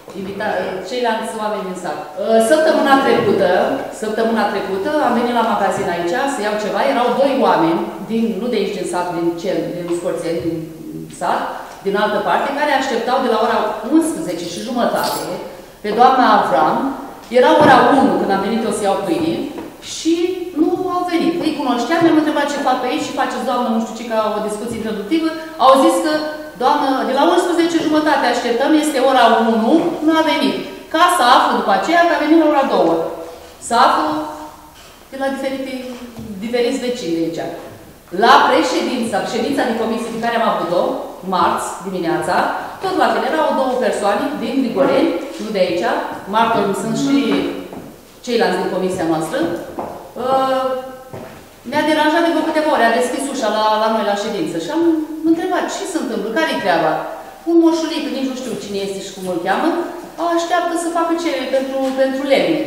ceilalți oameni din sat. Săptămâna trecută am venit la magazin aici să iau ceva. Erau doi oameni, nu de aici din sat, din Scorțeni, din sat, din altă parte, care așteptau de la ora 11:30 pe doamna Avram. Era ora 1 când am venit eu să iau pâine și nu au venit. Îi cunoșteam, mi-am întrebat ce fac pe aici și faceți, doamnă, nu știu ce, ca o discuție introductivă. Au zis că, doamnă, de la 11:30 așteptăm, este ora 1, nu a venit. Ca să aflu după aceea că a venit la ora 2. Să aflu de la diferiți vecini de aici. La ședința de comisie pe care am avut-o, marți dimineața, tot la fel, erau două persoane din Grigoreni, nu de aici, martori sunt și ceilalți din comisia noastră. Mi-a deranjat de câteva ore, a deschis ușa la noi la ședință și am întrebat ce se întâmplă, care-i treaba. Un moșulic, nici nu știu cine este și cum îl cheamă, așteaptă să facă cerere pentru lemne.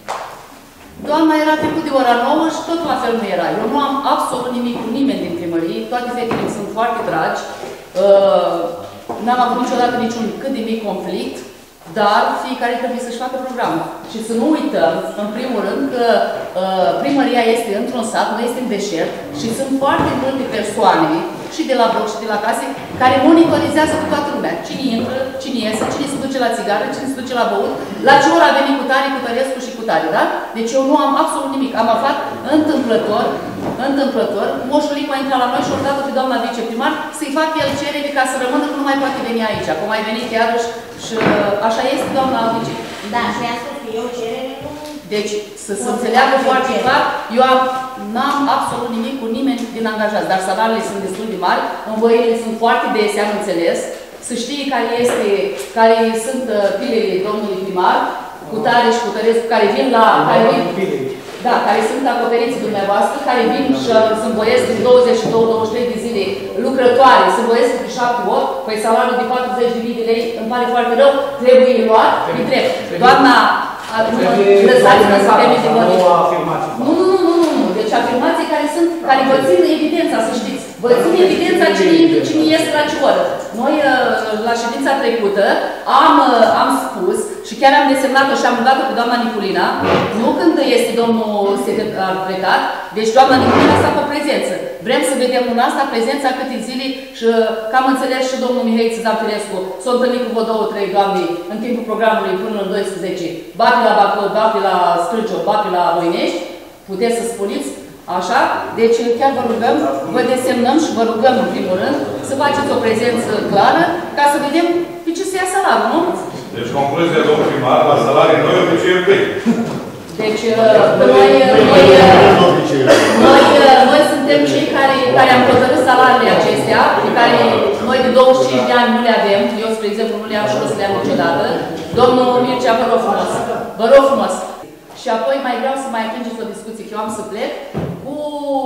Doamna era trecut de ora 9 și tot la fel nu era. Eu nu am absolut nimic cu nimeni din primărie, toate fetele sunt foarte dragi. N-am avut niciodată niciun cât de mic conflict, dar fiecare trebuie să-și facă programul. Și să nu uităm, în primul rând, că primăria este într-un sat, nu este în deșert și sunt foarte multe persoane, și de la bloc și de la case, care monitorizează cu toată lumea. Cine intră, cine iese, cine se duce la țigară, cine se duce la băut, la ce oră a venit cu tare, cu Tărescu și cu tare, da? Deci eu nu am absolut nimic. Am aflat întâmplător, moșulic a intrat la noi și o dată pe doamna viceprimar să-i fac el cerere ca să rămână că nu mai poate veni aici. Acum mai venit iarăși și așa este, doamna vice. Da, și mi-a spus că eu cerere nu... Deci, să se înțeleagă foarte clar, eu n-am absolut nimic cu nimeni din angajați, dar salariile sunt destul de mari, învoirile sunt foarte dese, am înțeles, să știe care sunt pilele domnului primar, cu tare și cu Tărescu, care vin la... care sunt acoperiți dumneavoastră, care vin și se învoiesc din 22-23 de zile lucrătoare, se învoiesc de 7-8, păi salariul de 40.000 de lei, îmi pare foarte rău, trebuie luat, îi trebuie. Doamna, lăsați-mă să permite vorbim. Nu. Deci afirmații care vă țin evidența, să știți. Vă țin evidența cine este la ce oră. Noi, la ședința trecută, am spus și chiar am desemnat-o și am rugat-o pe doamna Niculina, nu când este domnul secretar plecat, deci doamna Niculina s-a cu prezență. Vrem să vedem în asta prezența câte zile și că am înțeles și domnul Mihai Zampirescu s-a întâlnit cu vreo 2-3 doamne în timpul programului până în 12. Bate la Bacău, bate la Strângio, bate la Voinești, puteți să spuneți. Așa? Deci chiar vă rugăm, vă desemnăm și vă rugăm în primul rând să faceți o prezență clară ca să vedem pe ce se ia salariul, nu? Deci concluzia, domnul primar, la salarii noi obiceiuri vechi. Deci noi suntem cei care am hotărât salariile acestea, pe care noi de 25 de ani nu le avem, eu, spre exemplu, nu le am și nu să le am niciodată. Domnul Mircea, vă rog frumos, vă rog frumos. Și apoi mai vreau să mai atingeți o discuție, că eu am să plec, cu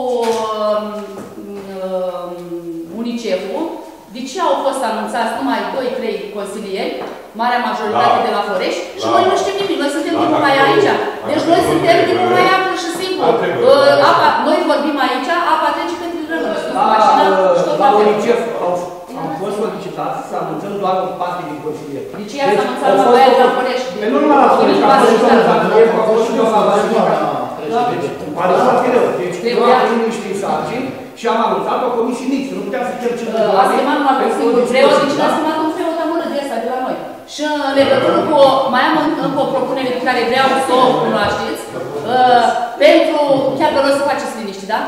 UNICEF-ul. De ce au fost anunțați numai 2-3 consilieri, marea majoritate de la Florești, și noi nu știm nimic, noi suntem din mai aici. Deci noi suntem din mai amplă și simplu. Noi vorbim aici, apa trece pentru rămâne. La UNICEF am fost solicitați să anunțăm doar o parte din consilieri. De ce i-ați anunțat la Baia de la Florești? Nu numai la Florești, a fost și eu la Baia. Îmi pare foarte rău. Deci eu am primit niște sarcini și am anunțat o comisie mixtă. Nu puteam să cheltuim de oameni. Ați chemat numai un singur preot, deci n-ați chemat un preot amără de asta de la noi. Și în legătură cu mai am încă o propunere pe care vreau să o cunoașteți. Pentru, chiar vă rog să faceți liniște, da?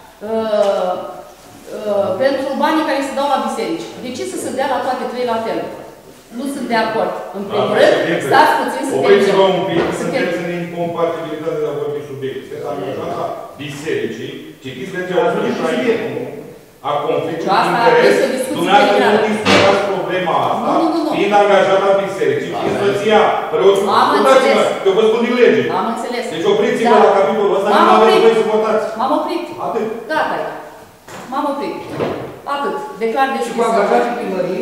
Pentru banii care se dau la biserici. De ce să se dea la toate trei la fel? Nu sunt de acord. În primul rând, stați puțin să opriți-vă un pic, sunteți în incompatibilitate de a vorbi subiecte. Angajata bisericii, citiți legea 161 a conflictului de interes, dumneavoastră nu discutați problema asta, fiind angajata bisericii, fiind soția preotului. Ascultați-mă, că vă spun din lege. Am înțeles. Deci opriți-vă la capitolul ăsta, nu aveți voie să votați. M-am oprit. Atât. Gata. M-am oprit. Atât. Declar de și cu angajații primării,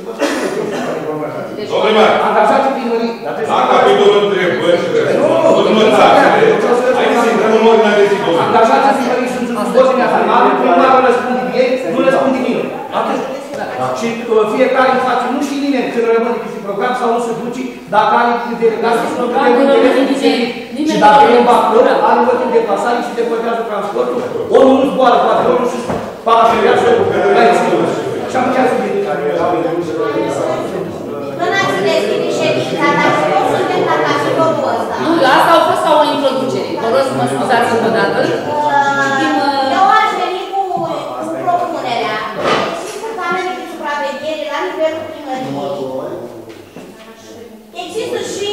angajații primării, la capitolul întrebări și următațile, haideți să intrăm în ordinea de zi. Angajații primării sunt în ordinea formală, primarul răspunde de ei, nu răspunde mine. Atât. Și fiecare îmi face, nu știe nimeni când rămâne pe program sau nu se duce, Dacă are delegații, nu trebuie interesul biseric. Și dacă e în Bacău, are loc de deplasare și depotează transportul, ori nu zboară, poate ori nu și parașurează la exterior. Și am chiar subiect. Până ați deschide ședința, dacă nu suntem la capitolul ăsta. Nu, asta a fost ca o introducere. Vă rog să mă scuzați încă o dată. Eu aș veni cu propunerea. Există camere de supraveghere la nivelul primăriei. Există și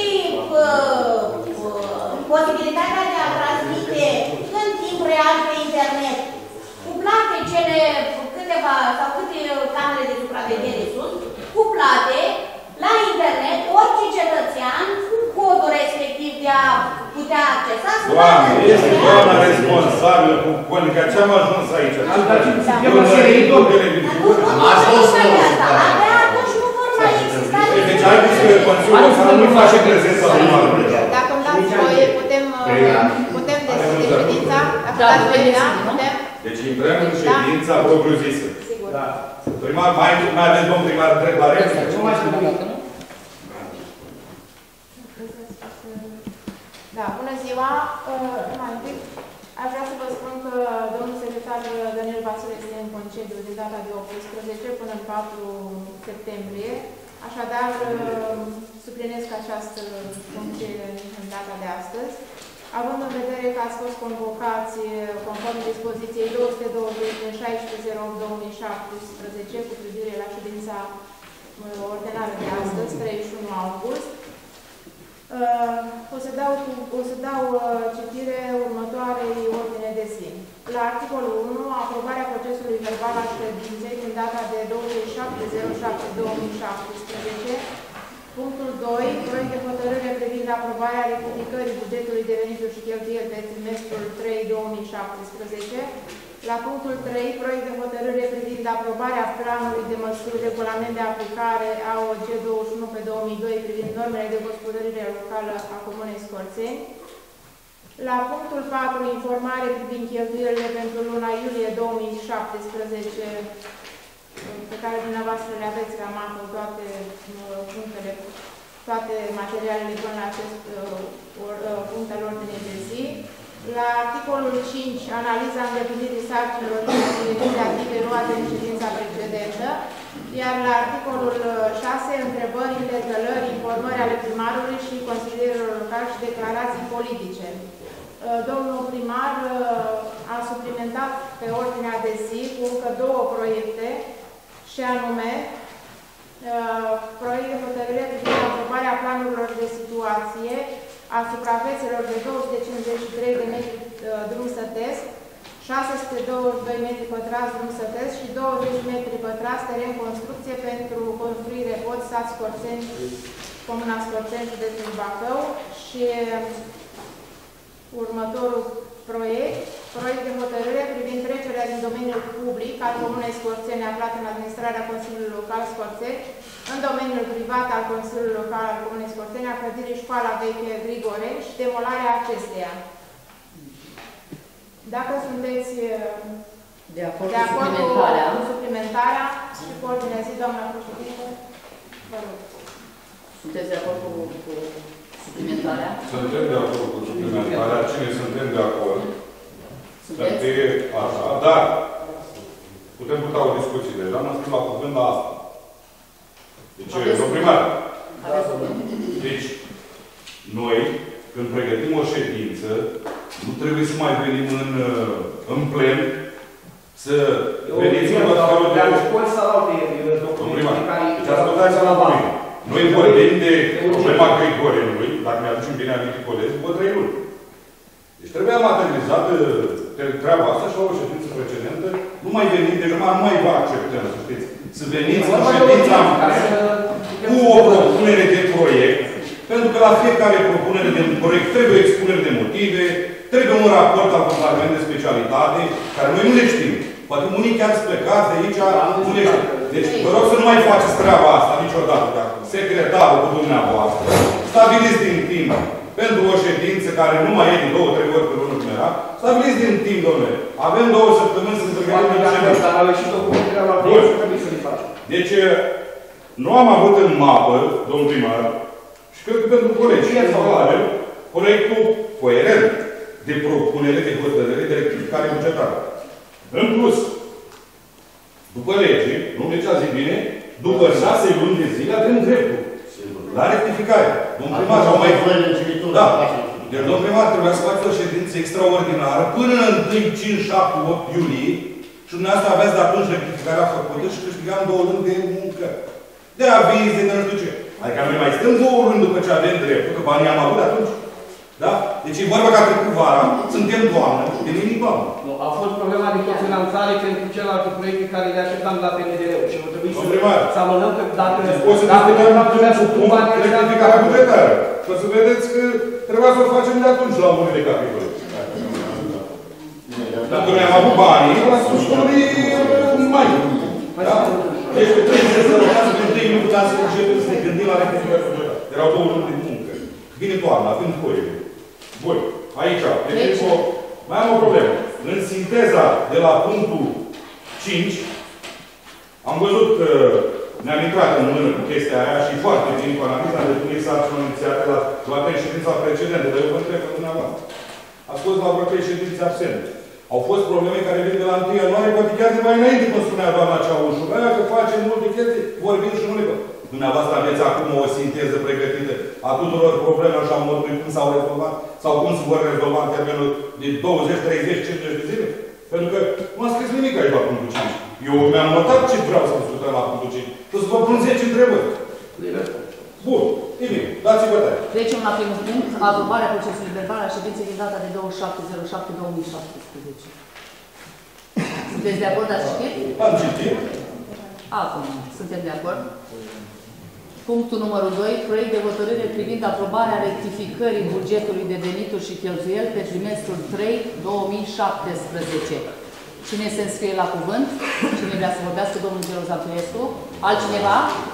posibilitatea de a transmite în timp real pe internet, cuplate cele câteva sau câte camere de supraveghere sunt, cuplate la internet, orice cetățean cu codul respectiv de a putea accesa. Doamne, este doamna responsabilă cu Conica, ce am ajuns aici? Eu mă șerei tot. Abia atunci nu vor mai exista. Deci ai zis că Consiliul să nu face prezența primarului. Dacă îmi dați voie, putem deschide ședința. Dacă dați voie, da? Putem? Deci intrăm în ședința propriu-zisă. Sigur. Primar, mai aveți domn primar drept la replică? Nu mai știu. Da, bună ziua. Mai întâi, aș vrea să vă spun că domnul secretar Daniel Vasile este în concediu de data de 18 până în 4 septembrie. Așadar, suplinesc această funcție în data de astăzi. Având în vedere că ați fost convocați conform dispoziției 220 din 16/08/2017 cu privire la ședința ordinară de astăzi, 31 august, o să dau citire următoarei ordine de zi. La articolul 1, aprobarea procesului verbal al ședinței din data de 27/07/2017. Punctul 2, proiect de hotărâre privind aprobarea rectificării bugetului de venituri și cheltuieli de trimestrul 3/2017. La punctul 3, proiect de hotărâre privind aprobarea planului de măsuri regulament de aplicare AOG 21/2002 privind normele de gospodărire locală a Comunei Scorțeni. La punctul 4, informare privind cheltuielile pentru luna iulie 2017, pe care dumneavoastră le aveți la masă, toate punctele, toate materialele până la acest punct al ordinii de zi. La articolul 5, analiza îndeplinirii sarcinilor și inițiative luate în ședința precedentă. Iar la articolul 6, întrebări, interpelări, informări ale primarului și consilierilor locali și declarații politice. Domnul primar a suplimentat pe ordinea de zi cu încă 2 proiecte, și anume proiect de hotărâre privind aprobarea planurilor de situație a suprafețelor de 253 de metri drum sătesc, 622 metri pătrați drum sătesc și 20 metri pătrați teren construcție pentru construire pod sat Scorțeni, Comuna Scorțeni, județul Bacău. Și următorul proiect de hotărâre privind trecerea din domeniul public al Comunei Scorțeni aflat în administrarea Consiliului Local Scorțeni în domeniul privat al Consiliului Local al Comunei Scorțeni a clădirii Școala Veche Grigore și demolarea acesteia. Dacă sunteți de acord cu suplimentarea și cu ordinea zi, doamna președinte, vă rog. Sunteți de acord cu suplimentarea? Suntem de acord cu suplimentarea. Cine suntem de acord? Sunteți? Așa, dar putem putea o discuție. Deja n-am scris la cuvânt la asta. Deci, domnul primar. Deci, noi, când pregătim o ședință, nu trebuie să mai venim în plen, să veniți în văzătorul de domnul primar. Deci, ascultați-vă la mine. Noi vorbim de problema Grigorenului, dacă mi-aducem bine aminte Codescu, după 3 luni. Deci trebuia materializată treaba asta și la o ședință precedentă. Nu mai veniți, deci nu mai vă acceptăm, să știți. Să veniți în ședința cu o propunere de proiect, pentru că la fiecare propunere de proiect trebuie expunere de motive, trebuie un raport al Departamentului de Specialitate, care noi nu le știm. Poate unii chiar sunt plecați de aici, nu le știm. Deci vă rog să nu mai faceți treaba asta niciodată. Dacă secretarul cu dumneavoastră stabiliți din timp pentru o ședință care nu mai e de 2-3 ori pe lună cum era, stabiliți din timp, domnule. Avem 2 săptămâni să se pregătim în ședință. Deci, nu am avut în mapă, domnul primar, Și cred că pentru colegi e valabil proiectul coerent de propunere de hotărâre de rectificare bugetară. În plus, după lege, nu legea zi bine, după 6 luni de zile avem dreptul la rectificare. Domnul primar, au mai... Da. Deci, domnul primar, trebuia să facă o ședință extraordinară până în 1, 5, 7, 8 iulie și dumneavoastră aveați de atunci rectificarea făcută și câștigam 2 luni de muncă. De avize, de nu știu ce. Adică noi mai stăm 2 luni după ce avem dreptul, că banii am avut atunci. Da? Deci e vorba că a trecut vara, suntem toamnă, devenim toamnă. Nu, a fost problema de cofinanțare pentru celelalte proiecte care le așteptam la PNDR-ul și vor trebui să amânăm că dacă nu trebuia să pun rectificarea bugetară. Și o să vedeți că trebuia să o facem de atunci la unele capitole. Dacă noi am avut banii, la sfârșitul mai. Deci pe 30 să rămânească, pe 1 nu puteam să începem să ne gândim la rectificarea bugetară. Erau 2 luni de muncă. Vine toamna, vin coile. Bun. Aici, deci, mai am o problemă. În sinteza de la punctul 5, am văzut că ne-am intrat în mână cu chestia aia și foarte bine cu analiza de cum s-a inițiat la ședința precedentă, dar eu vă întreb pe dumneavoastră. Ați fost la vreo 3 ședințe absente. Au fost probleme care vin de la 1 ianuarie, poate chiar de mai înainte, cum spunea doamna Ceaușu. Aia că facem multe chestii, vorbim și nu le văd. Dumneavoastră aveți acum o sinteză pregătită a tuturor problemelor și a modului cum s-au rezolvat sau cum se vor rezolva în termenul de 20, 30, 50 de zile? Pentru că nu am scris nimic aici la punctul 5. Eu mi-am notat ce vreau să discutăm la punctul 5. Și o să vă pun 10 întrebări. Bun. E bine. Dați-vă tare. Trecem la primul punct. Aprobarea procesului verbal a ședinței din data de 27/07/2017. Sunteți de acord? Ați citit? Am citit. Acum, suntem de acord? Punctul numărul 2. Proiect de hotărâre privind aprobarea rectificării bugetului de venituri și cheltuieli pe trimestrul 3/2017. Cine se înscrie la cuvânt? Cine vrea să vorbească? Domnul Gero Zantuiescu. Altcineva?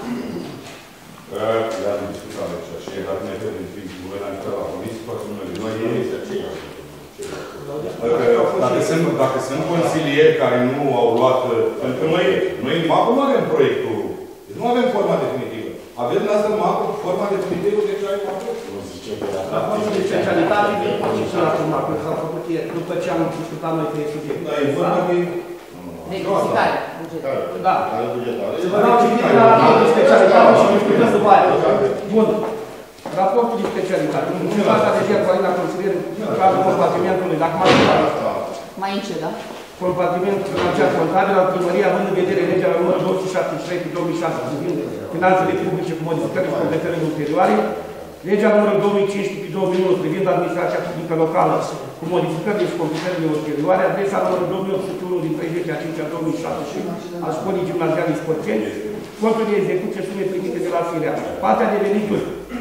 Le-am discutat aici și dacă ne vedem în timp, guvernamentul la comisie, toate numele. Noi este aceeași. Dacă sunt consilieri care nu au luat... Pentru că noi în MAPă nu avem proiectul. Nu avem forma definitivă. Avem în asta MAPă forma definitivă, deci ai MAPă. Nu zice că la Consiliul de Specialitate de MAPă s-au făcut ieri, după ce am discutat noi pe subiect. Da, e vorba de... Rectificare bugetară. Da. Să vă dau citire la raportul de specialitate și discutăm după aia. Bun. Raportul de specialitate. În fața de zi, Alina Consilier, în cadrul compartimentului, dacă mai încet, da? Compartiment financiar contabil al primăriei, având în vedere legea la numărul 273/2006 privind finanțele publice cu modificări și completări ulterioare, legea numărul 2015/2001 privind administrația publică locală cu modificările și completările ulterioare, adresa numărul 2801 din 30/5/2006 și a școlii gimnaziale Sporteni, contul de execuție sume primite de la Firea. Partea de venituri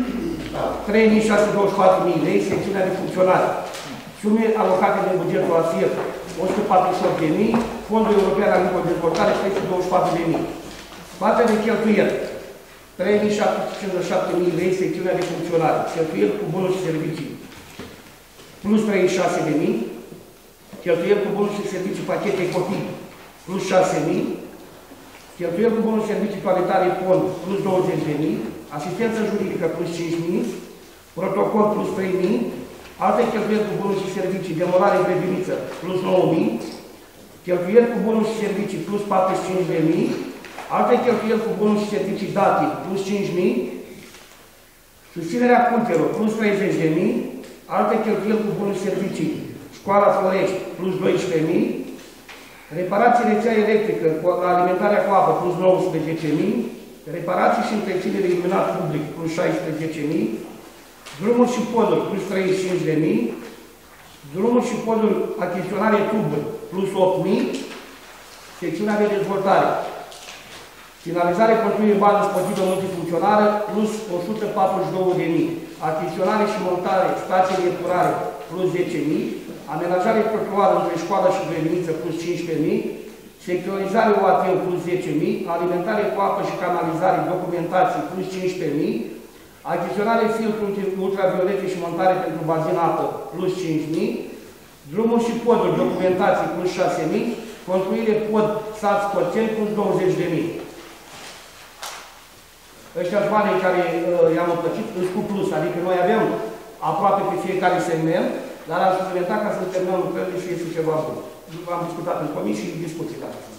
3.624.000 lei, secțiunea de funcționare. Sume alocate din bugetul ASIR 148.000, Fondul European Agricol de Dezvoltare 324.000. Partea de cheltuieli 3.757.000 lei, secțiunea de funcționare. Cheltuieli cu bunuri și servicii plus 36.000. Cheltuieli cu bunuri și servicii pachete copii plus 6.000. Cheltuieli cu bunuri și servicii toaletare fond plus 20.000. Asistență juridică plus 5.000. Protocol plus 3.000. Alte cheltuieli cu bunuri și servicii, demolare în grădiniță, plus 9.000, cheltuieli cu bunuri și servicii, plus 45.000, alte cheltuieli cu bunuri și servicii date, plus 5.000, susținerea punctelor, plus 30.000, alte cheltuieli cu bunuri și servicii, școala Florești, plus 12.000, reparații rețea electrică, alimentarea cu apă, plus 19.000, reparații și întreținere iluminat public, plus 16.000, drumuri și poduri, plus 35.000, drumuri și poduri, achiziționare tuburi, plus 8.000, secțiunea de dezvoltare, finalizare construirii bază sportivă multifuncțională, plus 142.000, achiziționare și montare, stație de epurare, plus 10.000, amenajare trotuară între școală și grădiniță, plus 15.000, sectorizare UAT, plus 10.000, alimentare cu apă și canalizare, documentații, plus 15.000, achiziționare filtru ultraviolete și montare pentru bazin apă, plus 5.000, drumuri și poduri, documentații, plus 6.000, construire pod sat Sporteni, plus 20.000. ăștia banii care i-am împărțit sunt cu plus, adică noi avem aproape pe fiecare segment, dar am suplimentat ca să terminăm lucrările și este ceva bun. Am discutat în comisie și discuții care sunt.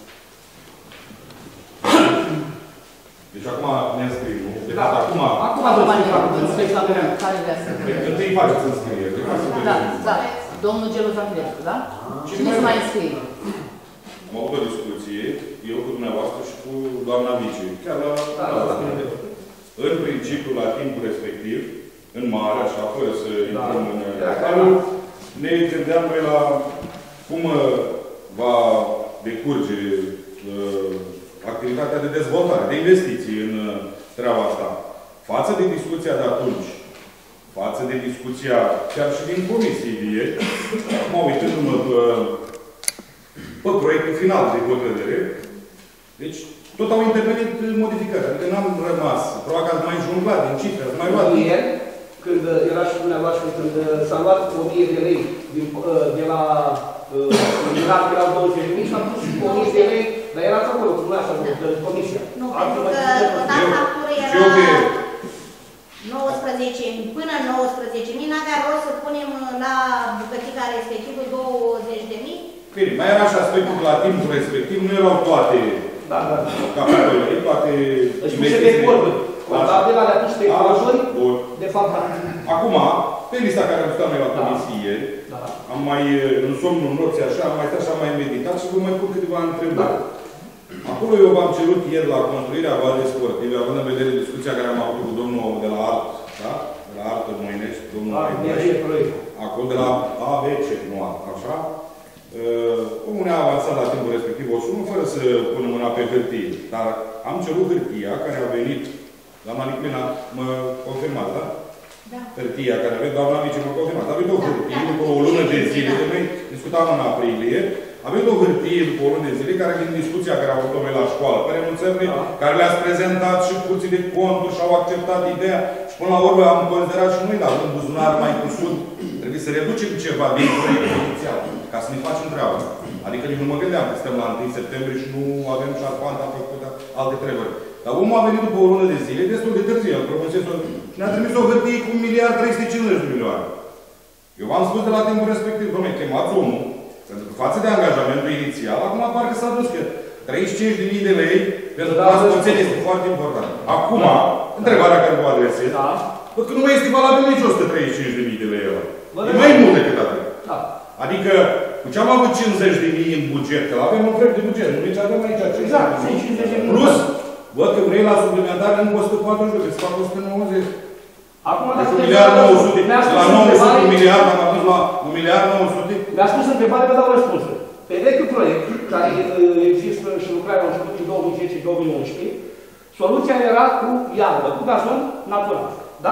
Deci acum ne înscriem, nu? Deci da. acum... Acum nu se examinăm. Întâi faceți înscriere. Da, da. Domnul Gelu Zambescu, da? Cine se mai înscrie? Am avut o discuție, eu cu dumneavoastră și cu doamna Vice. Chiar la... În principiu, la timpul respectiv, în mare, așa, fără să intrăm în detalii, ne gândeam noi la cum va decurge activitatea de dezvoltare, de investiții în treaba asta. Față de discuția de atunci, față de discuția chiar și din comisie ieri, acum uitându-mă pe proiectul final de hotărâre, deci tot au intervenit modificări. Adică n-am rămas. Probabil că ați mai junglat din cifre, ați mai luat. Ieri, când era și dumneavoastră, când s-a luat 1000 de lei de la luminat pe la 20.000 și am pus 1000 de lei, dar erați acolo, cu așa, de comisia. Nu, pentru că total factură era 19.000, până 19.000, n-avea rost să punem la bucățica respectivă 20.000. Bine, mai era și aspectul că la timpul respectiv nu erau toate capitolele, toate investițiile. Contabile alea atunci pe cojuri, de fapt, acum, pe lista care am stat noi la comisie, am mai, în somnul nopții așa, am mai stat și am mai meditat și vă mai pun câteva întrebări. Acolo eu v-am cerut ieri la construirea Valei Sportive, având în vedere discuția care am avut cu domnul de la ART, da? De la ART Moinești, domnul Moinești, acolo de la ABC, nu ART, așa. Omul ne-a avansat la timpul respectiv o sumă, fără să punem mâna pe hârtie. Dar am cerut hârtia care a venit, doamna Niclina mă confirmat, da? Da. Hârtia care a venit, doamna Vice mă confirmat. A venit o hârtie după o lună de zile, de noi discutam în aprilie, a venit o hârtie după o lună de zile, care din discuția care a avut-o noi la școală, pe renunțările, care le-ați prezentat și curții de conturi și au acceptat ideea și până la urmă am considerat și noi, dar un buzunar mai cusut, trebuie să reducem ceva din proiectul inițial, ca să ne facem treaba. Adică nici nu mă gândeam că stăm la 1 septembrie și nu avem șarpanta, am făcut alte treburi. Dar omul a venit după o lună de zile, destul de târziu, și ne-a trimis o hârtie cu 1.350 de milioane. Eu v-am spus de la timpul respectiv, dom'le, chemați omul, pentru că față de angajamentul inițial, acum parcă s-a dus că 35.000 de lei pentru transportele este foarte important. Acum, întrebarea care vă adresez, că nu mai este valabil nici 135.000 de lei. E mai mult decât atât. Adică, cu ce am avut 50.000 în buget, că avem un proiect de buget, nu deci avem aici 50.000. Plus, văd că vrei la suplimentare încă 140, că se fac 190. Acum, deci 1.900.000, la 900 1 miliard, am ajuns la 1.900.000. Mi-a spus întrebare, vă dau răspunsul. Pe vechiul proiect, care există și lucrarea a început în 2010-2011, soluția era cu iarbă, cu gazon natural. Da?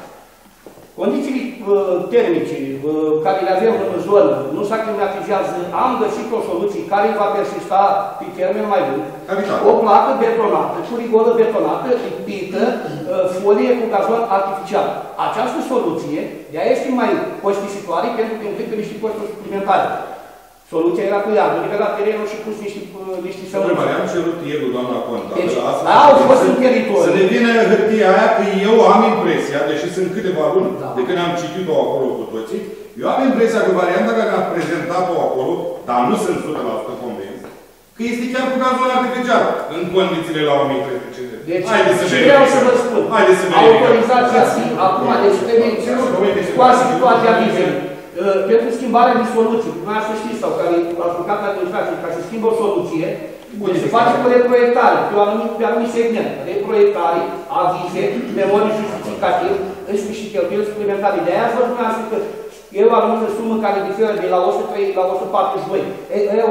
Condițiile termice care le avem în zonă nu se climatizează, am găsit o soluție care va persista pe termen mai lung. O placă betonată, cu rigolă betonată, lipită, folie cu gazon artificial. Această soluție, ea este mai costisitoare pentru că implică niște costuri suplimentare. Soluția era cu iarbă, adică la terenul și pus niște sămânțe. Am cerut ieri, doamna contabilă, deci, au fost în teritoriu. Să ne vină hârtia aia, că eu am impresia, deși sunt câteva luni de când am citit-o acolo cu toții, eu am impresia că varianta care am prezentat-o acolo, dar nu sunt 100% convins, că este chiar cu gazon artificial, în condițiile la 1350. Deci, vreau să vă spun, autorizația acum, deci trebuie scoase toate avizele. Pentru schimbarea de soluții, dumneavoastră să știți, sau care ați lucrat la administrație, ca să schimbă o soluție, se face cu reproiectare, pe un anumit segment. Reproiectare, avize, memorii justificativ, în și cheltuieli suplimentare. De aia vă dumneavoastră că e o anumită sumă care diferă de la 103 la 142. E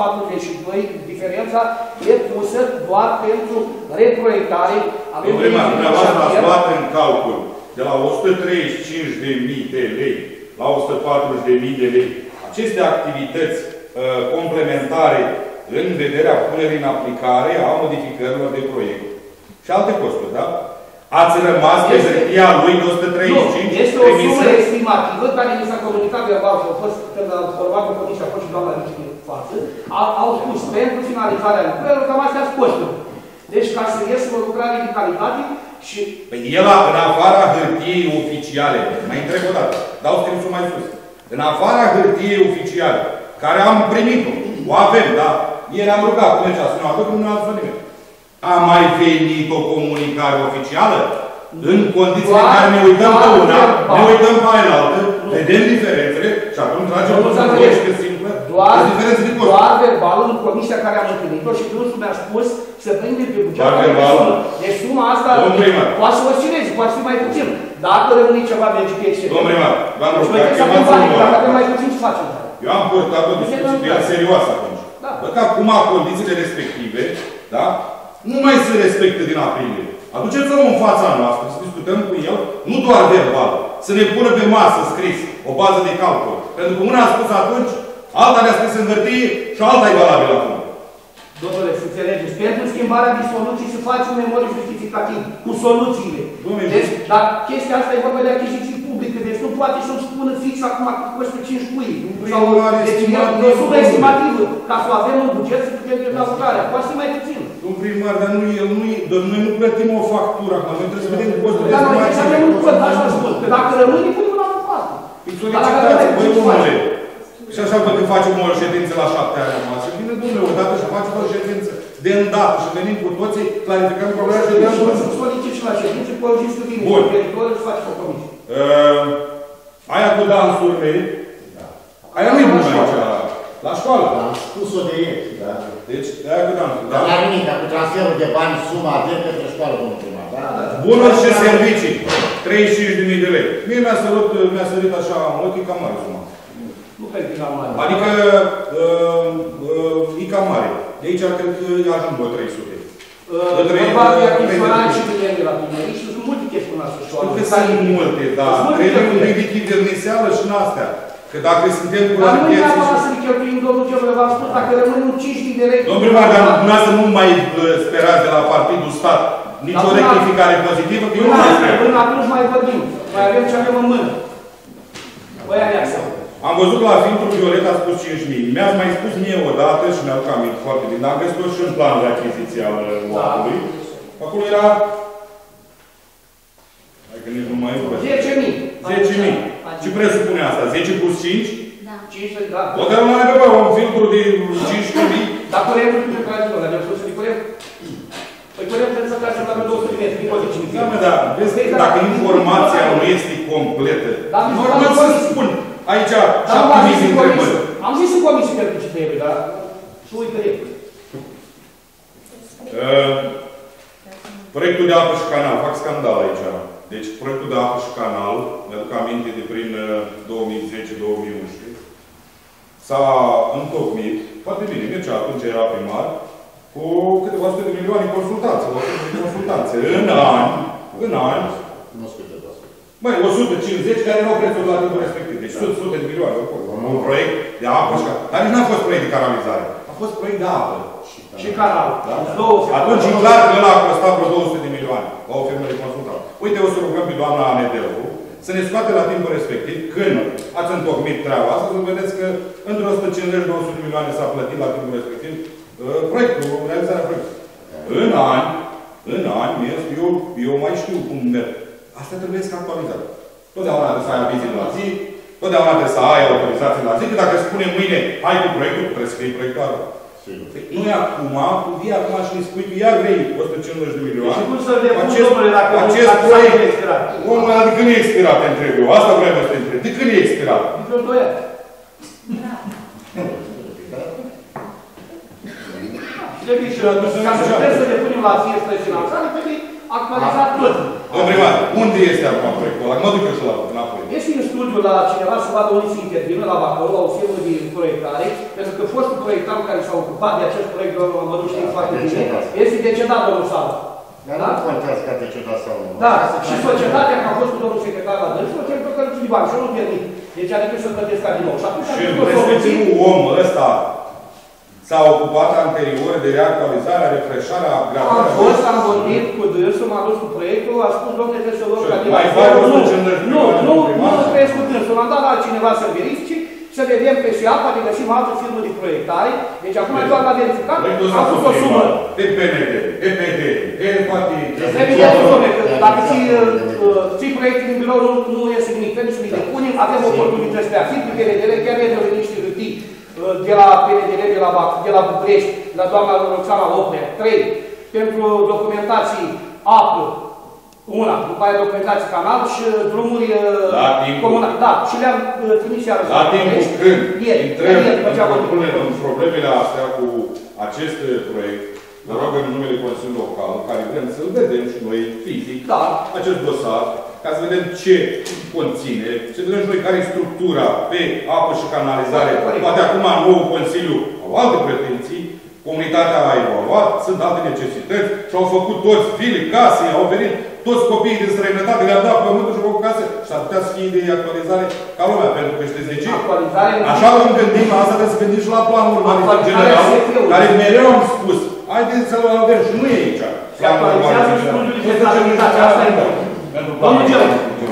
142, diferența e pusă doar pentru reproiectare. Dumneavoastră ați luat în calcul de la 135.000 de lei la 140.000 de lei. Aceste activități complementare în vederea punerii în aplicare a modificărilor de proiect. Și alte costuri, da? Ați rămas pe hârtia lui de 135? Nu, este o sumă estimativă care mi s-a comunicat verbal și a fost, când a format o comisie, a fost și doamna Vice de față, au spus pentru finalizarea lucrărilor, cam astea sunt costuri. Deci, ca să iasă o lucrare de calitate și... Păi el, în afara hârtiei oficiale, mai întreb o dată, dau scrisul mai sus, în afara hârtiei oficiale, care am primit-o, o avem, da? Ieri am rugat, până ce a sunat, nu a sunat nimeni. A mai venit o comunicare oficială? În condițiile în care ne uităm pe una, ne uităm pe aia altă, vedem diferențele și atunci tragem o logică simplă, diferențe de cost. Doar verbal, în comisia care am întâlnit-o și dânsul mi-a spus să prindem pe bugetul de sumă. Deci suma asta poate să oscileze, poate să fie mai puțin. Dacă rămâne ceva, merge pe excelent. Domnul primar, v-am rugat, dacă avem mai puțin, ce facem? Eu am purtat o discuție serioasă atunci. Că acum condițiile respective, da? Nu mai se respectă din aprilie. Aduceți-o în fața noastră, să discutăm cu el, nu doar verbal, să ne pună pe masă scris o bază de calcul. Pentru că una a spus atunci, alta le-a scris în hârtie și alta e valabilă acum. Domnule, să înțelegeți, pentru schimbarea de soluții se face un memoriu justificativ, cu soluțiile. Deci, dar chestia asta e vorba de achiziții publice, deci nu poate să-mi spună fix acum că costă 5 cui. Deci e o sumă estimativă, ca să o avem în buget să putem termina lucrarea. Poate să mai puțin. Domnul primar, dar noi nu plătim o factură acum, noi trebuie să vedem costul de estimativ. Dar noi trebuie să avem un cod, așa spun, că dacă rămâne, punem la parte. Îi solicitați, băi, omule. Și așa, bă, când facem o ședință la 7 ani acum, să vină Dumnezeu odată și facem o ședință de îndată și venim cu toții, clarificăm problema și dăm bun. Să solicit și la ședință, cu o zi vine bun. Teritoriul și face o comisie. Aia cu dansurile, aia nu-i bună aici, la școală. Am spus-o de ieri, da? Deci, aia cu dansurile. Dar la nimic, cu transferul de bani, suma avem pentru școală, domnul primar, da? Bunuri și servicii, 35.000 de lei. Mie mi-a sărit așa în ochi, e cam mare suma. Adică e cam mare. De aici cred că ajung la 300. Vorba de achiziționare și de la primării și sunt multe chestii în asta școală. Nu că sunt multe, dar trebuie un pic de chiverniseală și în astea. Că dacă suntem cu dar nu e neapărat să ne cheltuim, domnul Gemule, v-am spus, dacă rămânem 5.000 de lei... Domnul primar, dar dumneavoastră nu mai sperați de la Partidul Stat nicio rectificare pozitivă, că eu nu mai sper. Până atunci mai vorbim. Mai avem ce avem în mână. Băi, aleasă. Am văzut la filtrul Violet a spus 5.000. Mi-ați mai spus mie o dată și mi-aduc aminte foarte bine. Am găsit și în planul de achiziție al UAP-ului. Acolo era... Hai că nici nu mai e. 10.000. 10.000. Ce presupune asta? 10 plus 5? Da. 5, da. O care mai pe un filtru de 15.000? Dar curentul nu trebuie să dar ne-am spus de curent. Păi curentul trebuie să tragem la 200 de metri, din poziție. Da, mă, dar vezi că dacă informația nu este completă, normal să spun. Aici, 7.000 de întrebări. Am zis în comisie pentru ce trebuie, dar și uită repede. Proiectul de apă și canal. Fac scandal aici. Deci, proiectul de apă și canal, mi-aduc aminte de prin 2010-2011, s-a întocmit, foarte bine, mergea atunci, era primar, cu câteva sute de milioane consultanțe. În ani, nu știu de asta. Băi, 150 care erau prețul la timpul respectiv. Deci sute de milioane. Un proiect de apă și canal. Dar nici n-a fost proiect de canalizare. A fost proiect de apă. Și canal. Da? Atunci e clar că ăla a costat vreo 200 de milioane. La o firmă de consultant. Uite, o să rugăm pe doamna Amedelu să ne scoate la timpul respectiv, când ați întocmit treaba asta, să vedeți că între 150-200 de milioane s-a plătit la timpul respectiv proiectul, realizarea proiectului. În ani, eu mai știu cum merg. Asta trebuie să actualizeze. Totdeauna trebuie să ai avizii la zi, totdeauna trebuie să ai autorizații la zi, că dacă spune mâine, hai cu proiectul, trebuie să fie proiectul. Nu e acum, tu vii acum și ne spui că iar vrei 150 de milioane. Și cum să depun, domnule, dacă acest proiect e expirat? Omul ăla de când e expirat, te întreb eu. Asta vreau să te întreb. De când e expirat? De vreo 2 ani. Trebuie și ca să putem să depunem la fiecare finanțare, trebuie actualizat tot. Domnul primar, unde este acum proiectul ăla? Mă duc eu și la înapoi. Este în studiu la cineva să vadă unde se intervine, la Bacău, la o firmă de proiectare, pentru că fostul proiectant care s-a ocupat de acest proiect, domnul Măduș, știi foarte bine, este decedat domnul Sala. Dar nu contează că a decedat sau nu. Da, și societatea, că a fost cu domnul secretar la dânsul, o cerem pe care de bani și eu nu permit. Deci adică să plătesc din nou. Și atunci respectivul om ăsta s-a ocupat anterior de reactualizarea, refreșarea, gravarea. Am vorbit cu dânsul, m-am dus cu proiectul, a spus, domnule, trebuie să luăm ca din mai fac 150 de Nu trebuie cu dânsul, am dat la cineva să verifice să vedem că și apa, de găsim altă firmă de proiectare. Deci acum doar la verificat, am pus o sumă. Pe PND, pe PD, pe toate... Trebuie că dacă ții proiectul din birou nu iese nimic, trebuie să le depunem, avem oportunități de a fi pe PNDL, chiar ne au venit niște hârtii de la PNDL, de la București, la doamna Roxana Oprea, 3, pentru documentații apă, una, după aia documentații canal și drumuri comunale. Da, și le-am trimis iară. La timpul când intrăm în problemele astea cu acest proiect, vă rog în numele Consiliului Local, care vrem să-l vedem și noi fizic, acest dosar, ca să vedem ce conține, să vedem și noi care e structura pe apă și canalizare. Poate acum nou Consiliu au alte pretenții, comunitatea a evoluat, sunt alte necesități și au făcut toți vile, case, au venit toți copiii din străinătate, le-au dat pământul și au făcut case și s-ar putea să fie de actualizare ca lumea, pentru că știți de ce? Așa cum gândim la asta, trebuie să gândim și la planul urbanistic general, care mereu am spus, haideți să-l avem și nu e aici. Se actualizează studiul de fezabilitate, asta e bun. Domnul Gelu,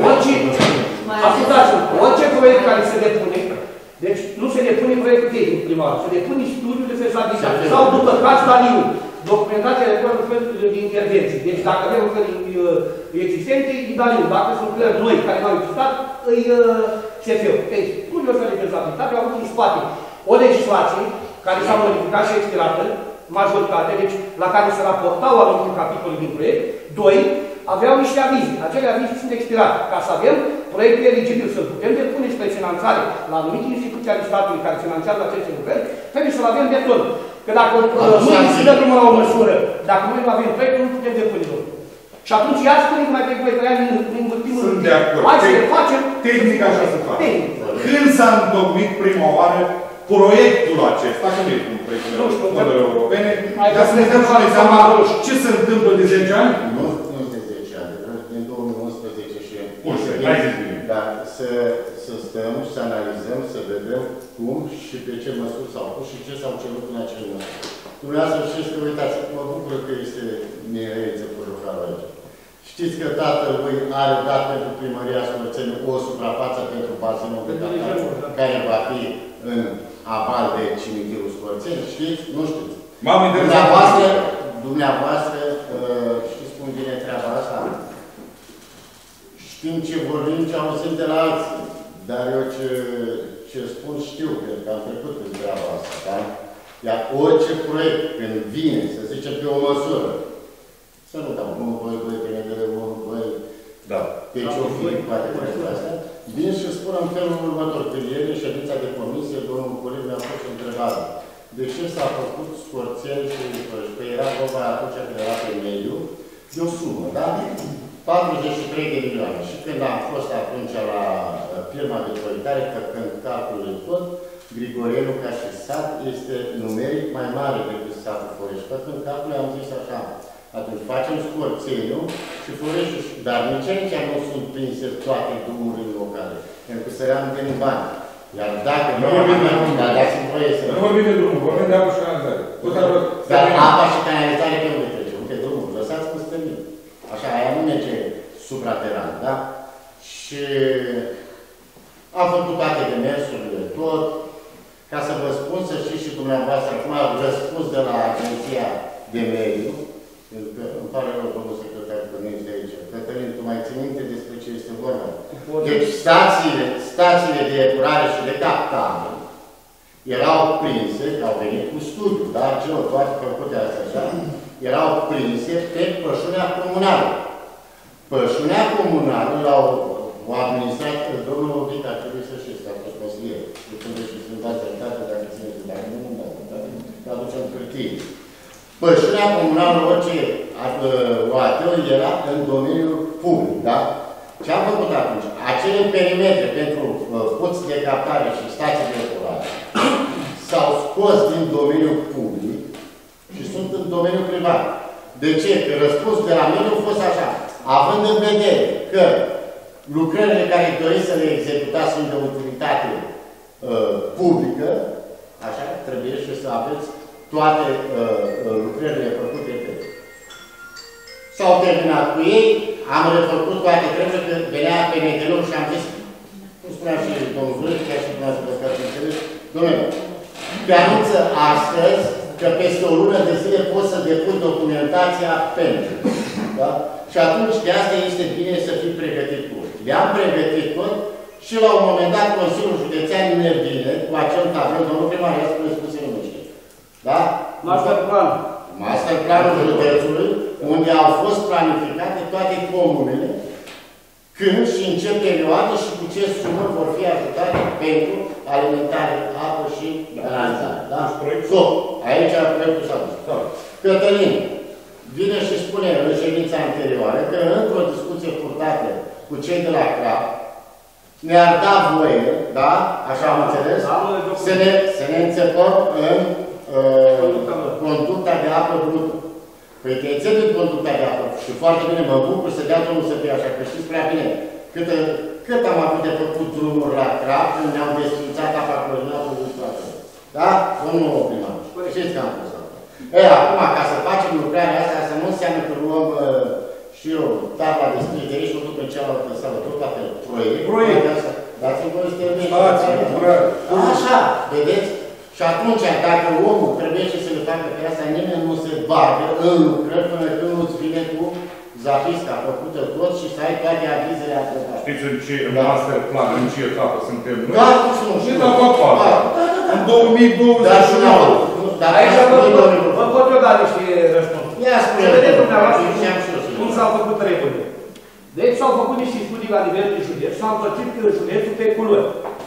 orice proiect care se depune, deci nu se depune proiectul tehnic primar, se depune studiul de fezabilitate. Sau după caz la liu, documentația de intervenții. Deci dacă avem lucrări existente, îi da liu. Dacă sunt lucrări noi care nu au existat, îi SF-ul. Deci, studiul ăsta de fezabilitate au avut în spate o legislație care s-a modificat și expirată, majoritate, deci la care se raportau anumite capitole din proiect. 2. Aveau niște avize. Acele avize sunt expirate. Ca să avem proiectul eligibil, să putem depune spre finanțare la anumite instituții ale statului care finanțează aceste lucrări, trebuie să-l avem de tot. Că dacă nu există drumul la o măsură, dacă noi nu avem proiectul, nu putem depune tot. Și atunci ea spune că mai trebuie 2-3 ani în ultimul Sunt de acord. Hai să le facem. Tehnic așa se face. Când s-a întocmit prima oară proiectul acesta, că nu e un proiect de fonduri europene, ca să ne dăm și noi seama ce se întâmplă de 10 ani? Nu de 10 ani, din 2011 și... 11, n-ai zis bine. Dar să stăm, să analizăm, să vedem cum și pe ce măsuri s-au pus și ce s-au cerut în acele măsuri. Dumneavoastră știți că, uitați, mă bucur că este Mihăiță Părucarul aici. Știți că tatălui are dat pentru primăria Scorțeni o suprafață pentru bazinul de captare, care va fi în aval de cimitirul Scorțeni? Știți? Nu știți. M-am interesat. Dumneavoastră, știți cum vine treaba asta? Știm ce vorbim, ce auzim de la alții. Dar eu ce spun știu, pentru că am trecut în treaba asta, da? Iar orice proiect, când vine, să zicem pe o măsură, să nu dau 1-2, PNDL, 1-2, da. Deci o fi toate proiectele astea, vin și spun în felul următor. Când ieri în ședința de comisie, domnul coleg mi-a fost întrebare. De ce s-a făcut Scorțeni și că era vorba atunci când era pe mediu, de o sumă, da? 43 de milioane. Și când am fost atunci la firma de proiectare, făcând calculul tot, Grigorelu, ca și sat, este numeric mai mare decât satul Forești. Făcând calculul, am zis așa, atunci facem Scorțeniu și Foreștiul, dar nici aici nu sunt prinse toate drumurile locale, pentru că săream din bani. Iar dacă nu vorbim de drumul, dar dați-mi voie să... Nu vorbim de drumul, vorbim de apă și canalizare. Dar apa și canalizare pe unde trece? Pe drumul. Lăsați-mă stămit. Așa, aia nu merge suprateran, da? Și am făcut toate demersurile, tot, ca să vă spun, să știți și dumneavoastră, acum am răspuns de la Agenția de Mediu, pentru că îmi pare rău, domnul secretar, că nu este aici. Cătălin, tu mai ții minte despre ce este vorba? Deci stațiile de epurare și de captare erau prinse, au venit cu studiu, da? Celor toate făcute astea așa, erau prinse pe pășunea comunală. Pășunea comunală o administrat, domnul Ovic ar trebui să știți, că a fost consilier. Deci și sunt dați dreptate, dacă țineți, dacă nu dați dreptate, că aducem hârtie. Pășunea comunală, orice OAT-ul era în domeniul public, da? Ce am făcut atunci? Acele perimetre pentru puți de captare și stații de epurare s-au scos din domeniul public și sunt în domeniul privat. De ce? Că răspunsul de la mine a fost așa. Având în vedere că lucrările care doriți să le executați sunt de utilitate publică, așa, trebuie și să aveți toate lucrările făcute pe. S-au terminat cu ei, am refăcut toate treburile, că venea PNDL-ul și am zis, cum spunea și domnul Vârș, chiar și dumneavoastră, Dom'le, te anunță astăzi că peste o lună de zile poți să depui documentația pentru. Da? Și atunci de asta este bine să fii pregătit tot. Le-am pregătit tot și la un moment dat Consiliul Județean ne vine cu acel tabel, domnul primar, i-a spus cum se numește. Da? Masterplan. Masterplanul județului, unde au fost planificate toate comunele, când și în ce perioadă și cu ce sumă vor fi ajutate pentru alimentare, apă și canalizare. Da? Aici proiectul s-a dus. Cătălin vine și spune în ședința anterioară că într-o discuție purtată cu cei de la CRAP ne-ar da voie, da? Așa am înțeles? Să ne înțepăm în conducta de apă brută. Păi te înțeleg în conducta de apă și foarte bine, mă bucur să dea Domnul să fie așa, că știți prea bine cât am avut de făcut drumuri la CRAP când ne-au desfințat apa clorinatului în toată. Da? Domnul primar. Știți că am pus asta. Acum, ca să facem lucrarea asta, să nu înseamnă că luăm și eu tabla de scris de aici, nu duc în cealaltă sală, tot la fel. Proiect. Dați-mi voi să termine. Așa, vedeți? Și atunci, dacă omul trebuie să le facă pe asta, nimeni nu se bagă în lucrări până când nu-ți vine cu zapisca făcută tot și să ai toate avizele aprobate. Știți în ce masterplan, în ce etapă suntem noi? Da, nu știu. În 2029. Dar aici vă pot eu da niște răspunsuri. Ia spune, cum s-au făcut regulile. Deci s-au făcut niște studii la nivel de județ, s-au împărțit județul pe culori.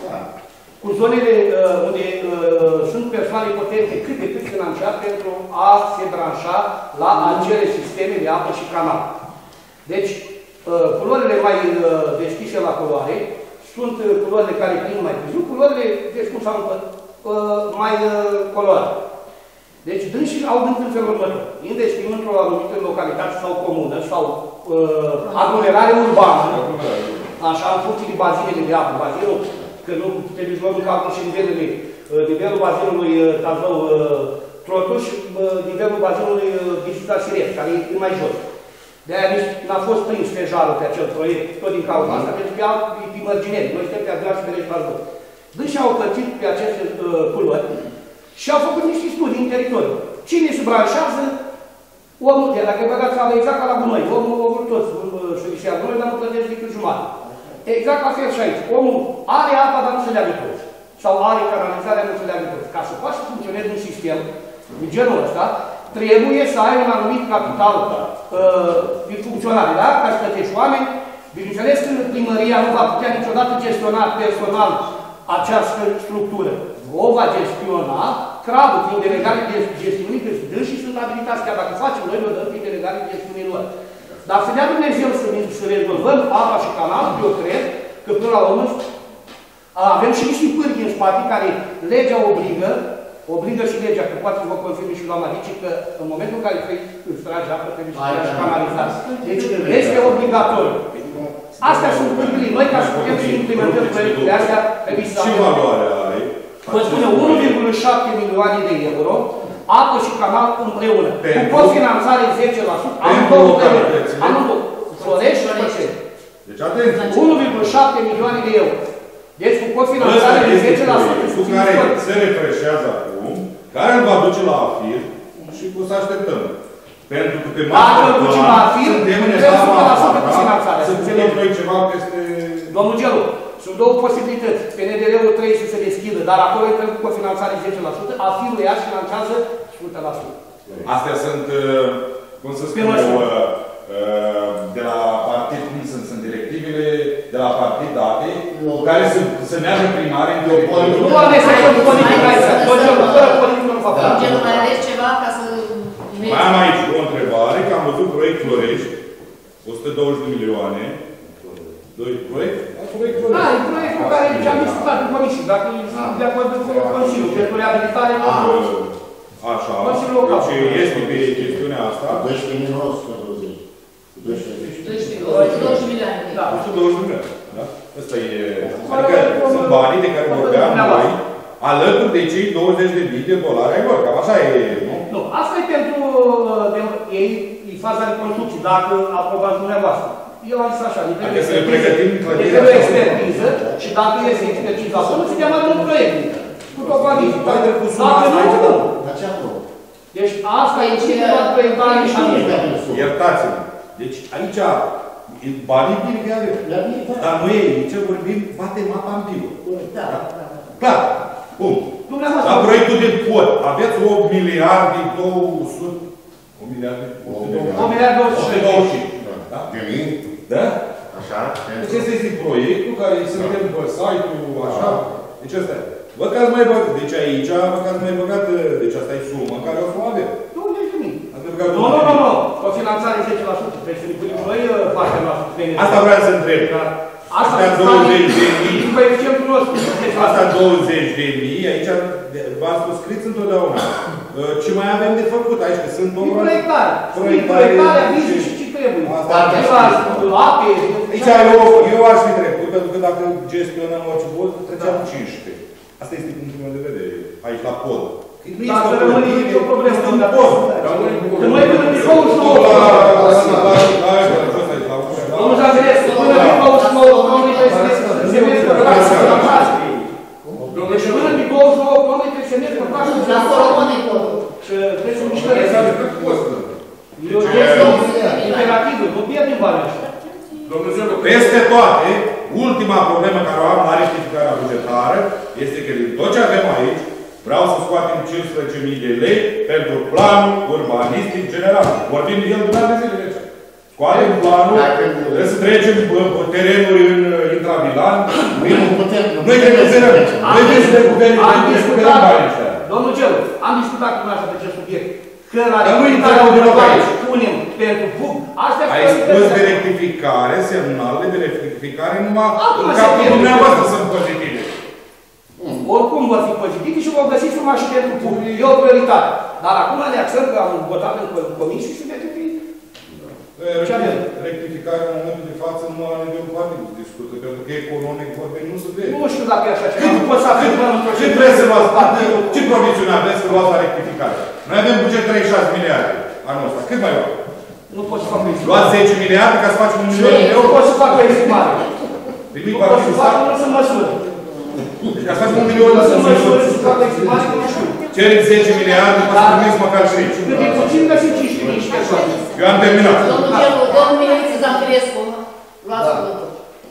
Cu zonele unde sunt persoane potente cât de cât financiar pentru a se branșa la acele sisteme de apă și canal. Deci, culorile mai deschise la culoare sunt culorile care prind mai târziu, culorile, deci cum s-au mai colorate. Deci, dânsii au gândit în felul următor. Investim într-o anumită localitate sau comună sau aglomerare urbană, așa, în funcție de bazinele de apă, bazinul, că nu trebuie să luăm în calcul și nivelul bazinului Tazău-Trotuș, nivelul bazinului Bistrița-Siret, care e mai jos. De-aia nici n-a fost prins fejarul pe acel proiect, tot din cauza asta, pentru că e pe mărgineri. Noi suntem pe Adriat și pe Rești-Vazbăt. Deci au plătit pe aceste culori și au făcut niște studii în teritoriu. Cine se branșează, omul, dacă băgați la exact ca la gunoi, omul toți, și la gunoi, dar nu plătește decât jumătate. Exact la fel și aici. Omul are apa, dar nu se leagă toți. Sau are canalizarea, nu se leagă toți. Ca să poată să funcționeze un sistem de genul ăsta, trebuie să ai un anumit capital de funcționare, da? Ca să plătești oameni. Bineînțeles că primăria nu va putea niciodată gestiona personal această structură. O va gestiona CRAB-ul prin delegare de gestiune, că dă și sunt abilitați. Chiar dacă facem noi, o dăm prin delegare de gestiune lor. Dar să dea Dumnezeu să rezolvăm apa și canalul, eu cred că până la urmă avem și niște pârghi în spate care legea obligă și legea, că poate să vă confirme și doamna Rici, că în momentul în care îți tragi apă, trebuie să tragi canalizați. Deci este obligatoriu. Astea sunt pârghile noi, ca să putem să implementăm proiectele astea, trebuie să avem. Ce valoare are? Vă spune 1,7 milioane de euro, apă și canal împreună. Cu cofinanțare 10%, anul Florești și Păceni. Deci atenție. 1,7 milioane de euro. Deci cu cofinanțare de 10%. Cu care se refreșează acum, care îl va duce la AFIR și cu să așteptăm. Pentru că pe masterplan suntem în etapa asta, să putem noi ceva peste... Domnul Gelu, sunt două posibilități. PNDL-ul trebuie să se deschidă, dar acolo e pentru cofinanțare 10%, AFIR-ul ea și finanțează 100%. Astea sunt, cum să spun eu, de la partid, cum sunt directivele de la partid date, care să meargă primare în teritoriu. Nu am mesajul politic aici, fără politic nu fac. Genul, mai ales ceva ca să... Mai am aici o întrebare, că am văzut proiect Florești, 120 de milioane. Proiect? Da, e proiectul care am discutat în comisie, dacă e de acord cu Consiliul, pentru reabilitare, așa, deci este pe chestiunea asta. 120 milioane. Da, 120 milioane. Asta e... Adică sunt banii de care vorbeam noi, alături de cei 20.000 de dolari ai lor, cam așa e, nu? Nu, asta e pentru ei, e faza de construcție, dacă aprobați dumneavoastră. Eu am zis așa, ne trebuie expertiză și dacă este expertiză, nu se cheamă un proiect. Cu Sunt o familie. Toate cu suma Dacă asta nu, aici. nu. Dar ce acolo? Deci asta e ceva proiectare și amici. Iertați-mă. Deci aici, banii bine că avem. Dar noi aici vorbim, batem apa în pilă. Da. Clar. Bun. La proiectul de pod, aveți 8 miliarde 200... 1 miliarde 125. Da? Da? Așa. Deci ăsta este proiectul care suntem pe site-ul, așa. Deci ăsta e. Văd că ați mai băgat. Deci aici, văd că ați mai băgat, deci asta e suma care o să o avem. Nu, nimic. Nu. O finanțare 10%. Trebuie să ne punem noi partea noastră. Asta vreau să întreb. Asta 20.000. Coeficientul nostru. Asta 20.000, aici v-am spus scriți întotdeauna. Ce mai avem de făcut aici? Că sunt două... Proiectare. Proiectare, avizii și ce trebuie. Ape. Aici eu aș fi trecut, pentru că dacă gestionăm orice pod, treceam 15. Asta este punctul meu de vedere. Aici la pod. Dacă rămâne nicio problemă, este un pod. Că noi până din 29... Domnul Jangerescu, până din 29 octombrie trebuie să ne semnezi contractul de finanțare. Deci până din 29 octombrie trebuie să semnezi contractul de finanțare. Și trebuie să mișcăreți. E o chestie imperativă, nu pierdem banii ăștia. Peste toate, ultima problemă care o am la rectificarea bugetară este că din tot ce avem aici, vreau să scoatem 15.000 de lei pentru planul urbanistic general. Vorbim de el durante zilele astea. Scoatem planul, trebuie să trecem terenuri în intravilan. Noi recuperăm banii ăștia. Domnul Gelu, am discutat cu dumneavoastră pe acest subiect. Că la rectificare punem pentru PUB, astea ai spus de rectificare, semnalele de rectificare numai în capul dumneavoastră sunt pozitive. Oricum vor fi pozitive și vom găsi suma și pentru PUB. E o prioritate. Dar acum ne axăm că am votat în comisii și vedem rectificarea în momentul de față nu la nivelul partidului discută, pentru că economic vorbind nu se vede. Nu știu dacă e așa ceva. Nu pot să afirmăm într-o ce vreți să luați? Ce provisiune aveți să luați la rectificare? Noi avem buget 36 miliarde anul ăsta. Cât mai luăm? Nu pot să fac o estimare. Luați 10 miliarde ca să facem 1 milion de euro? Nu pot să fac o estimare. Nimic nu pot să fac, nu sunt măsură. Deci ca să facem 1 milion de euro? Nu sunt măsură să fac o estimare, că nu știu. Cereți 10 miliarde ca să primiți măcar 5. Cât e puțin, găsim 15 persoane. Eu am terminat. Domnul Miliță Zampirescu, luați cuvântul.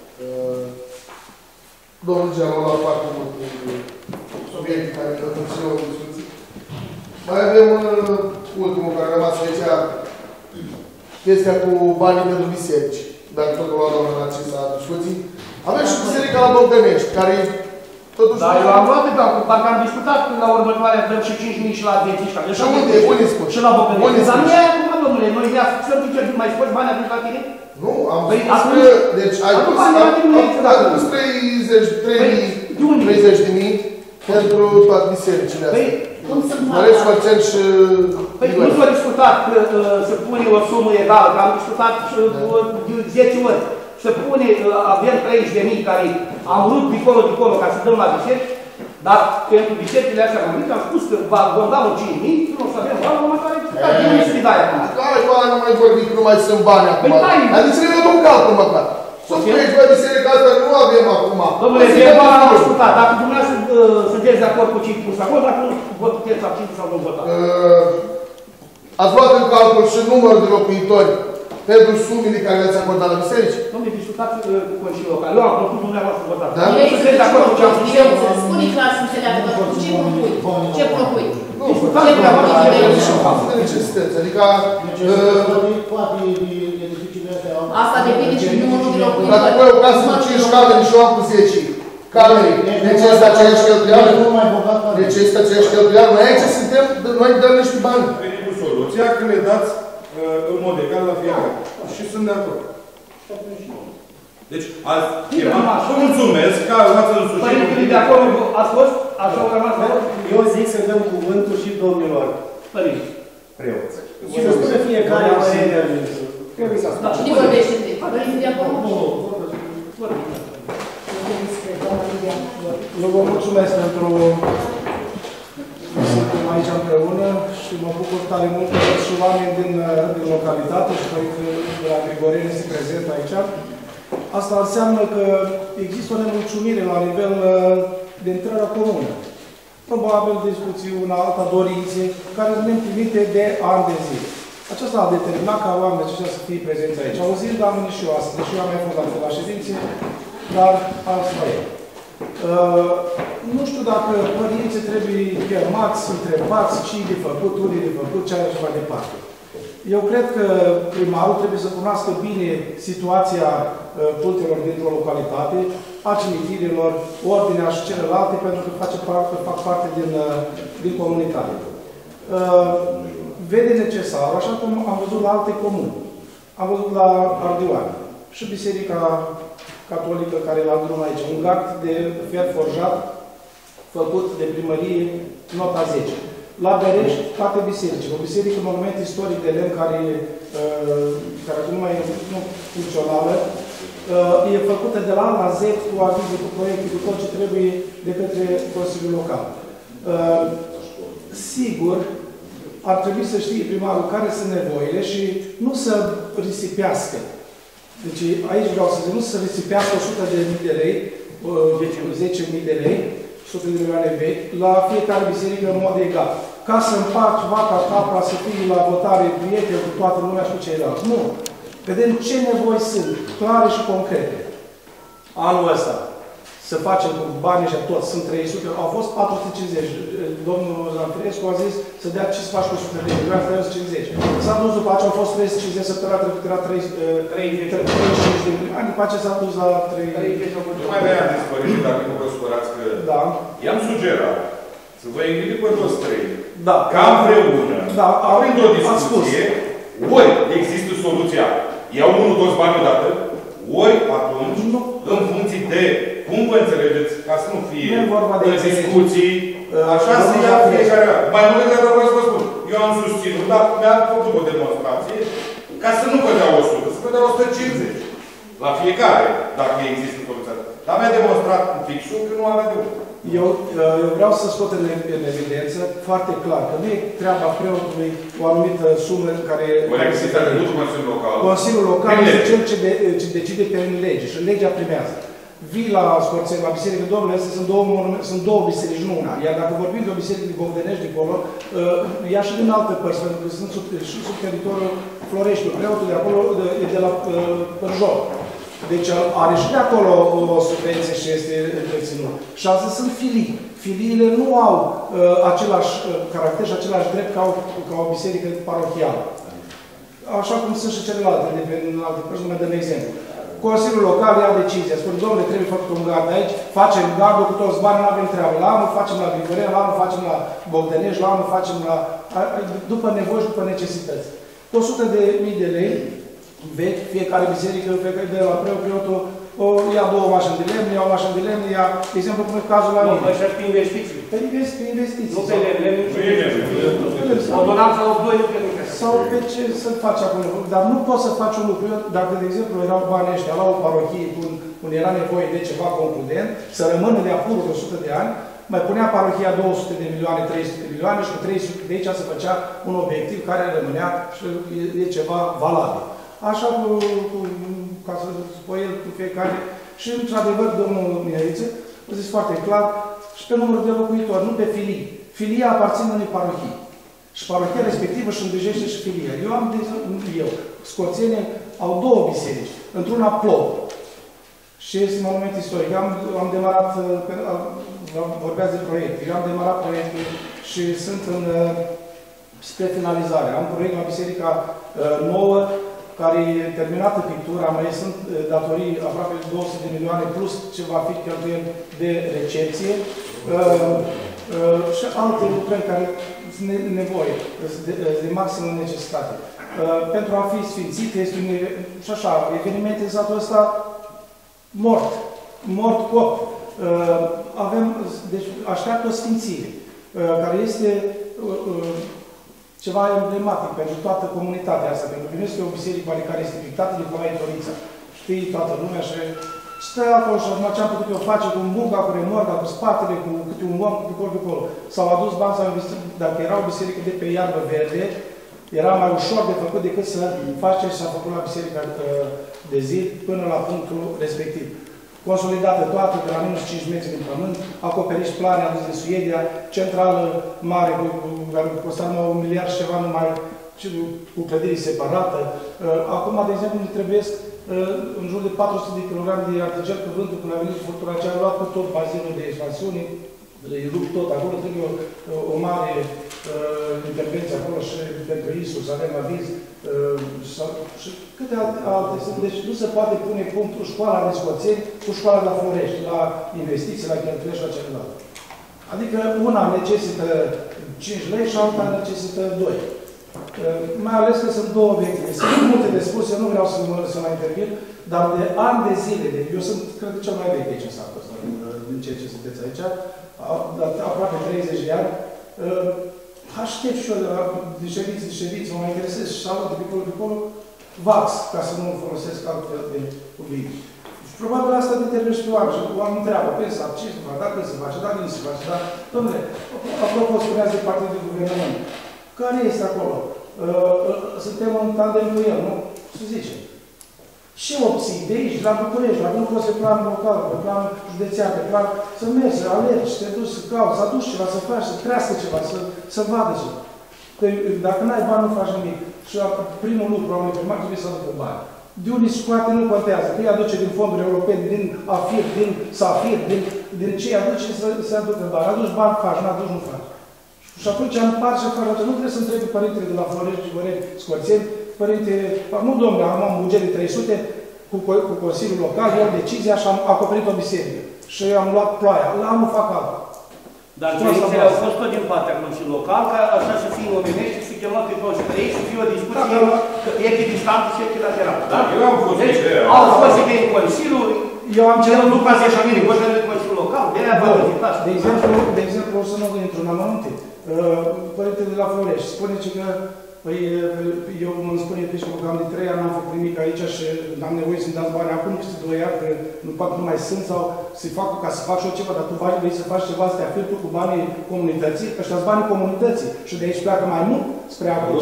Domnul Gelu a luat foarte multe subiecte care ne dă și eu discuții. Mai avem ultimul care a rămas aici, chestia cu banii pentru biserici. Dacă totul la doamna Narcisa a discuții. Avem și biserica la Bogdănești, care totuși... Da, eu am luat de calcul, parcă am discutat la următoarea dăm și 5.000 și la advențiști. Și unde spun? Și la Bogdănești. Dar nu e acum, domnule, noi ne să ducem mai scoți bani atunci la tine? Nu, am spus că... Deci ai pus 30.000 pentru toate bisericile astea. Mărești Mărțel și... Păi nu s-a discutat să pune o sumă egală, că am discutat 10 ori. Să pune, avem 30.000 care am rupt de colo, ca să dăm la biserici, dar pentru bisericile astea mai mici am spus că vom da un 5.000, nu o să avem bani, următoare, dar de unde să-i dai acum? Care bani nu mai vorbi, că nu mai sunt bani acum? Adică să ne dăm un calcul măcar. Să spuneți, băi, biserica asta nu avem acum. Domnule, de bani am discutat, dacă dumneavoastră sunteți de acord cu ce-i pus acolo, dacă nu vă puteți să abțineți sau nu votați. Ați luat în calcul și numărul de locuitori pentru sumele care le-ați acordat la biserici? Domnule, discutați cu Consiliul Local. Eu am propus dumneavoastră votați. Da? Nu sunteți de acord cu ce am spus eu? Spune clar să înțeleagă, cu ce propui? Ce propui? Nu, discutați de necesități. Adică... Asta depinde și numărul de locuitori. Dacă voi o casă cu 5 camere și eu am cu 10 camere, deci este aceeași cheltuială? Deci este aceeași cheltuială? Noi aici suntem, noi dăm niște bani. Veni cu soluția că le dați în mod egal la fiecare. Și sunt de acord. Deci, vă mulțumesc că ați însușit. Părintele de acolo ați fost? Așa au rămas de acord? Eu zic să dăm cuvântul și domnilor Părinți. preoți. Și să spune fiecare părerea lui. Cine vorbește întâi? Părintele de acolo? Eu vă mulțumesc pentru suntem aici împreună și mă bucur tare mult că și oameni din localitate și Părintele de la Grigoreni este prezent aici. Asta înseamnă că există o nemulțumire la nivel de întreaga comună. probabil discuții, una alta, dorințe, care sunt împlinite de ani de zi. Aceasta a determinat ca oamenii aceștia să fie prezenți aici. Auzind, am venit și eu astăzi, deși eu am mai fost la ședințe, dar asta e. Nu știu dacă părinții trebuie chemați, întrebați ce e de făcut, unde e de făcut, ce are și mai departe. Eu cred că primarul trebuie să cunoască bine situația cultelor dintr-o localitate, a cimitirilor, ordinea și celelalte, pentru că fac parte din comunitate. Vede necesar, așa cum am văzut la alte comuni. Am văzut la Ardioani și Biserica Catolică care e la drum aici. Un gard de fier forjat făcut de primărie, nota 10. La Berești, toate bisericile. O biserică, monument istoric de lemn care acum nu mai e funcțională, e făcută de la A la Z cu avize, cu proiecte, cu tot ce trebuie de către Consiliul Local. Sigur, ar trebui să știe primarul care sunt nevoile și nu să risipească. Deci aici vreau să zic, nu să risipească 100.000 de lei, 10.000 de lei, 100 de milioane vechi, la fiecare biserică în mod egal. Ca să împarți vaca capra, să fii la votare prieteni cu toată lumea și cu ceilalți. Nu. Vedem ce nevoi sunt, clare și concrete. Anul ăsta, să facem cu banii și toți, sunt 300, au fost 450. Domnul Zanfirescu a zis să dea ce să faci cu 100 de milioane, 350. S-a dus după aceea, au fost 350, săptămâna trecută era 35 de milioane, după aceea s-a dus la 30. Nu mai avea dispărere, dacă nu vă supărați că... Da. I-am sugerat să vă invit pe toți trei. Da. Ca împreună, aprind o discuție, ori există soluția, iau unul toți banii odată, ori atunci, în funcție de cum vă înțelegeți, ca să nu fie discuții, așa să ia fiecare. Mai mult decât vreau să vă spun. Eu am susținut, dar mi-am făcut o demonstrație ca să nu vă dea 100, să vă dea 150. La fiecare, dacă există soluția. Dar mi-a demonstrat fixul că nu avea de unde. Eu vreau să scot în evidență foarte clar că nu e treaba preotului o anumită sumă care... Consiliul Local. Consiliul Local este cel ce decide pe lege și legea primează. Vii la Scorțeni, la Biserică Domnului, astea sunt două biserici, nu una. Iar dacă vorbim de o biserică din Bogdănești, dincolo, ia și din alte părți, pentru că sunt și sub teritoriul Floreștiului. Preotul de acolo e de la Părjor. Deci are și de acolo o subvenție și este întreținut. Și astea sunt filii. Filiile nu au același caracter și același drept ca o biserică parohială. Așa cum sunt și celelalte, de pe alte părți, nu mai dăm exemplu. Consiliul Local ia decizia, spune, domnule, trebuie făcut un gard aici, facem gardul cu toți banii, nu avem treabă. La anul facem la Grigoreni, la anul facem la Bogdănești, la anul facem la... după nevoi și după necesități. 100.000 de lei vechi, fiecare biserică, fiecare de la preotul, ia 2 mașini de lemn, ia o mașină de lemn, ia, de exemplu, cum e cazul la mine. Nu, ăștia pe investiții. Pe investiții. Nu pe lemn, ordonanța 82 nu pe lucruri. Sau pe ce să faci acolo. Dar nu poți să faci un lucru. Dacă, de exemplu, erau banii ăștia la o parohie unde era nevoie de ceva concludent, să rămână de apurul de 100 de ani, mai punea parohia 200 de milioane, 300 de milioane și cu 300 de aici se făcea un obiectiv care rămânea și e ceva valabil. Așa ca să spui el cu fiecare. Și, într-adevăr, domnul Mihăiță a zis foarte clar și pe numărul de locuitori, nu pe filii. Filia aparține unei parohii. Și parohia respectivă își îngrijește și filia. Scorțenii au 2 biserici. Într-una Plov. Și este monument istoric. Am demarat, vorbeați de proiecte. Eu am demarat proiecte și sunt spre finalizare. Am un proiect la Biserica Nouă, care e terminată pictura, mai sunt datorii aproape 200 de milioane plus ce va fi cheltuieli de recepție și alte lucrări care sunt nevoie, de maximă necesitate. Pentru a fi sfințit, este un, și așa, eveniment în satul ăsta mort cop. Deci așteaptă o sfințire, care este ceva emblematic pentru toată comunitatea asta, pentru că nu este o biserică care este pictată de Nicolae Torița. Știi toată lumea și stă acolo și acum ce am putut eu face cu munca, cu remorca, cu spatele, cu câte un om, cu acolo. S-au adus bani, s-au investit, dacă era o biserică de pe iarbă verde, era mai ușor de făcut decât să faci ce s-a făcut la biserica de zi până la punctul respectiv. consolidată toată, de la minus 5 metri din pământ, acoperiș plane adus din Suedia, centrală mare, care costa numai 1 miliard și ceva, numai cu clădiri separată. Acum, de exemplu, ne trebuie în jur de 400 de kg de artigel, că vântul, când a venit furtuna aceea, a luat cu tot bazinul de expansiune, îi rup tot acolo, trebuie o mare intervenție acolo și pentru ISU, să avem aviz, și câte alte sunt. Deci nu se poate pune punctul școala de scoțeni cu școala de la Florești, la investiții, la cheltuieli și la celălalt. Adică una necesită 5 lei și alta necesită 2. Mai ales că sunt două obiective. Sunt multe de spus, eu nu vreau să mai intervin, dar de ani de zile, eu sunt, cred, cel mai vechi aici în satul ăsta, din ceea ce sunteți aici, aproape 30 de ani, aștept și eu de ședință, mă mai interesez și salut de pe acolo, VAX, ca să nu folosesc altfel de cuvinte. Și probabil asta te trebuie și pe oameni, și oameni întreabă, pensa, ce se face, dacă se face, dacă nu se face, dar, domnule, apropo, spuneați de partidul de guvernământ, care este acolo? Suntem în tandem cu el, nu? Să zicem. Ce opții de aici, la București, la nu poți pe plan local, pe plan județean, pe plan să mergi, să alergi, să te duci, să cauți, să aduci ceva, să faci, să crească ceva, să vadă ceva. Că dacă n-ai bani, nu faci nimic. Și primul lucru al unui primar trebuie să aducă bani. De unde se scoate nu contează. Că îi aduce din fonduri europene, din AFIR, din SAFIR, din ce îi aduce să aducă bani. Aduci bani, faci, nu aduci, nu faci. Și atunci am par și faci. Nu trebuie să întrebi părintele de la Florești și Văreni Scoțeni, părinte, nu domnule, am un buget de 300 cu Consiliul Local, iau decizia și am acoperit o biserică. Și am luat ploaia. La anul fac altă. Dar cerințele au fost tot din partea Consiliului Local, ca așa să fie omenești, să fie chemat pe toți trei, să fie o discuție echidistantă și echilaterală. Eu am fost deci, au fost idei în Consiliul, eu am cerut după aceea și mine, hotărât de Consiliul Local, de-aia v-am invitat. De exemplu, o să nu intru în amănunte. Părintele de la Florești spune că păi, eu îmi spune episcopul că am de 3 ani, n-am făcut nimic aici și am nevoie să-mi dați bani acum, peste 2 ani, că nu mai sunt sau să-i fac ca să fac și eu ceva, dar tu vrei să faci ceva, să te afiri tu cu banii comunității, ăștia-s banii comunității și de aici pleacă mai mult spre acolo.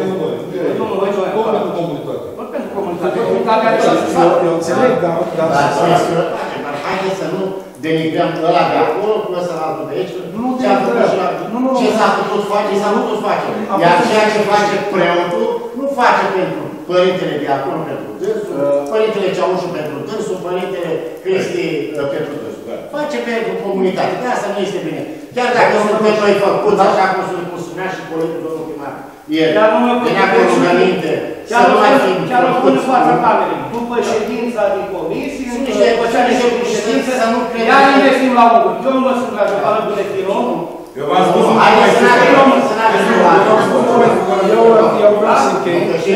Eu înțeleg, dar... Haideți să nu denigrăm ăla de acolo cu ăsta la altul de aici. Ce s-a putut face, s-a putut face. Iar ceea ce face preotul, nu face pentru părintele de acolo pentru dânsul, părintele Ceaușu pentru dânsul, părintele Cristi pentru dânsul. Face pentru comunitate. De asta nu este bine. Chiar dacă suntem noi făcuți, așa cum spunea și colegul domnul primar, ieri, din acolo înainte, să nu mai fim făcuți. Chiar fața camerei. După ședința de comisie, după ședință, iar investim la unul. Eu nu mă sunt la șopară de filon. Eu v-am spus un haideți să eu vreau să închei.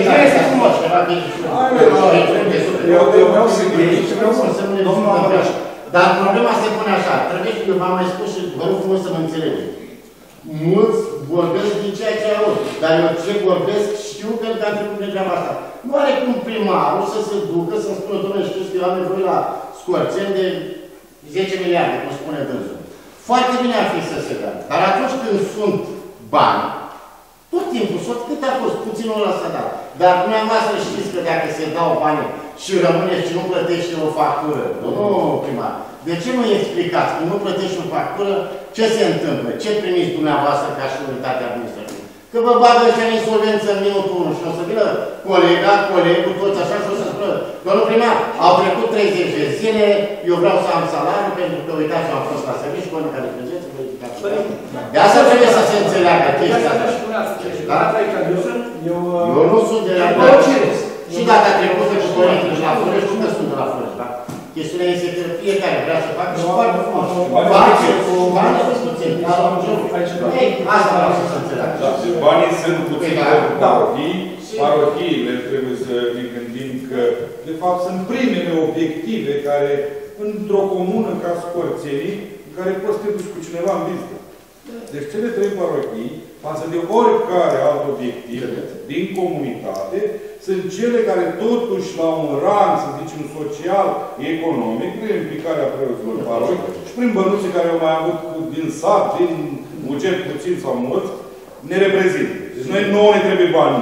Eu vreau să închei și vreau să domnul Amărăș. Dar problema se pune așa. Trebuie, eu v-am mai spus și vă rog frumos să mă înțelegeți. Mulți vorbesc din ceea ce au, dar eu ce vorbesc știu că am trecut de treaba asta. Nu are cum primarul să se ducă să-mi spună, domnule, știți că eu am nevoie la Scorțeni de 10 miliarde, cum spune dânsul. Foarte bine ar fi să se dea. Dar atunci când sunt bani, tot timpul, cât a fost, puținul ăla s-a dat. Dar dumneavoastră știți că dacă se dau bani și rămâne și nu plătește o factură, nu primar, de ce nu explicați? Când nu plătești o factură, ce se întâmplă? Ce primiți dumneavoastră ca și unitate administrativă? Că vă bagă ăștia în insolvență în minutul 1 și o să vină colegul, toți așa și o să spună, domnul primar, au trecut 30 de zile, eu vreau să am salariu pentru că, uitați, am fost la serviciu, cu care prezență, verificați. De asta trebuie să se înțeleagă chestia asta. Eu nu sunt de la Florești. Și data trecută cu părintele de la Florești, nu că sunt de la Florești, da? Chestiunea este că fiecare vrea să facă și foarte frumos. Banii sunt puțini. Asta vreau să înțeleagă. Banii sunt puțini pentru parohii. Parohiile trebuie să ne gândim că, de fapt, sunt primele obiective care, într-o comună ca Scorțenii, în care poți să te duci cu cineva în vizită. Deci cele 3 parohii, față de oricare alt obiectiv din comunitate, sunt cele care totuși la un rang, să zicem, social, economic, prin implicarea preoților parohi și prin bănuții care au mai avut din sat, din buget puțin sau mulți, ne reprezintă. Deci noi nouă ne trebuie bani mulți.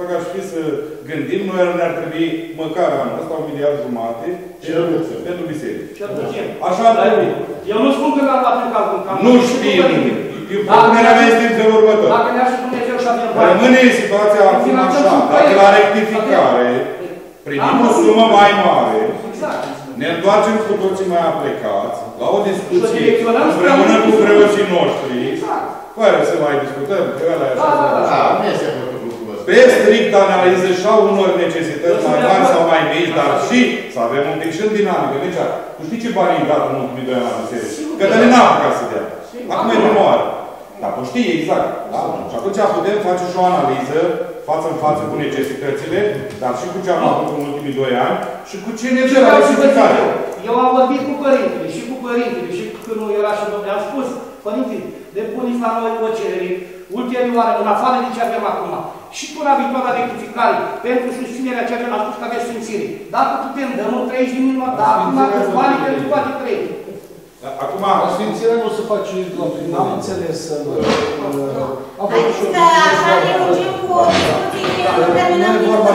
dacă aș fi să gândim, noi ne-ar trebui măcar anul ăsta 1,5 miliard pentru biserici. Așa ar trebui. Eu nu spun că n-am luat în calcul. Nu știu. Propunerea mea este în felul următor. Dacă ne-aș Dumnezeu și avem bani. Rămâne situația acum așa, dacă la rectificare primim o sumă mai mare, ne întoarcem cu toții mai aplicați, la o discuție împreună cu preoții noștri, fără să mai discutăm, că ăla e așa. Pe strict analiză și a unor necesități mai mari sau mai mici, dar și să avem un pic și în dinamică. Deci, tu știi ce bani ai dat în ultimii 2 ani la biserică? Cătălin n-a apucat să dea. Acum e prima oară. Dar tu știi exact. Da? Și atunci putem face și o analiză față în față cu necesitățile, dar și cu ce am făcut în ultimii 2 ani și cu ce ne dă la rectificare. Eu am vorbit cu părintele și cu părintele și când nu era și domnule, am spus, părinte, depuneți la noi o cerere ulterioară, în afară de ce avem acum. Și până la viitoarea rectificare, pentru susținerea ceea ce l-a spus că aveți sfințire. Dacă putem, dăm 30 de milioane, dar acum aveți banii pentru toate 3. Acum, sfințirea nu se face la primul. N-am înțeles. Adică așa ne rugim cu o discuție și nu terminăm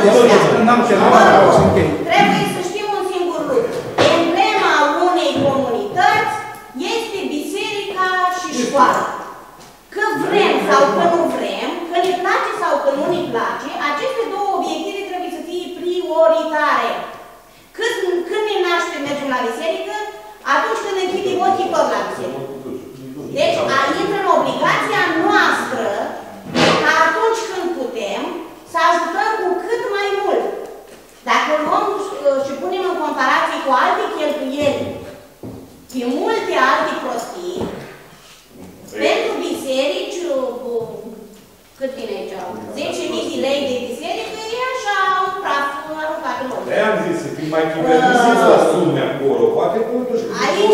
Trebuie să știm un singur lucru. Emblema unei comunități este biserica și școala. Că vrem sau că nu vrem, că ne place sau că nu ne place, aceste două obiective trebuie să fie prioritare. Când ne naștem, mergem la biserică, atunci când închidem ochii tot la biserică. Deci, intră în obligația noastră ca atunci când putem să ajutăm cu cât mai mult. Dacă luăm și punem în comparație cu alte cheltuieli, și multe alte prostii, pentru biserici, cât vine aici? 10.000 de lei de biserică, e așa un praf aruncat în loc. De-aia am zis să fim mai chiverisiți la sume acolo, poate totuși. Aici.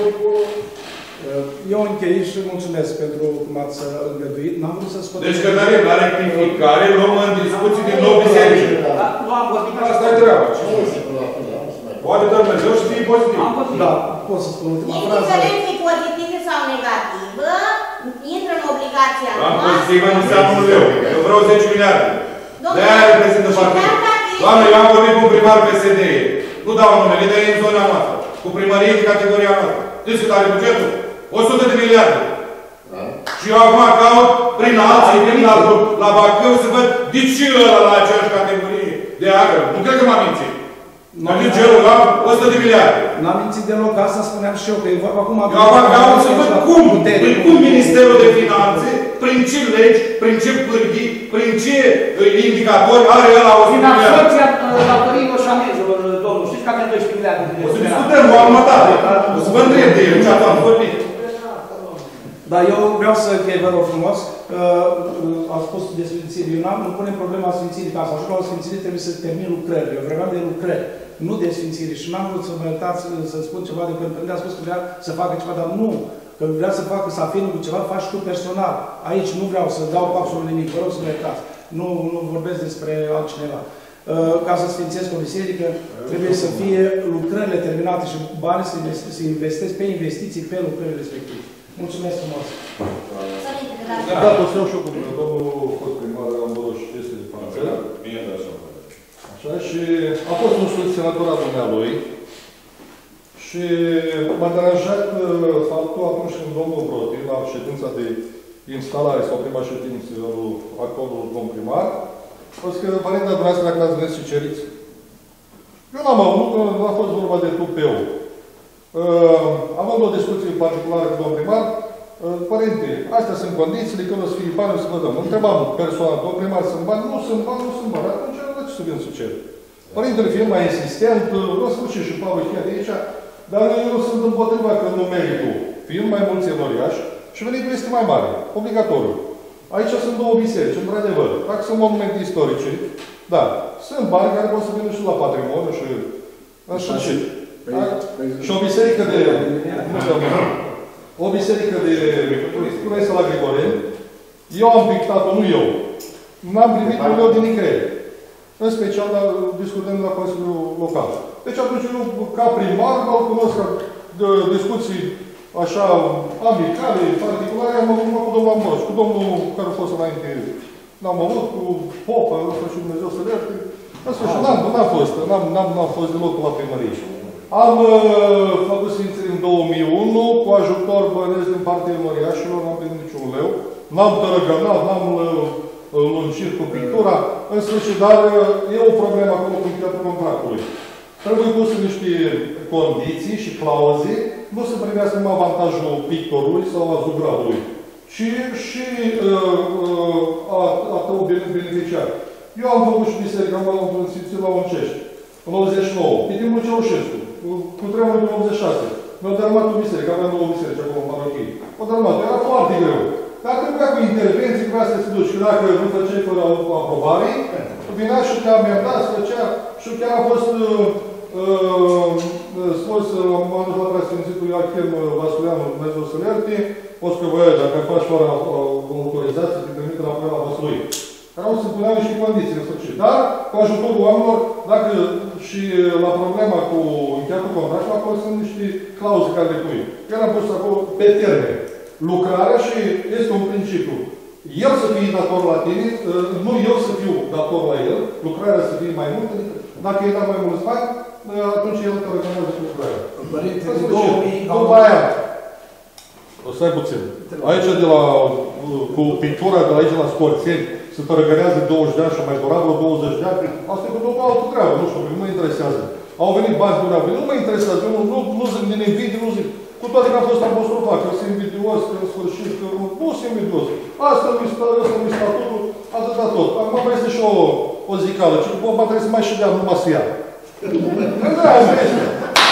Eu închei și mulțumesc pentru cum ați îngăduit. N-am vrut să scot. Deci, Cătălin, la rectificare luăm în discuții din nou biserici. Nu am vorbit. Asta e treaba. Poate Dumnezeu și fie pozitiv. Da, pot să spun ultima frază. Indiferent fi pozitivă sau negativă, intră în obligația noastră. Am pozitivă nu înseamnă un leu. Eu vreau 10 miliarde. De-aia reprezintă partidul. Doamne, eu am vorbit cu un primar PSD. Nu dau numele, dar e în zona noastră. Cu primărie de categoria noastră. Știți cât are bugetul? 100 de miliarde. Și eu acum caut prin alții, prin la Bacău, să văd de ce ăla la aceeași categorie de agră. Nu cred că m-am mințit. Am zis cerul la 100 de miliarde. N-am mințit deloc, asta spuneam și eu, că e vorba acum... Eu acum să văd cum Ministerul de Finanțe, prin ce legi, prin ce pârghii, prin ce indicatori are ăla 100 de miliarde. Din absorția datorilor și amenzilor, domnul, știți că avem 12 miliarde. O să discutăm o armătate. O să vă întreb de el, ce am vorbit. Dar eu vreau să închei, vă rog frumos, am spus de sfințire. Eu nu punem problema sfințirii, ca să ajung la o sfințire trebuie să termin lucrări. Eu vreau de lucrări, nu de sfințire. Și n-am vrut să mă iertați să spun ceva de când am spus că vrea să facă ceva, dar nu. Că vrea să facă, să afirm cu ceva, faci tu personal. Aici nu vreau să dau absolut nimic, vă rog să mă iertați. Nu vorbesc despre altcineva. Ca să sfințesc o biserică, trebuie să fie lucrările terminate și banii să investesc pe investiții, pe lucrările respective. Mulțumesc frumos! Da, o să iau și eu cu domnul fost primar Ambroș, este de față. Bine, da, așa. Așa, și a fost un susținător al dumnealui. Și m-a deranjat faptul atunci când domnul Broti, la ședința de instalare sau prima ședință lui actualul domn primar, a spus că părintea dumneavoastră dacă n-ați venit și ceriți. Eu n-am avut, nu a fost vorba de tupeu. Având o discuție particulară cu domn primar, părinte, astea sunt condițiile, când o să fie bani, o să vă dăm. Întrebam persoana, domn primar, sunt bani? Nu sunt bani, nu sunt bani. Atunci, de ce să vin să cer? Părintele fiind mai insistent, o sfârșit și Paul chiar de aici, dar eu nu sunt împotriva că nu meritul, fiind mai mulți enoriași, și venitul este mai mare, obligatoriu. Aici sunt două biserici, într-adevăr. Dacă sunt monumente istorice, da, sunt bani care pot să vină și la patrimoniu și în sfârșit. Și o biserică de... O biserică de... Spuneți la Grigoreni, eu am pictat-o, nu eu. N-am primit un leu din nicăieri. În special discutând la Consiliul Local. Deci atunci eu, ca primar, mă cunosc de discuții așa amicale, particulare, am avut cu domnul Ambroș, cu domnul care a fost înainte N-am avut cu popă, și Dumnezeu să le ierte. În sfârșit, n-am fost deloc la primărie. Am făcut sfințiri în 2001, cu ajutor bănesc din partea măriașilor, n-am primit niciun leu. N-am tărăgănat, n-am lungit cu pictura. În sfârșit, dar e o problemă acolo cu încheiatul contractului. Trebuie pus în niște condiții și clauze, nu să primească numai avantajul pictorului sau a zugravului, ci și a tău beneficiar. Eu am făcut și biserica, am sfințit la Uncești, în 89, pe timpul Ceaușescu, cu tremurul în 86. Mi-au dărâmat o biserică, aveam două biserici acolo în parochie. O dărâmat, era foarte greu. Dar trebuia cu intervenții, trebuia să se duci. Și dacă nu făceai fără aprobare, vinea și te amenda, se făcea, și chiar a fost spus, m-am dus la preasfințitul Iachim Vasuleanu, Dumnezeu să-l ierte, o să că dacă faci fără autorizație, te trimite la până la Văslui. Erau să puneau niște condiții în sfârșit. Dar, cu ajutorul oamenilor, dacă și la problema cu încheiatul contractului, acolo sunt niște clauze care le pui. Chiar am pus acolo pe termen. Lucrarea și este un principiu. El să fie dator la tine, nu eu să fiu dator la el, lucrarea să fie mai multă. Dacă e dat mai mulți bani, atunci el te recomandă cu lucrarea. Părinte, după aia, o să ai puțin. Aici de la, cu pictura de la aici la Scorțeni, se tărăgănează 20 de ani și mai durabilă 20 de ani. Asta e cu totul altă treabă, nu știu, nu mă interesează. Au venit bani durabili, nu mă interesează, nu zic din invidii, nu zic. Cu toate că am fost apostrofat, că sunt invidios, că în sfârșit, că nu sunt invidios. Asta mi statutul, atâta tot. Acum mai este și o zicală, ci bomba trebuie să mai și dea numai să ia. Da, asta este.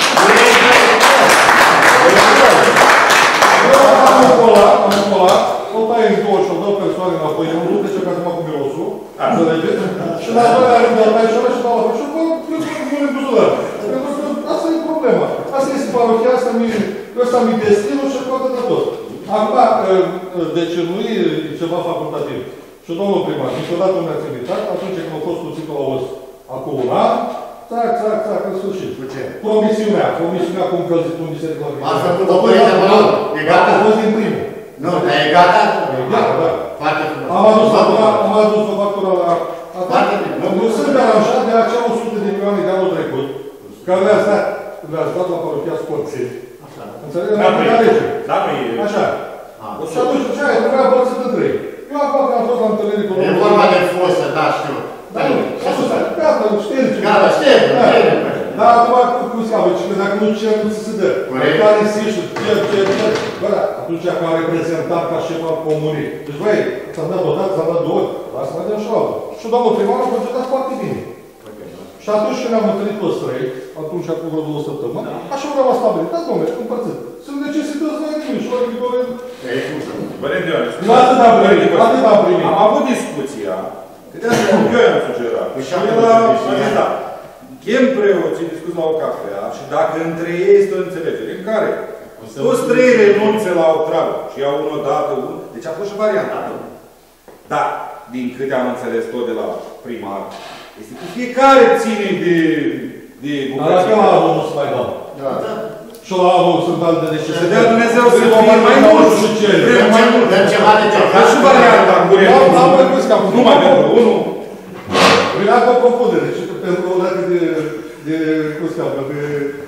Am un colat, o tai în două și o dau persoane înapoi, eu nu trece ca să mă cu mirosul, înțelegeți? Și la doilea rând, îl tai și ăla și dau la fel. Și eu nu le buzular. Pentru că asta e problema. Asta este parochia, ăsta mi destinul și toată de tot. Acum, deci nu e ceva facultativ. Și domnul primar, niciodată nu ne-ați invitat, atunci când a fost cuțitul la os, acum un an, țac, în sfârșit. Cu ce? Promisiunea cu încălzit un biserică la primar. Asta făcut-o părinte Bălău. E gata? A fost din primul. Nu, dar e gata? E gata, da. Foarte frumos. Am adus o factură la... Foarte bine. Nu sunt aranjat de acea 100 de milioane de anul trecut, care le-ați dat la parochia Scorțeni. Înțelegeți? Da, nu e... Așa. Și atunci, ce aia, trebuia părțit în trei. Eu acum că am fost la întâlnire cu... E vorba de fostă, da, știu. Gata, ștergi. Gata, ștergi. Dar acum, cum se cheamă, că dacă nu cer, nu se dă. Care insiști, cer. Bă, da, atunci ca reprezentant, ca șef al comunii. Deci, băi, ți-am dat o dată, ți-am dat 2 ori, lasă mai dăm și altă. Și domnul primar a procedat foarte bine. Și atunci când ne-am întâlnit toți trei, atunci acum vreo 2 săptămâni, așa vreau la stabilit. Da, domnule, împărțit. Sunt necesități la nimeni și la Grigore. Părinte Ioane, Atât am primit. am avut discuția, că de asta eu i-am sugerat. Și el a dat. Chem preoții, discuți la o cafea și dacă între ei este o înțelegere în care toți trei renunțe la o treabă și iau unul dată, deci a fost și varianta. Dar, din câte am înțeles tot de la primar, este că fiecare ține de bucăție. Dar la anul nu se mai dau. Și la anul sunt alte de ce. Să dea Dumnezeu să fie mai mult și ce. Dăm ceva de ce. Dar și varianta cu renunță. Am propus ca numai pentru unul. Vreau cu o propunere și pentru o dată de cum se cheamă, de...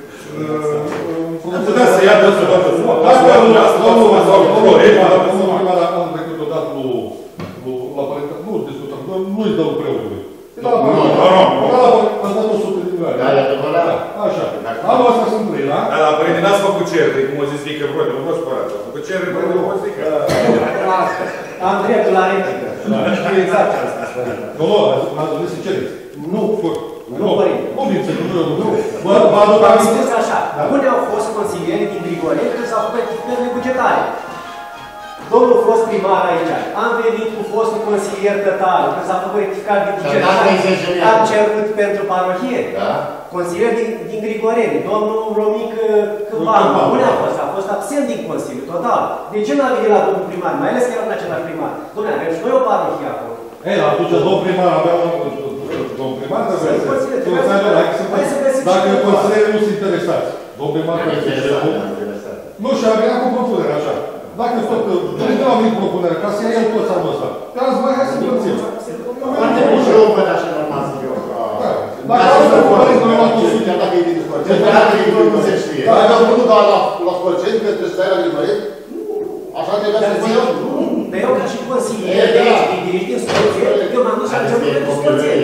Am putea să ia dăsul toată suma. Domnul primar am trecut odată la părinte, nu discutăm, nu-i dăm preotului. Nu, ați dat 100 de milioane. Așa. Anul ăsta sunt 3, da? Dar la părinte n-ați făcut cerere, cum o zis Vică Vrode, nu vă spărați. Ați făcut cerere, părinte, nu vă zică. Am dreptul la replică. Știu exact ce asta spune. Nu, ați zis să cereți. Nu. Nu, părinte. Nu din țări, nu. Am spus așa. Unde au fost consilieri din Grigoreni când s-au făcut rectificările bugetare? Domnul fost primar aici, am venit cu fostul consilier Tătaru, când s-a făcut rectificare de bugetare, am cerut pentru parohie. Consilier din Grigoreni, domnul Romic Câmpan, unde a fost? A fost absent din Consiliu, total. De ce n-a venit la domnul primar? Mai ales că era în același primar. Dom'le, avem și noi o parohie acolo. Ei, atunci domnul primar avea domnul primar, dacă consilierii nu sunt interesați. Domnul primar nu, și a venit cu propunere, așa. Dacă tot, nu am venit propunerea, ca să ia el toți anul ăsta. Pe azi mai hai să împărțim. Foarte bun și eu văd așa normal să fiu. Dacă am propunere, nu am luat 100. Dacă e din scorțeni, nu se știe. Dacă am făcut doar la scorțeni, că trebuie să stai la nimărit, așa trebuia să spun eu? Dar eu ca și consilier de direct din scorțeni, eu m-am dus la început de scorțeni.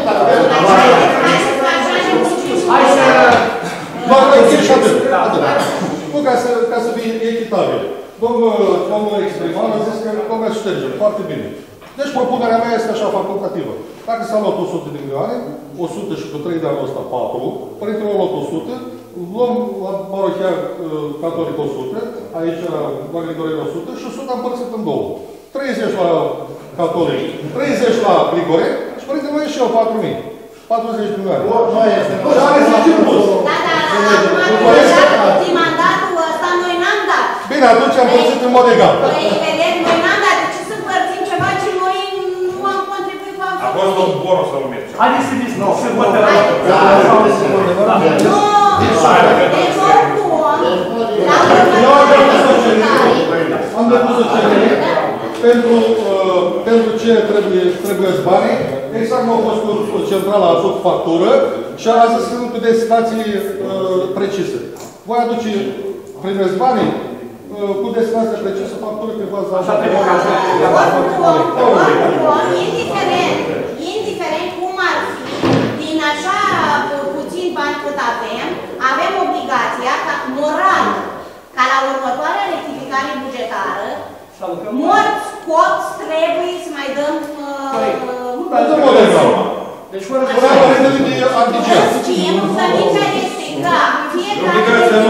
Hai să... Doar că e și atât. Nu, ca să fie echitabil. Domnul ex-primar a zis că lumea șterge. Foarte bine. Deci propunerea mea este așa facultativă. Dacă s-a luat 100 de milioane, 100 și cu 3 de anul ăsta 4, părintele a luat 100, luăm la Parohia Catolic 100, aici la Grigoreni 100 și 100 am împărțit în două. 30 la Catolic, 30 la Grigoreni și părintele mai e și eu 4.000. 40 de milioane. Nu este. Și are 10 plus. Da, acum mandatul ăsta noi n-am dat. Bine, atunci am împărțit în mod egal. Păi, vedeți, noi n-am dat. De ce să împărțim ceva ce noi nu am contribuit cu absolut? A fost un bonus să-l merge. Haideți să zici, nu, se poate rău. Nu! Deci oricum, Am depus o cerere pentru ce trebuie banii. Exact nu a fost cu centrala, a făcut factură și a zis că nu cu destinații precise. Voi aduce, primeți banii cu destinație precisă, factură pe baza așa. Indiferent cum ar fi, din așa puțin bani cât avem obligația moral ca la următoarea rectificare bugetară, morți, coți, trebuie să mai dăm... Deci, fără părintele de antigen. Știm, sănița este ca fiecare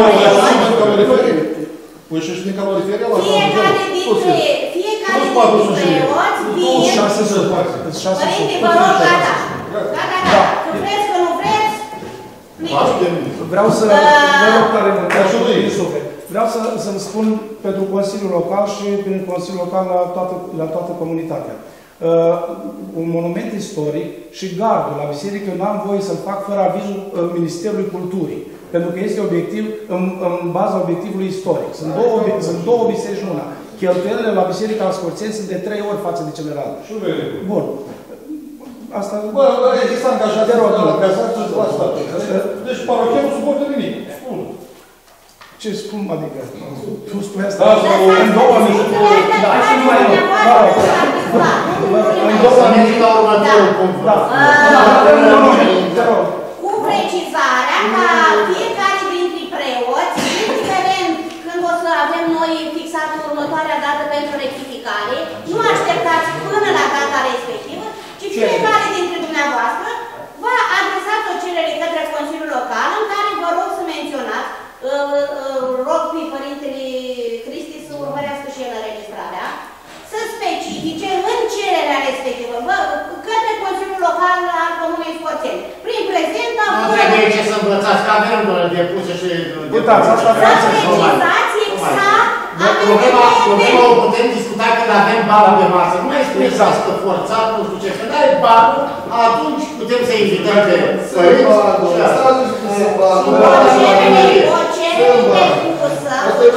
Păi și din caloriferia la fiecare dintre oți vin... Părinte, vă rog, gata. Gata. Că vreți, că nu vreți, Vreau să vreau să-mi spun pentru Consiliul Local și prin Consiliul Local la toată comunitatea. Un monument istoric și gardul la biserică nu am voie să-l fac fără avizul Ministerului Culturii. Pentru că este obiectiv, în baza obiectivului istoric. Sunt două biserici în una. Cheltuielile la Biserica la Scorțeni sunt de 3 ori față de celelalte. Bun. Asta... Bă, există angajat de rog, angajați la stat. Deci parochia nu suportă nimic. Spun. Ce spun, adică? Tu spui asta? În 2 ani. Da, și nu mai în 2 ani la următorul punct. Cu precizarea ca fiecare dintre preoți, indiferent când o să avem noi fixat următoarea dată pentru rectificare, nu așteptați până la data respectivă, ci fiecare dintre dumneavoastră va adresați o cerere către Consiliul Local în care vă rog să menționați, rog pe Părintele Cristi să urmărească și el înregistrarea, să specifice în cererea respectivă, către Consiliul Local al Comunei Scorțeni. Prin prezent am... Nu trebuie ce să învățați, că avem depuse și... Uitați, asta vreau să precizați exact... Problema o putem discuta când avem banul pe masă. Nu mai spuneți că forțat, nu știu ce, când ai banul, atunci putem să invităm pe părinți. O cerere depusă,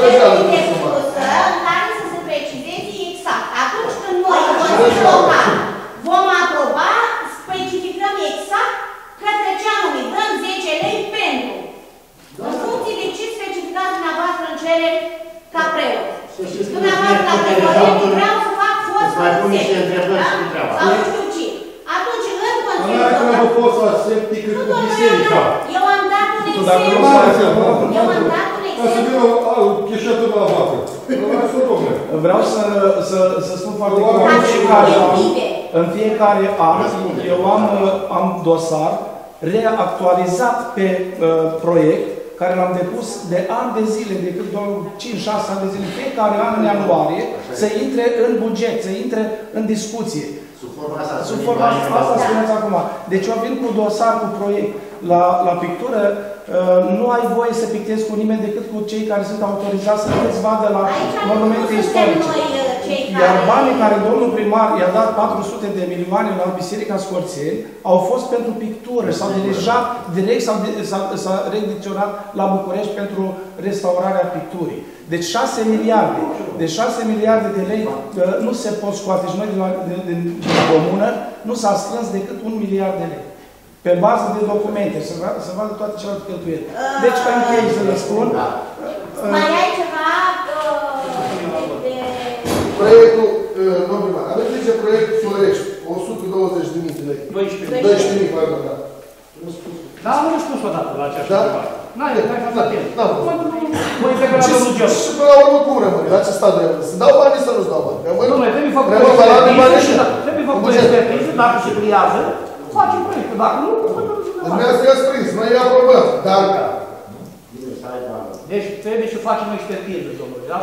în care să se precizeze exact. Atunci când noi, Consiliul Local, vom aproba, specificăm exact către ce anume. Dăm 10 lei pentru. În funcție de ce specificați dumneavoastră în cereri ca preot. Dumneavoastră, dacă vreau să fac fost sau nu știu ce. Atunci, în Consiliul Local... Nu pot să aseptic cu biserica. Eu am dat un exemplu. Ca să vină cheșetul la vacă. Vreau să spun foarte clar, în fiecare an eu am dosar reactualizat pe proiect care l-am depus de ani de zile, de 5-6 ani de zile, fiecare an în ianuarie, să intre în buget, să intre în discuție. Sub forma asta spuneți acum. Deci eu vin cu dosar, cu proiect. La pictură nu ai voie să pictezi cu nimeni decât cu cei care sunt autorizați să îți vadă la monumente istorice. Iar banii care domnul primar i-a dat 400 de milioane la Biserica Scorțeni au fost pentru pictură, s-au dirijat direct, s-a redirecționat la București pentru restaurarea picturii. Deci 6 miliarde. De 6 miliarde de lei nu se pot scoate și noi din comună, nu s-a strâns decât 1 miliard de lei. Pe bază de documente, să vadă toate celelalte cheltuieli. Deci, ca închei să le spun... Mai ai ceva de... Proiectul, domnul primar, aveți zice proiectul Florești, 120.000 de lei. 12.000, pardon, da. Da, am răspuns odată la această întrebare. N-ai fost atent. Voi Și până la urmă cum rămâne? La ce stadiu rămâne? Să dau bani sau nu-ți dau bani? Dom'le, trebuie făcut o expertiză, dacă se pliază, facem proiectul. Dacă nu, dumneavoastră i-ați prins, noi îi aprobăm, dar... Deci trebuie să facem o expertiză, domnule, da?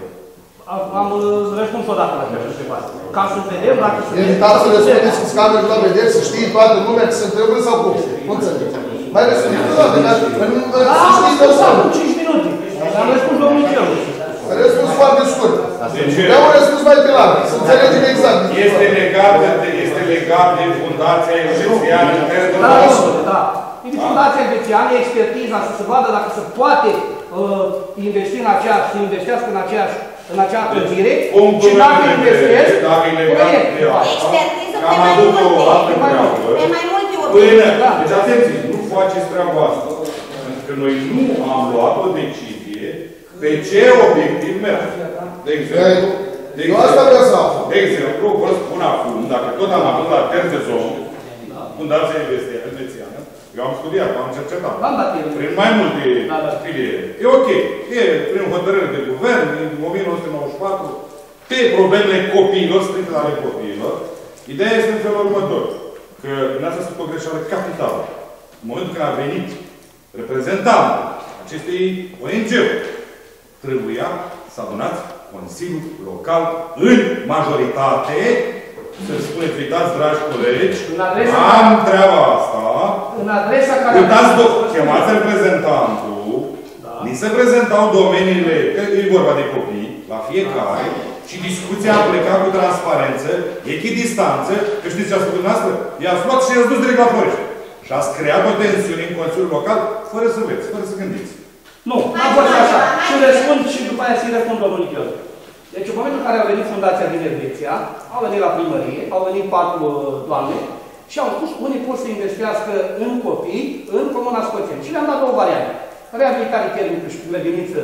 Am răspuns odată la această întrebare. Ca să vedem dacă se... Evitați să răspundeți cu scanerul la vedere, să știi toată lumea că se întrebă sau cum. Nu înțelegeți. Mai răspundeți o dată, dar să știi de sau. 5 minute. Am răspuns domnul Celu. Răspuns foarte scurt. Vreau un răspuns mai pe larg, să înțelegem exact. Este legat de Fundația Elvețiană în termenul nostru. Da. Din Fundația Elvețiană, expertiza să se vadă dacă se poate investi în aceeași, să investească în acea clădire și dacă investesc, proiect. Expertiză Am avut o altă treabă. pe mai multe ori. Deci atenție, nu faceți treaba asta. Pentru că noi nu am luat o decizie pe ce obiectiv merg. De exemplu, de exemplu, vă spun acum, dacă tot am avut la terțe zonă, Fundația Elvețiană, eu am studiat, am cercetat. Prin mai multe filiere. E ok. E prin hotărâre de guvern, din 1994, pe problemele copiilor, stricte ale copiilor. Ideea este în felul următor. Că în asta sunt o greșeală capitală. În momentul când a venit reprezentantul acestei ONG-uri, trebuia să adunați Consiliul Local în majoritate. Să spuneți, uitați, dragi colegi, am treaba asta. În adresa care... Chemați reprezentantul, ni se prezentau domeniile, că e vorba de copii, la fiecare, și discuția a plecat cu transparență, echidistanță, că știți ce a spus dumneavoastră? I-ați luat și i-ați dus direct la Florești. Și ați creat o tensiune în Consiliul Local, fără să veți, fără să gândiți. Nu, n-am fost așa. Și răspund și după aia să-i răspund domnului Chior. Deci în momentul în care a venit Fundația din Elveția, au venit la primărie, au venit 4 doamne și au spus unii pot să investească în copii, în Comuna Scoțeni. Și le-am dat 2 variante. Reabilitare termică și grădiniță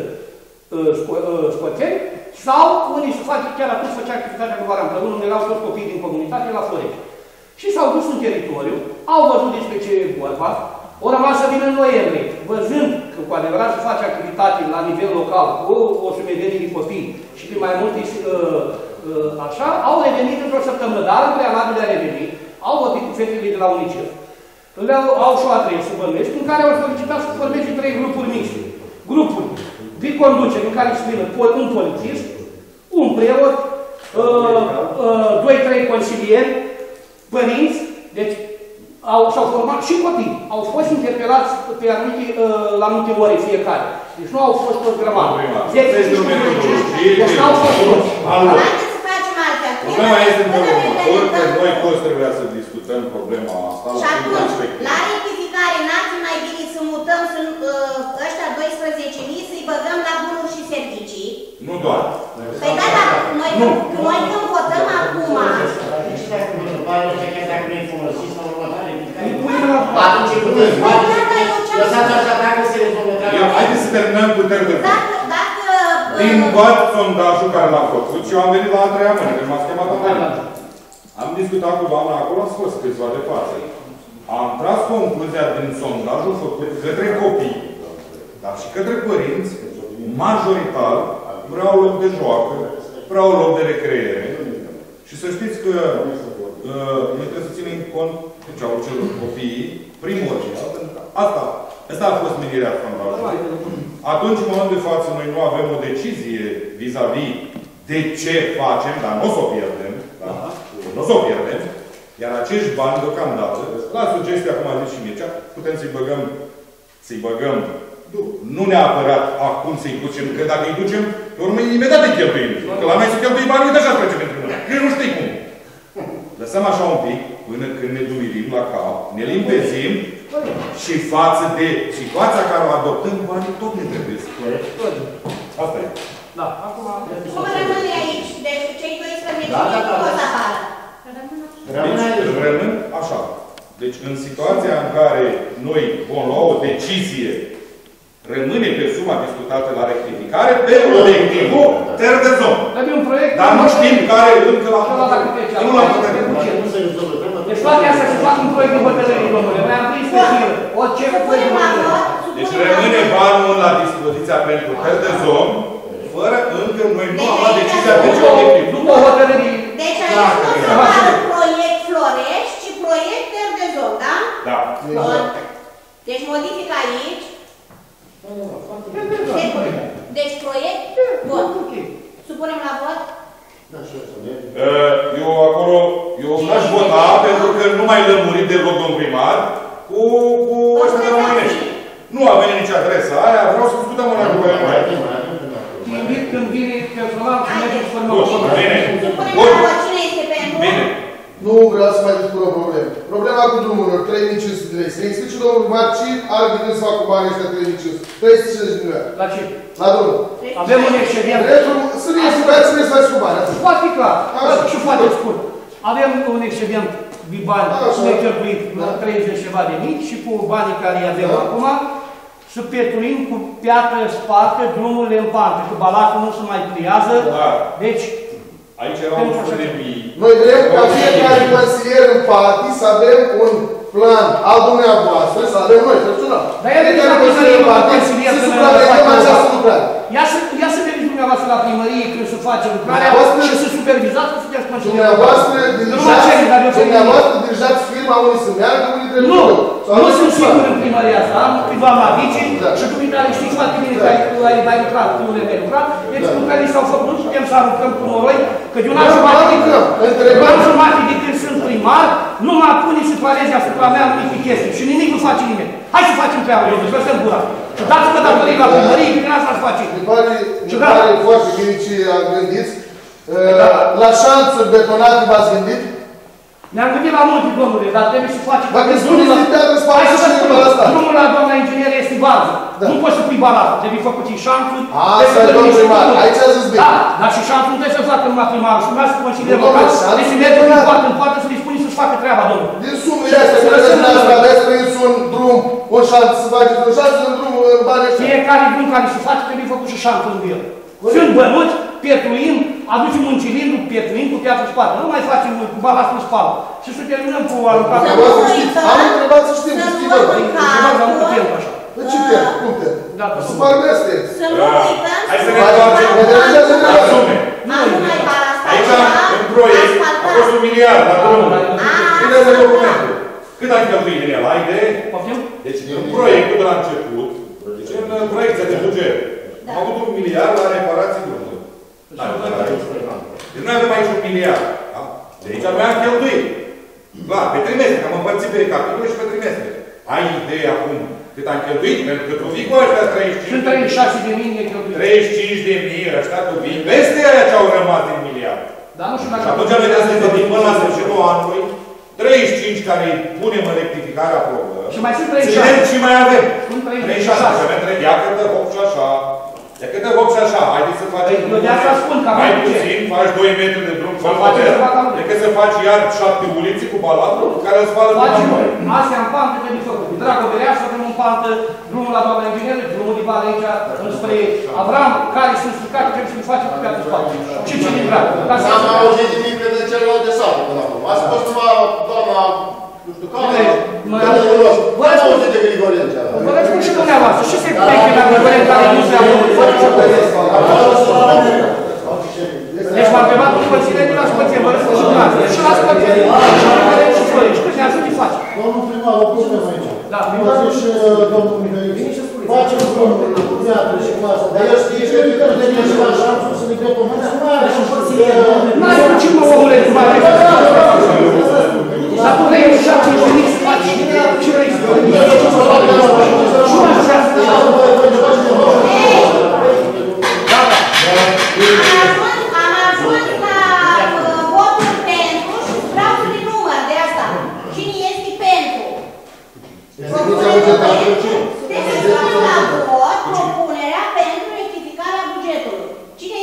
Scoțeni, sau unii se face, chiar atunci făcea activitatea cu Vara împreună, unde erau toți copiii din comunitate la Florești. Și s-au dus în teritoriu, au văzut despre ce e vorba, au rămas să vină în noiembrie, văzând că cu adevărat se face activitate la nivel local, cu o sumedenie de copii și pe mai multe așa, au revenit într-o săptămână, dar în prealabil de a reveni, au vorbit cu fetele de la UNICEF, au și o adresă bănuiesc, în care au solicitat să formeze 3 grupuri mixte. Grupuri de conducere în care se vină un polițist, un preot, 2-3 consilieri, părinți, deci s-au format și copii. Au fost interpelați pe anumite, la multe ore fiecare. Deci nu au fost toți grămadă. Deci nu au fost toți. Haideți să facem altea. Problema este în felul următor, că noi toți trebuia să discutăm problema asta. Și atunci, la rectificare, n-ar fi mai bine să mutăm ăștia 12.000, să-i băgăm la bunuri și servicii. Nu doar. Păi da, dar noi când votăm acum... Atunci puteți face. Lăsați așa dacă se rezolvă treaba. Haideți să terminăm cu termenul. Din toată sondajul care l-am făcut, și eu am venit la a 3-a mână, că m-ați chemat la mână. Am discutat cu doamna acolo, am spus câțiva de față. Am tras concluzia din sondajul făcut către copii, dar și către părinți, majoritar, vreau loc de joacă, vreau loc de recreere. Și să știți că noi trebuie să ținem cont de ce au cerut copiii primordial. Asta a fost menirea sondajului. Atunci, în momentul de față, noi nu avem o decizie vis-a-vis de ce facem, dar nu o să o pierdem. Da? Nu o să o pierdem. Iar acești bani, deocamdată, la sugestia, cum a zis și Mircea, putem să-i băgăm, nu neapărat acum să-i ducem, că dacă îi ducem, pe urmă imediat îi cheltuim. Că la noi se cheltui banii, uite așa trece pentru noi. Eu nu știu cum. Lăsăm așa un pic, până când ne dumirim la cap, ne limpezim și față de situația care o adoptăm, banii tot ne trebuie. Asta e. Da, acum... Cum rămâne aici? Deci cei 12 tot apară. Rămân așa. Deci în situația în care noi vom lua o decizie, rămâne pe suma discutată la rectificare, pe obiectivul termen de zonă. Dar nu știm care încă la nu l-am putea. Deci toate astea se fac un proiect de hotărâre, domnule. Mai am prins pe fir. Orice proiect de hotărâre. Deci rămâne banul la dispoziția pentru termen de zonă, fără încă noi nu am luat decizia pe ce obiectiv. După hotărârii. Deci aici nu se apară proiect Florești, ci proiect termen de zonă, da? Da. Deci modific aici. Deci proiect, vot. Supunem la vot? Eu acolo, eu n-aș vota pentru că nu mai lămurit deloc domn primar cu ăștia de la Măinești. Nu a venit nici adresa aia, vreau să discutăm una cu voi. Invit când vine personal și mergem să formăm. Bine. Supunem la vot. Cine este pentru? Bine. Nu vreau să mai discut o problemă. Problema cu drumurilor, 3500 de lei. Să explice domnul Marci, are de gând să facă cu banii ăștia 3500. 350 de milioane. La ce? La drumul. Avem un excedent. Să ne explicați să faci cu banii. Foarte clar. Și foarte scurt. Avem un excedent de bani necheltuit la 30 ceva de mii și cu banii care îi avem acum să petruim cu piatră spartă drumurile în parte, că balatul nu se mai pliază. Deci, aici erau 100 de mii. Noi vrem ca fiecare consilier în partii să avem un plan al dumneavoastră, să avem noi personal. Dar el deja consilier în partii să supraveghem această lucrare. Ia să veniți dumneavoastră la primărie când se face lucrarea și să supervizați că sunteți consilier. Dumneavoastră dirijați firma unii să meargă, unii trebuie nu, nu sunt sigur în primăria asta, am câțiva mavicii și dumitare știți foarte bine că ai mai lucrat, că nu le-ai lucrat, deci lucrările s-au făcut, nu putem să aruncăm cu noroi, că de un an jumătate de când sunt primar, nu mă pune să planeze asupra mea anumite chestii și nimic nu face nimeni. Hai să facem treaba, să lăsăm gura. Și dați-vă datorii la primărie, că din asta ați face. Mi pare foarte bine ce gândiți. La șanțuri betonate v-ați gândit? Ne-am gândit la multe, domnule, dar trebuie să facem... Dacă spuneți de teatră, spate și numărul ăsta. Drumul la doamna inginer este bază. Nu poți să pui balat. Trebuie făcut și șanțuri. Asta e domnul primar. Aici a zis bine. Da, dar și șanțuri nu trebuie să facă numai primarul. Și vreau să considerăm local. Deci să mergem din poartă în poartă să-i spunem să-și facă treaba, domnule. Din sumele astea, că dumneavoastră aveți trăiți un drum, un șanț, să faceți un șanț în drum, în banii ăștia. Fiecare drum care se face trebuie făcut și șanțul în el. Sunt bănuți, petruim, aducem un cilindru, petruim cu piatră spală. Nu mai facem cu balast în spală. Și să terminăm cu aluncat. Am întrebat să știm, să știm. De ce te? Cum te? Să parmeste. Să nu uităm. Hai să ne întoarcem la sume. Aici, în proiect, a fost 1 miliard la drumul. Bine de documentul. Cât ai cheltuit în el? Ai idee? Deci, în proiectul de la început, deci în proiecția de buget, am avut 1 miliard la reparații drumului. Deci noi avem aici 1 miliard. De aici noi am cheltuit. Clar, pe trimestre, am împărțit pe capitole și pe trimestre. Ai idee acum cât am cheltuit? Pentru că tu vii cu ăștia 35. Sunt 36.000 necheltuit. 35.000 ăștia tu vii peste aia ce au rămas din miliard. Dar nu știu dacă... Și atunci vedea să ne gândim până la sfârșitul anului, 35 care îi punem în rectificarea probă. Și mai sunt 36. Și mai avem. Sunt 36. Ia câte hop și așa. Ia câte hop și așa. Haideți să facem... Eu de asta spun că mai puțin, faci 2 metri de drum fără model, decât să faci iar 7 uliții cu balatul care îți fală pe noi. Astea în pantă trebuie făcute. Dragovereasă avem în pantă, drumul la doamna inginer, drumul de bani aici înspre Avram, care sunt stricate, trebuie să-l facem cu piatră spate. Și ce din dragă. N-am auzit nimic de celelalte sate până acum. Ați spus numai doamna, nu știu care, vă auzit de Grigoren cealaltă. Vă răspund și dumneavoastră. Ce se peche la Grigoren care nu se aude? Deci m-a întrebat un consilier de la Scoție, vă răspund și dumneavoastră. Și la Scoție, și Florești. Câți ne-ați să faci? Domnul primar, o problemă aici. Da. Mi-a zis și domnul Mihăiu, facem cu piatră și cu asta. Dar eu știu că de mine și la șanțul să ne cred o mână, nu are și consilier. N-ai muncit, mă, omule, cum are. Dar tu vrei și atunci să veniți să faci ce vrei să faci. Și mă așează. Am ajuns la votul pentru și vreau să le număr de asta. Cine este pentru? Deci să luăm la vot propunerea pentru rectificarea bugetului. Cine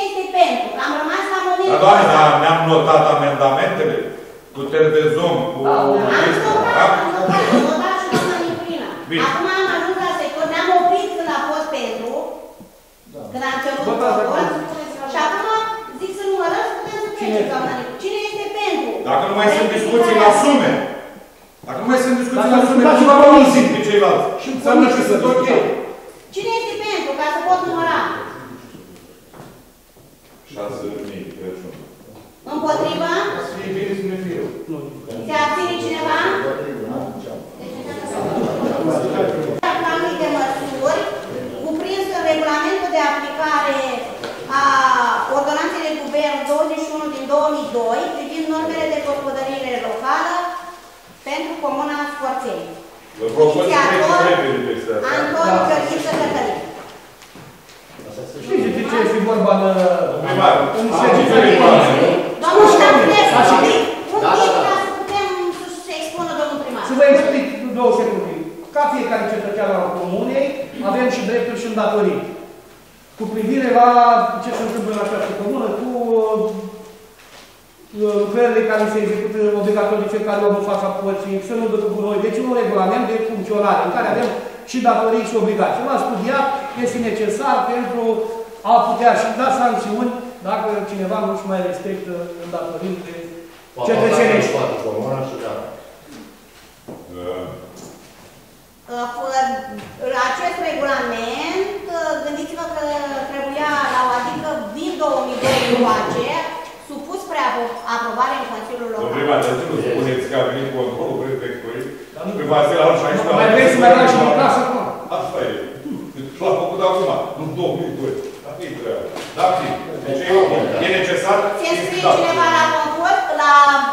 doamne, dar ne-am notat amendamentele cu terbezon, cu... Am notat și doamna Niculina. Acum am ajuns la sector, ne-am oprit când a fost pentru, când am cerut vot, și acum zic să numărăm, să putem să trecem, doamna Niculina. Cine este pentru? Dacă nu mai sunt discuții la sume. Dacă nu mai sunt discuții la sume, dați-vă nu comisia. vă zic pe ceilalți. Și înseamnă că sunt ok. Cine este pentru, ca să pot număra? 6.000, Crăciun. Împotriva? Să fie bine să ne fie. Se abține cineva? Planul de măsuri cuprins în regulamentul de aplicare a ordonanței de guvern 21 din 2002 privind normele de gospodărire locală pentru Comuna Scorțeni. Vă propun să trecem repede peste asta. Anton Cărțiță Cătălin. Știți de ce este vorba în... Primar, Domnul Ștefănescu, un pic ca să putem să expună domnul primar. Să vă explic două secunde. Ca fiecare cetățean al comunei, avem și drepturi și îndatorii. Cu privire la ce se întâmplă în această comună, cu lucrările care se execută obligatorii fiecare om în fața porții, să nu dă cu noi. Deci un regulament de funcționare în care avem și datorii și obligații. L-am studiat, este necesar pentru a putea și da sancțiuni dacă cineva nu-și mai respectă îndatoririle cetățenești. Acest regulament, gândiți-vă că trebuia la o adică din 2002 încoace, supus spre aprobare în Consiliul Local. Domnul primar, de ce nu spuneți că a venit controlul prefecturii? Prima seara al 16 Mai vrei să mai lași în casă acum? Asta e. Și l-a făcut acum, nu 2002. Asta e treaba. Da, fi. Deci e necesar. Se înscrie cineva la concurs, la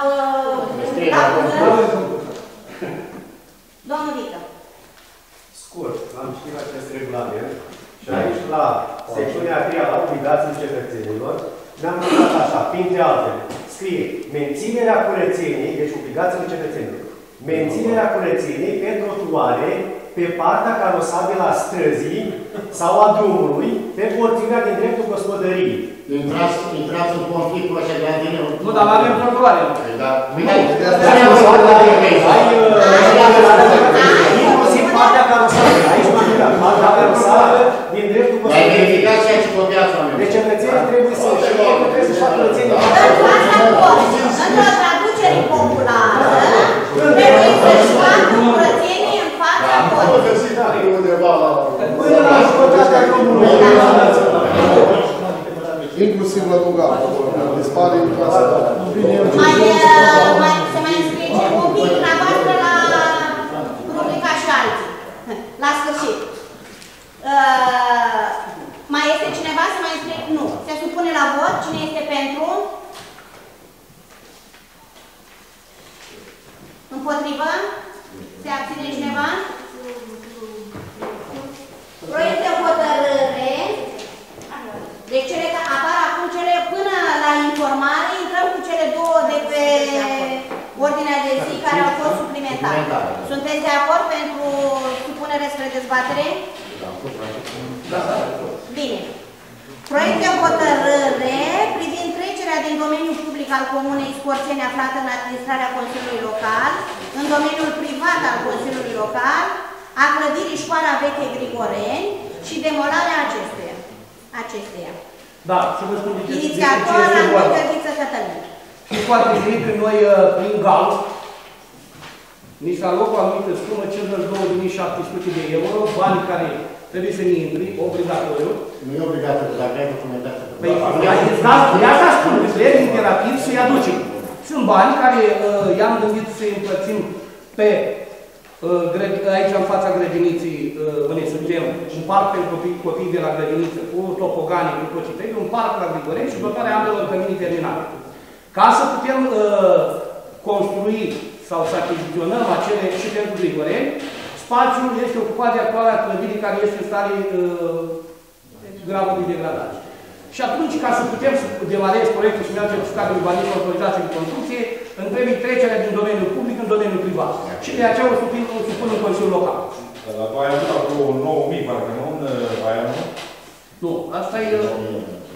Domnul Vică. Scurt, am citit acest regulament și aici la secțiunea 3 la obligații cetățenilor ne-am notat așa, printre altele, scrie menținerea curățeniei, deci obligațiile cetățenilor, menținerea curățeniei pe trotuare pe partea carosabilă a străzii sau a drumului pe porțiunea din dreptul gospodăriei. Intrați în conflict cu așa de adine. Nu, dar avem trotuare. Inclusiv partea carosabilă. Aici m-am uitat. Partea carosabilă din dreptul gospodăriei. Ai verificat ceea ce copiați oamenii. Deci cetățenii trebuie să știe că trebuie să-și facă curățenie. Într-o traducere populară, trebuie să-și facă curățenie în fața porții. Până la jumătatea drumului. Inclusiv la Dunga. Dispare în casa. Se mai înscrie un pic dumneavoastră la rubrica și alții. La sfârșit. Mai este cineva să mai înscrie? Nu. Se supune la vot. Cine este pentru? Împotrivă? Se abține cineva? Proiect de hotărâre. Deci cele apar acum cele până la informare, intrăm cu cele două de pe ordinea de zi care au fost suplimentare. Sunteți de acord pentru supunere spre dezbatere? Bine. Proiect de hotărâre privind trecerea din domeniul public al Comunei Scorțeni aflată în administrarea Consiliului Local, în domeniul privat al Consiliului Local, a clădirii Școala Veche Grigoreni și demolarea acesteia. Da, să vă spun de ce Inițiatoarea este vorba. Cărțiță Cătălin. Și foarte bine că noi, prin GAL, ni s-a luat o anumită sumă, 52.700 de euro, bani care trebuie să ne intri, obligatoriu. Nu e obligatoriu, dacă ai documentație. Păi, de asta spun, că trebuie imperativ să-i aducem. Sunt bani care i-am gândit să-i împărțim pe aici în fața grădiniții unde suntem, un parc pentru copii de la grădiniță, cu topogane, cu tot ce trebuie, un parc la Grigoreni și dotarea ambelor cămini terminate. Ca să putem construi sau să achiziționăm acele și pentru Grigoreni, spațiul este ocupat de actuala clădire care este în stare gravă de degradare. Și atunci, ca să putem să demarez proiectul și mergem cu cadrul urbanism, autorizație de construcție, îmi trebuie trecerea din domeniul public în domeniul privat. Și de aceea o supun în Consiliul Local. Dar tu ai avut acolo 9.000, parcă nu în aia, nu? Nu, asta e...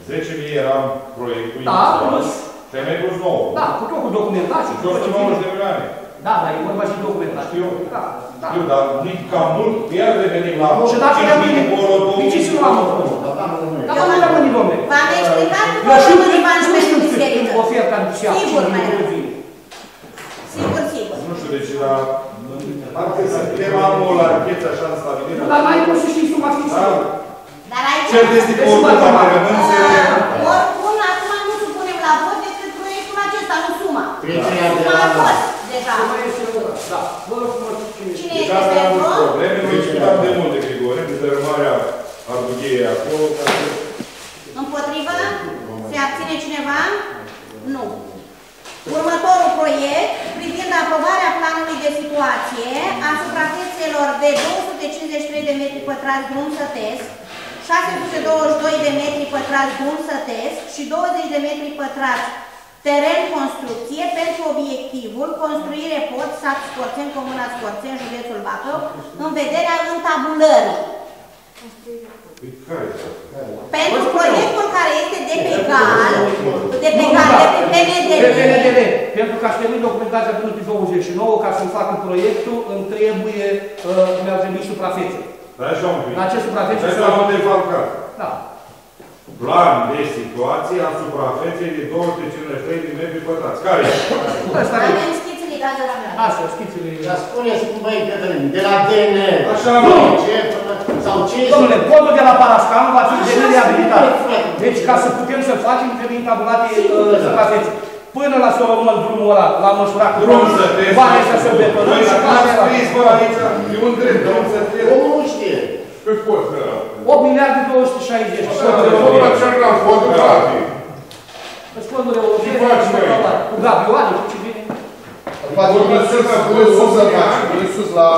10.000 era proiectul Da, plus. și ai mai pus 9. Da, cu tot cu documentație. Și costă 90 de milioane. Da, dar e vorba și de documentație. Știu. Da, da. Știu, dar nu-i cam mult, iar revenim la... Și dacă rămâne, nici nu am făcut. Dar nu rămâne, domnule. V-am explicat că Eu nu rămâne bani și pentru biserică. Oferta de și Sigur mai rămâne. Sigur, sigur. Nu știu, deci la... Parcă să putem amul la recheță așa în stabilire. Dar mai poți să știi suma fixă. Dar aici... Cel este cu oricum, dacă rămân să... Oricum, acum nu supunem la vot decât proiectul acesta, nu suma. Suma a fost deja. Da. Cine Deci este asta am avut pentru? probleme, noi discutam de mult de Grigore, de dărâmarea Argudiei acolo. Împotrivă? Se abține cineva? Nu. Următorul proiect privind aprobarea planului de situație a suprafețelor de 253 de metri pătrați drum sătesc, 622 de metri pătrați drum sătesc și 20 de metri pătrați teren construcție pentru obiectivul construire pod sat Scorțeni, Comuna Scorțeni, județul Bacău, în vederea întabulării. Pentru proiectul care este de pe GAL, de pe PNDL. Pentru că aș termin documentația până pe 29, ca să-mi facă proiectul, îmi trebuie, mi-ar trebui suprafețe. Dar așa un pic. La ce suprafețe? Asta am defalcat. Da. Plan de situație a suprafeței de 253 de metri pătrați. Care e? Avem schițele de la mea. Asta, schițele. Dar spuneți cum băi, Cătălin, de la DNR. Așa, sau ce? Domnule, podul de la Parascan va fi de nereabilitat. Deci, ca să putem să facem, trebuie intabulate suprafețe. Până la Solomon, drumul ăla, l-am măsurat cu drum să te banii ăștia să betonăm. Noi și n-am scris, bă, aici, e un drept, drum să te... Omul nu știe. Pe post, da. 8 miliarde 260. Așa, așa că am făcut, frate. Îți fondurile europene, cu gabioane, cu ce vine. Pune sus să faci, pune sus la...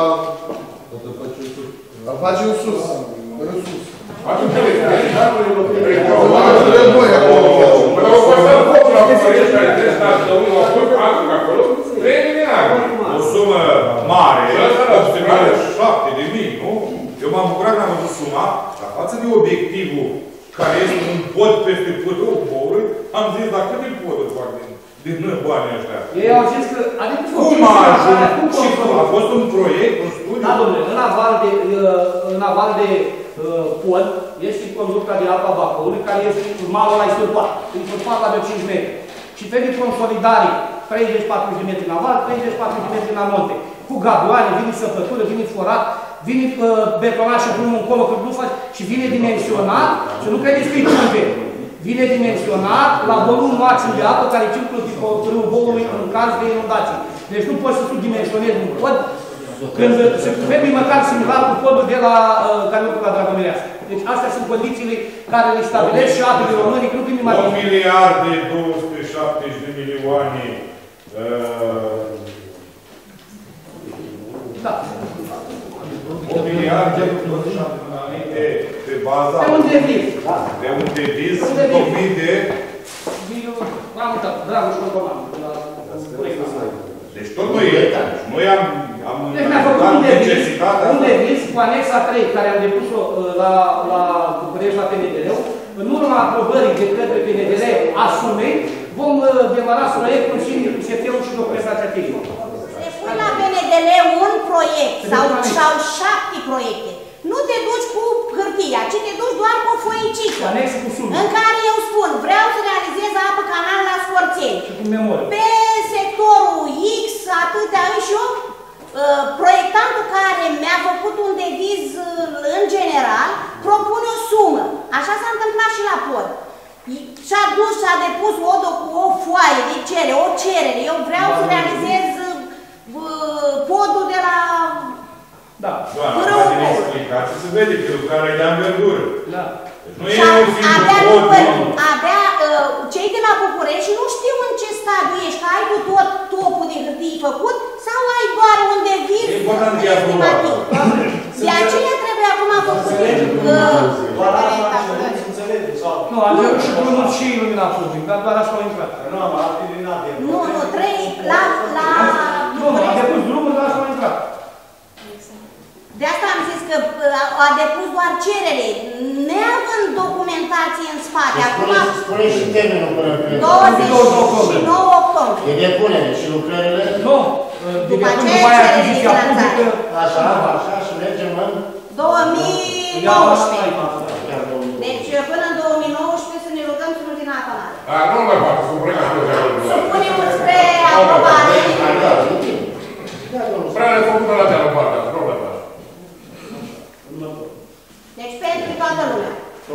Îl faci în sus. Pune sus. Atunci trebuie să faci. Trebuie voi acolo. Până o păsăm focul la proiect care trebuie să dați de unul la foc, aduc acolo, 3 miliarde. O sumă mare, 7.000, nu? Eu m-am bucurat că am văzut suma, dar față de obiectivul care este un pod peste podul poporului, am zis, dar câte poduri fac din banii ăștia? Ei au zis că... Cum a ajuns? Și cum? A fost un proiect, un studiu? Da, domnule, în aval de pod este conducta de apa Bacăului, care este malul ăla stâlpat. E stâlpat la de 5 metri. Și trebuie consolidare 30-40 de metri în aval, 30-40 de metri în amonte. Cu gadoane, vine săpătură, vine forat, vine betonat și drumul încolo, că nu faci, și vine dimensionat, și nu credeți că e cumpe. Vine dimensionat la volum maxim de apă care circulă pe râul Boului în caz de inundații. Deci nu poți să subdimensionezi un pod, când se trebuie măcar similar cu podul de la Caniotul la Dragomireasă. Deci astea sunt condițiile care le stabilesc și apele românii, că nu primim mai 1 miliarde 270 de milioane. Da. 1 miliarde pe baza... Pe un deviz. Pe un deviz, domnit de... Am uitat, Dragoș Colcoman, la proiectul ăsta. Deci tot noi am deci mi-a făcut un deviz cu anexa 3, care am depus-o la București, la PNDL-ul. În urma aprobării de către PNDL a sumei, vom demara proiectul și CT-ul și documentația tehnică. Se pune la PNDL un proiect sau 7 proiecte. Nu te duci cu hârtia, ci te duci doar cu o foicică, în care eu spun, vreau să realizez apă canal la Scorțeni. Pe sectorul X, atâtea și eu, proiectantul care mi-a făcut un deviz în general, propune o sumă. Așa s-a întâmplat și la pod. Și-a dus, și-a depus o foaie de cere, o cerere. Eu vreau să realizez podul de la... Da. Doar din explicații se vede că lucrarea e de învergură. Da. Nu e un singur pod. Abia cei de la București nu știu în ce stadiu ești, că ai cu tot topul de hârtii făcut sau ai doar un deviz estimativ. De aceea trebuie acum făcut nu, am cerut și drumul și iluminat public, dar doar așa au intrat. Nu, 3 la... Nu, am depus drumul, dar așa au intrat. De asta am zis că a depus doar cerere, neavând documentație în spate. Acum, spune și termenul până în 29 octombrie. De depunere și lucrările? Nu. După aceea cerere de finanțare. Așa, și mergem în 2019. Deci până în 2019 să ne rugăm să nu din apa mare. Nu mai fac, Supunem spre aprobare. Prea le făcută la cealaltă parte, problema. Deci pentru toată lumea.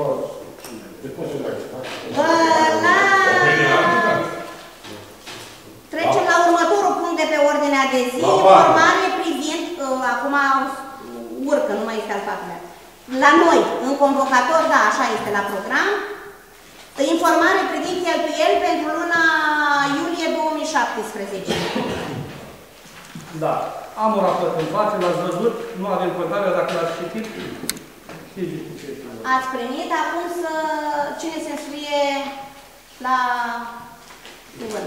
Trecem la următorul punct de pe ordinea de zi. Informare privind, acum urcă, nu mai este al patrulea. La noi, în convocator, da, așa este la program. Informare privind cheltuieli pentru luna iulie 2017. Da. Am un raport în față, l-ați văzut, nu avem contarea, dacă l-ați citit. Ați primit, acum să... Cine se înscrie la cuvânt?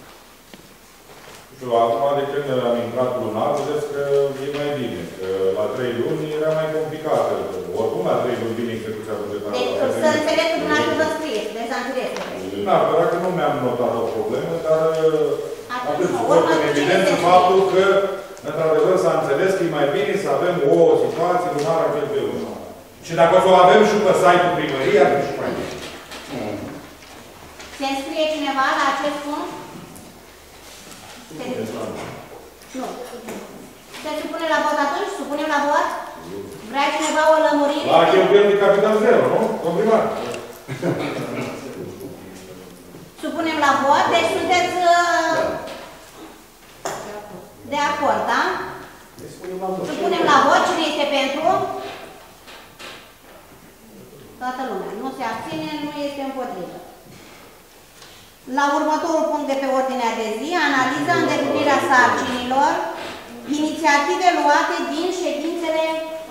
Și acum de când am intrat lunar, vedeți că e mai bine. Că la 3 luni era mai complicat. Oricum la 3 luni vine execuția bugetară. Deci să înțeleg că dumneavoastră vă scrieți, deci să înțeleg. Da, părea că nu mi-am notat o problemă, dar atât scot în evidență faptul că, într-adevăr, s-a înțeles că e mai bine să avem o situație lunară cheltuielă. Și dacă o să o avem și pe site-ul primăriei, atunci și mai bine. Se înscrie cineva la acest punct? Nu. Se supune la vot atunci? Supunem la vot? Vrea cineva o lămurire? La cheltuieli de capital zero, nu? Domn primar. Supunem la vot, deci sunteți de acord, da? Supunem la vot, cine este pentru? Toată lumea. Nu se abține, nu este împotrivă. La următorul punct de pe ordinea de zi, analiza îndeplinirea sarcinilor, inițiative luate din ședințele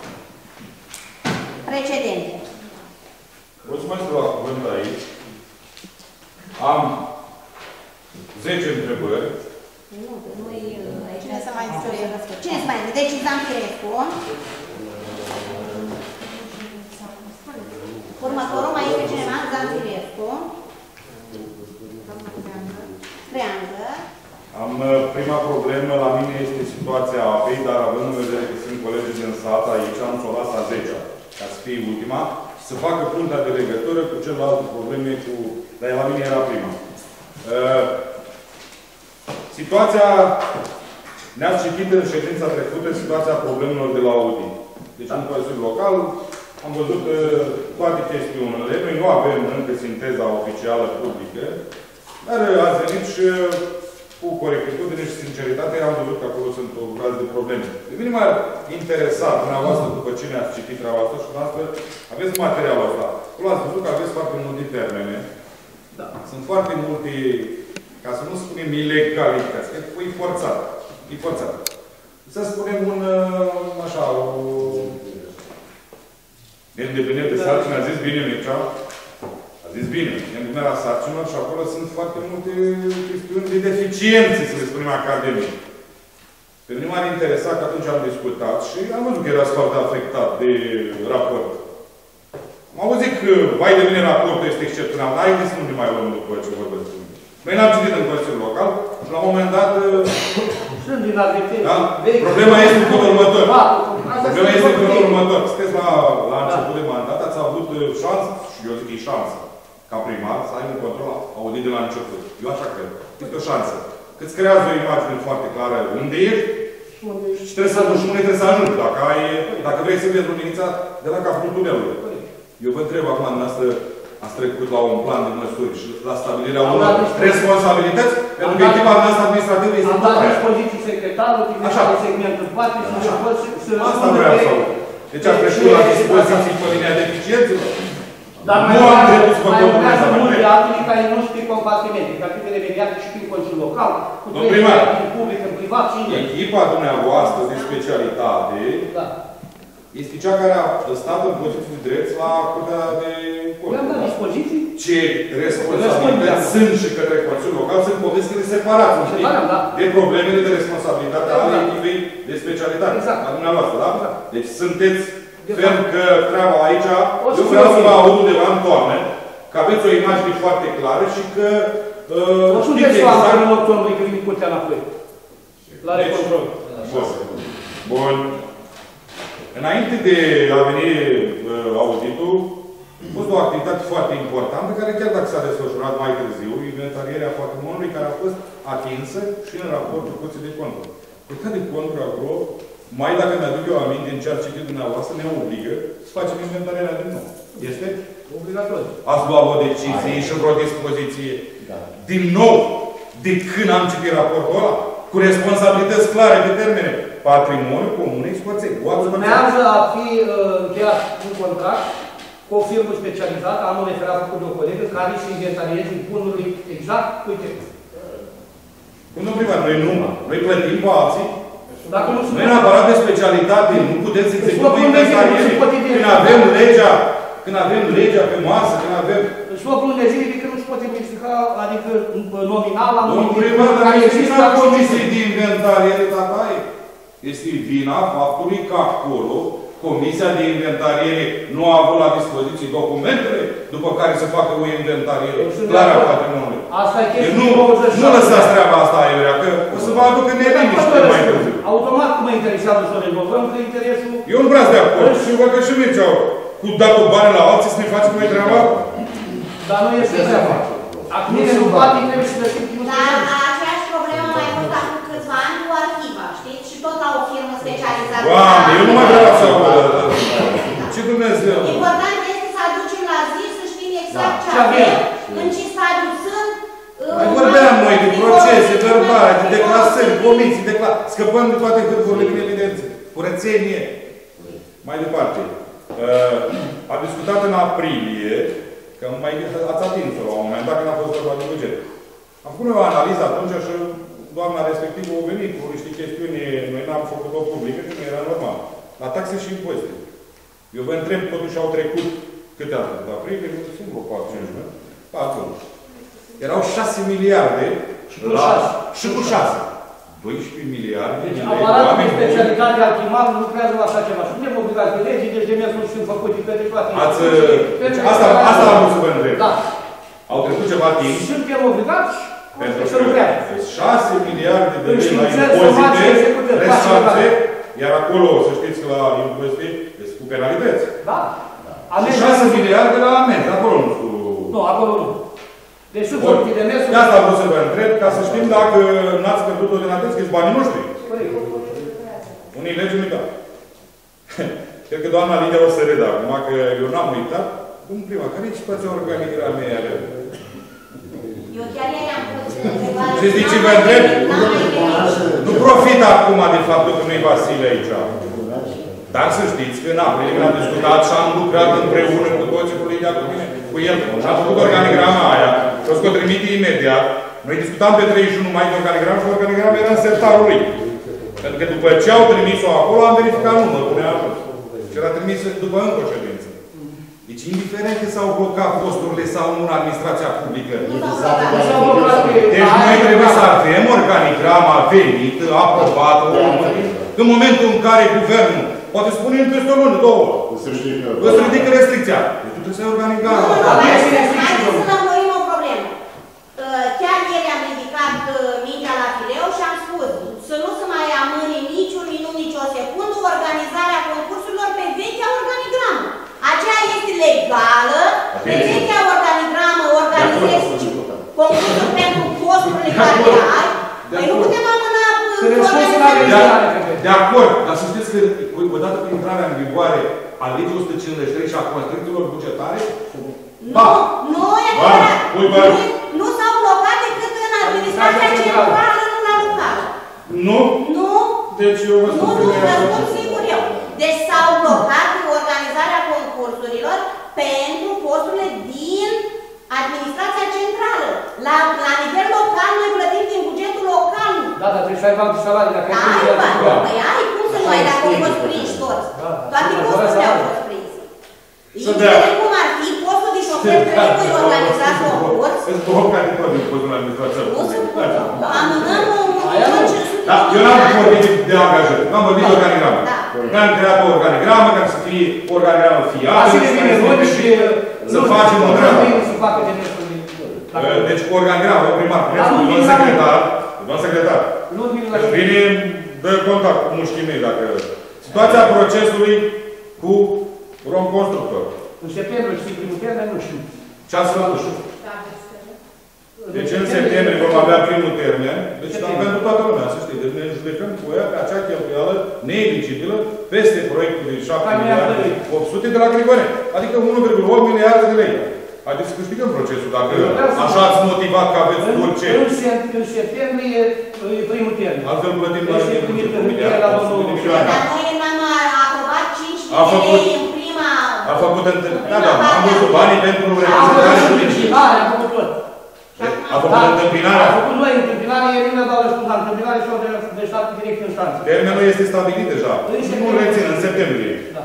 precedente. Mulțumesc la cuvânt aici. Am 10 întrebări. Nu, nu-i aici. Cine să mai înscrie? Cine să mai înscrie? Deci, Zan Firescu. Următorul mai este cineva, Zan Firescu. Treangă. Am prima problemă, la mine este situația apei, dar având în vedere că sunt colegi din sat aici, am să o las a 10-a, ca să fie ultima, să facă puntea de legătură cu celelalte probleme, dar la mine era prima. Situația, ne-ați citit în ședința trecută, situația problemelor de la audit. Deci, în Consiliul Local, am văzut toate chestiunile. Noi nu avem încă sinteza oficială publică, dar ați venit și cu corectitudine și sinceritate am văzut că acolo sunt o grămadă de probleme. De mine m-a interesat, dumneavoastră, după cine ați citit treaba asta și dumneavoastră, aveți materialul ăsta. Acolo ați văzut că aveți foarte multe termene. Da. Sunt foarte multe, ca să nu spunem ilegalități, că e forțat. E forțat. Să spunem așa, independent de sarcină, a zis bine Mircea, a zis bine, independent sarcinilor și acolo sunt foarte multe chestiuni de deficiențe, să le spunem academic. Pe mine m-ar interesa că atunci am discutat și am văzut că erați foarte afectat de raport. Am auzit că, vai de mine, raportul este excepțional, dar haideți să nu ne mai luăm după ce vorbesc cu mine. Noi n-am citit în Consiliul Local și la un moment dat... Da? Problema este în felul următor. Problema este în felul următor. Sunteți la început de mandat, ați avut șansă, și eu zic că e șansă, ca primar, să ai un control audit de la început. Eu așa cred. Este o șansă. Că îți creează o imagine foarte clară unde ești și trebuie să ajungi, unde trebuie să ajungi. Dacă vrei să vezi luminița de la capul tunelului. Eu vă întreb acum, dumneavoastră, ați trecut la un plan de măsuri și la stabilirea unor responsabilități, pentru că echipa noastră administrativă este tot aia. Am dat dispoziții secretarul, de segmentul 4, și să pot să... Asta vreau să aud. Deci ați trecut la dispoziții pe linia deficiențelor? Dar nu am trebuit să vă urmează multe altele care nu sunt pe compartimente, care trebuie remediate și prin Consiliul Local, cu din public, în privat și în echipa dumneavoastră de specialitate este cea care a stat în poziție de drept la Curtea de Cont. Eu am dat dispoziții. Ce responsabilități sunt și către Consiliul Local sunt povestite separat, știi? De problemele de responsabilitate ale echipei de specialitate. A dumneavoastră, da? Deci sunteți ferm că treaba aici, eu vreau să vă aud undeva în toamnă, că aveți o imagine foarte clară și că știți exact... în octombrie când vine curtea înapoi. La recontrol. Bun. Înainte de a veni auditul, a fost o activitate foarte importantă, care chiar dacă s-a desfășurat mai târziu, inventarierea patrimoniului, care a fost atinsă și în raportul Curții de Conturi. Curtea de Conturi acolo, mai dacă mi-aduc eu aminte în ce ați citit dumneavoastră, ne obligă să facem inventarierea din nou. Este obligatoriu. Ați luat o decizie și vreo dispoziție. Din nou, de când am citit raportul ăla, cu responsabilități clare pe termene, patrimoniul comunei Scoțeni. Urmează a fi încheiat un contract cu o firmă specializată, am referat făcut de o colegă, care se inventarieze bunului exact, uite. Cum nu privat, noi plătim pe alții. Dacă nu noi neapărat de specialitate, nu putem să executăm inventariere. Când avem legea pe masă, când avem... Își o luni de zile de când nu se poate verifica, adică nominal la domnul primar, dar există comisie de inventariere, tataie. Este vina faptului că acolo Comisia de Inventariere nu a avut la dispoziție documentele după care să facă o inventariere clară a patrimoniului. Asta e chestia. Nu lăsați treaba asta aiurea, că o să vă aducă neliniște mai târziu. Automat cum mă interesează să rezolvăm, că interesul... Eu nu vreau să de acord. Și văd că și mergeau cu datul bani la alții să ne facem noi treaba. Dar nu este treaba. Acum nu poate, trebuie să găsim timp. Dar aceeași problemă mai a fost acum câțiva ani cu arhiva, știți? Și tot la o firmă specializată. Doamne, eu nu mai vreau să aud. Ce Dumnezeu? Important este să aducem la zi, să știm exact ce avem, în ce stadiu sunt. Mai vorbeam noi de procese, verbale, de declasări, comisii, scăpăm de toate hârfurile din evidență. Curățenie. Mai departe. A discutat în aprilie, că mai ați atins-o la un moment dat, când a fost vorba de buget. Am făcut o analiză atunci și doamna respectivă a venit cu niște chestiuni, noi n-am făcut-o publică, că nu era normal. La taxe și impozite. Eu vă întreb, totuși au trecut câte ani? De aprilie, sunt vreo 4-5 ani. 4. Erau 6 miliarde și cu 6. 12 miliarde. Deci aparatul de specialitate al primarului lucrează la așa ceva. Și nu ne obligați de legii, deci demersul sunt făcute către toate. Asta am vrut să vă întreb. Da. Au trecut ceva timp. Suntem obligați să lucrează. 6 miliarde de lei la impozite, restanțe, iar acolo, să știți că la impozite, este cu penalități. Da. 6 miliarde la amenzi, acolo nu știu. Nu, acolo nu. Deci sunt făcute de mersul. De asta am vrut să vă întreb, ca să știm dacă n-ați pierdut-o din atenție, că-s banii noștri. Unii legi nu uitat. Cred că doamna Lidia o să râdă acum, că eu n-am uitat. Domnul primar, care e situația organigramei alea? Eu chiar i-am pus. Știți de ce vă întreb? Nu profită acum de faptul că nu-i Vasile aici. Dar să știți că în aprilie când am discutat și am lucrat împreună cu toții, cu Lidia, cu mine, cu el, și am făcut organigrama aia, și o să o trimite imediat. Noi discutam pe 31 mai de organigramă și organigrama era în sertarul lui. Pentru că după ce au trimis-o acolo, am verificat numărul, punea acolo. Și era trimis după încă o ședință. Deci, indiferent că s-au blocat posturile sau nu în administrația publică, deci noi trebuie să avem organigrama venită, aprobată, în momentul în care guvernul poate spune peste o lună, 2, să ridică restricția. Deci trebuie să ai organigrama. Haideți să lămurim o problemă. Chiar ieri am ridicat mingea la fileu și am spus să nu se mai amâne niciun minut, nici o secundă organizarea concursurilor pe vechea organigramă. Aceea este legală, pe vechea organigramă organizezi concursuri pentru posturile care le ai. Păi nu putem amâna de acord, dar să știți că odată cu intrarea în vigoare a legii 153 și a constricțiilor bugetare, nu e adevărat. Nu s-au blocat decât în administrația centrală, nu la locală. Nu? Nu. Deci eu vă spun că spun sigur eu. Deci s-au blocat organizarea concursurilor pentru posturile din administrația centrală. La nivel local, noi plătim din bugetul local. Da, dar trebuie să ai bani de salarii. Dacă ai bani. Păi ai cum să nu ai dacă au fost prinși toți. Toate posturile au fost prinse. Indiferent cum ar fi, postul de șofer trebuie organizat concurs. Sunt două categorii de la administrația publică. Amânăm Da, eu n-am vorbit de angajări, n-am vorbit de organigramă. Ne-am creat o organigramă care să fie o organigramă fiabilă, să facem o treabă. Deci organigramă, primar, domn secretar, vine de contact cu mușchii mei, dacă... Situația procesului cu rom constructor. În septembrie și primul termen, nu știu. Ce ați făcut? Deci în septembrie vom avea primul termen, deci pentru toată lumea, să știi. Deci ne judecăm cu ea pe acea cheltuială neeligibilă peste proiectul de 7.800.000 de la Grigore. Adică 1,8 miliarde de lei. Haideți să câștigăm procesul, dacă așa ați motivat că aveți orice. În septembrie e primul termen. Altfel plătim la milioane. Dar noi n-am aprobat 5.000 de lei în prima... A făcut am văzut banii pentru reprezentare politică. Am făcut tot. A făcut întâmpinarea. A făcut noi întâmpinarea, el nu dau răspuns la întâmpinare și de stat direct în instanță. Termenul este stabilit deja. Nu rețin, în septembrie. Da.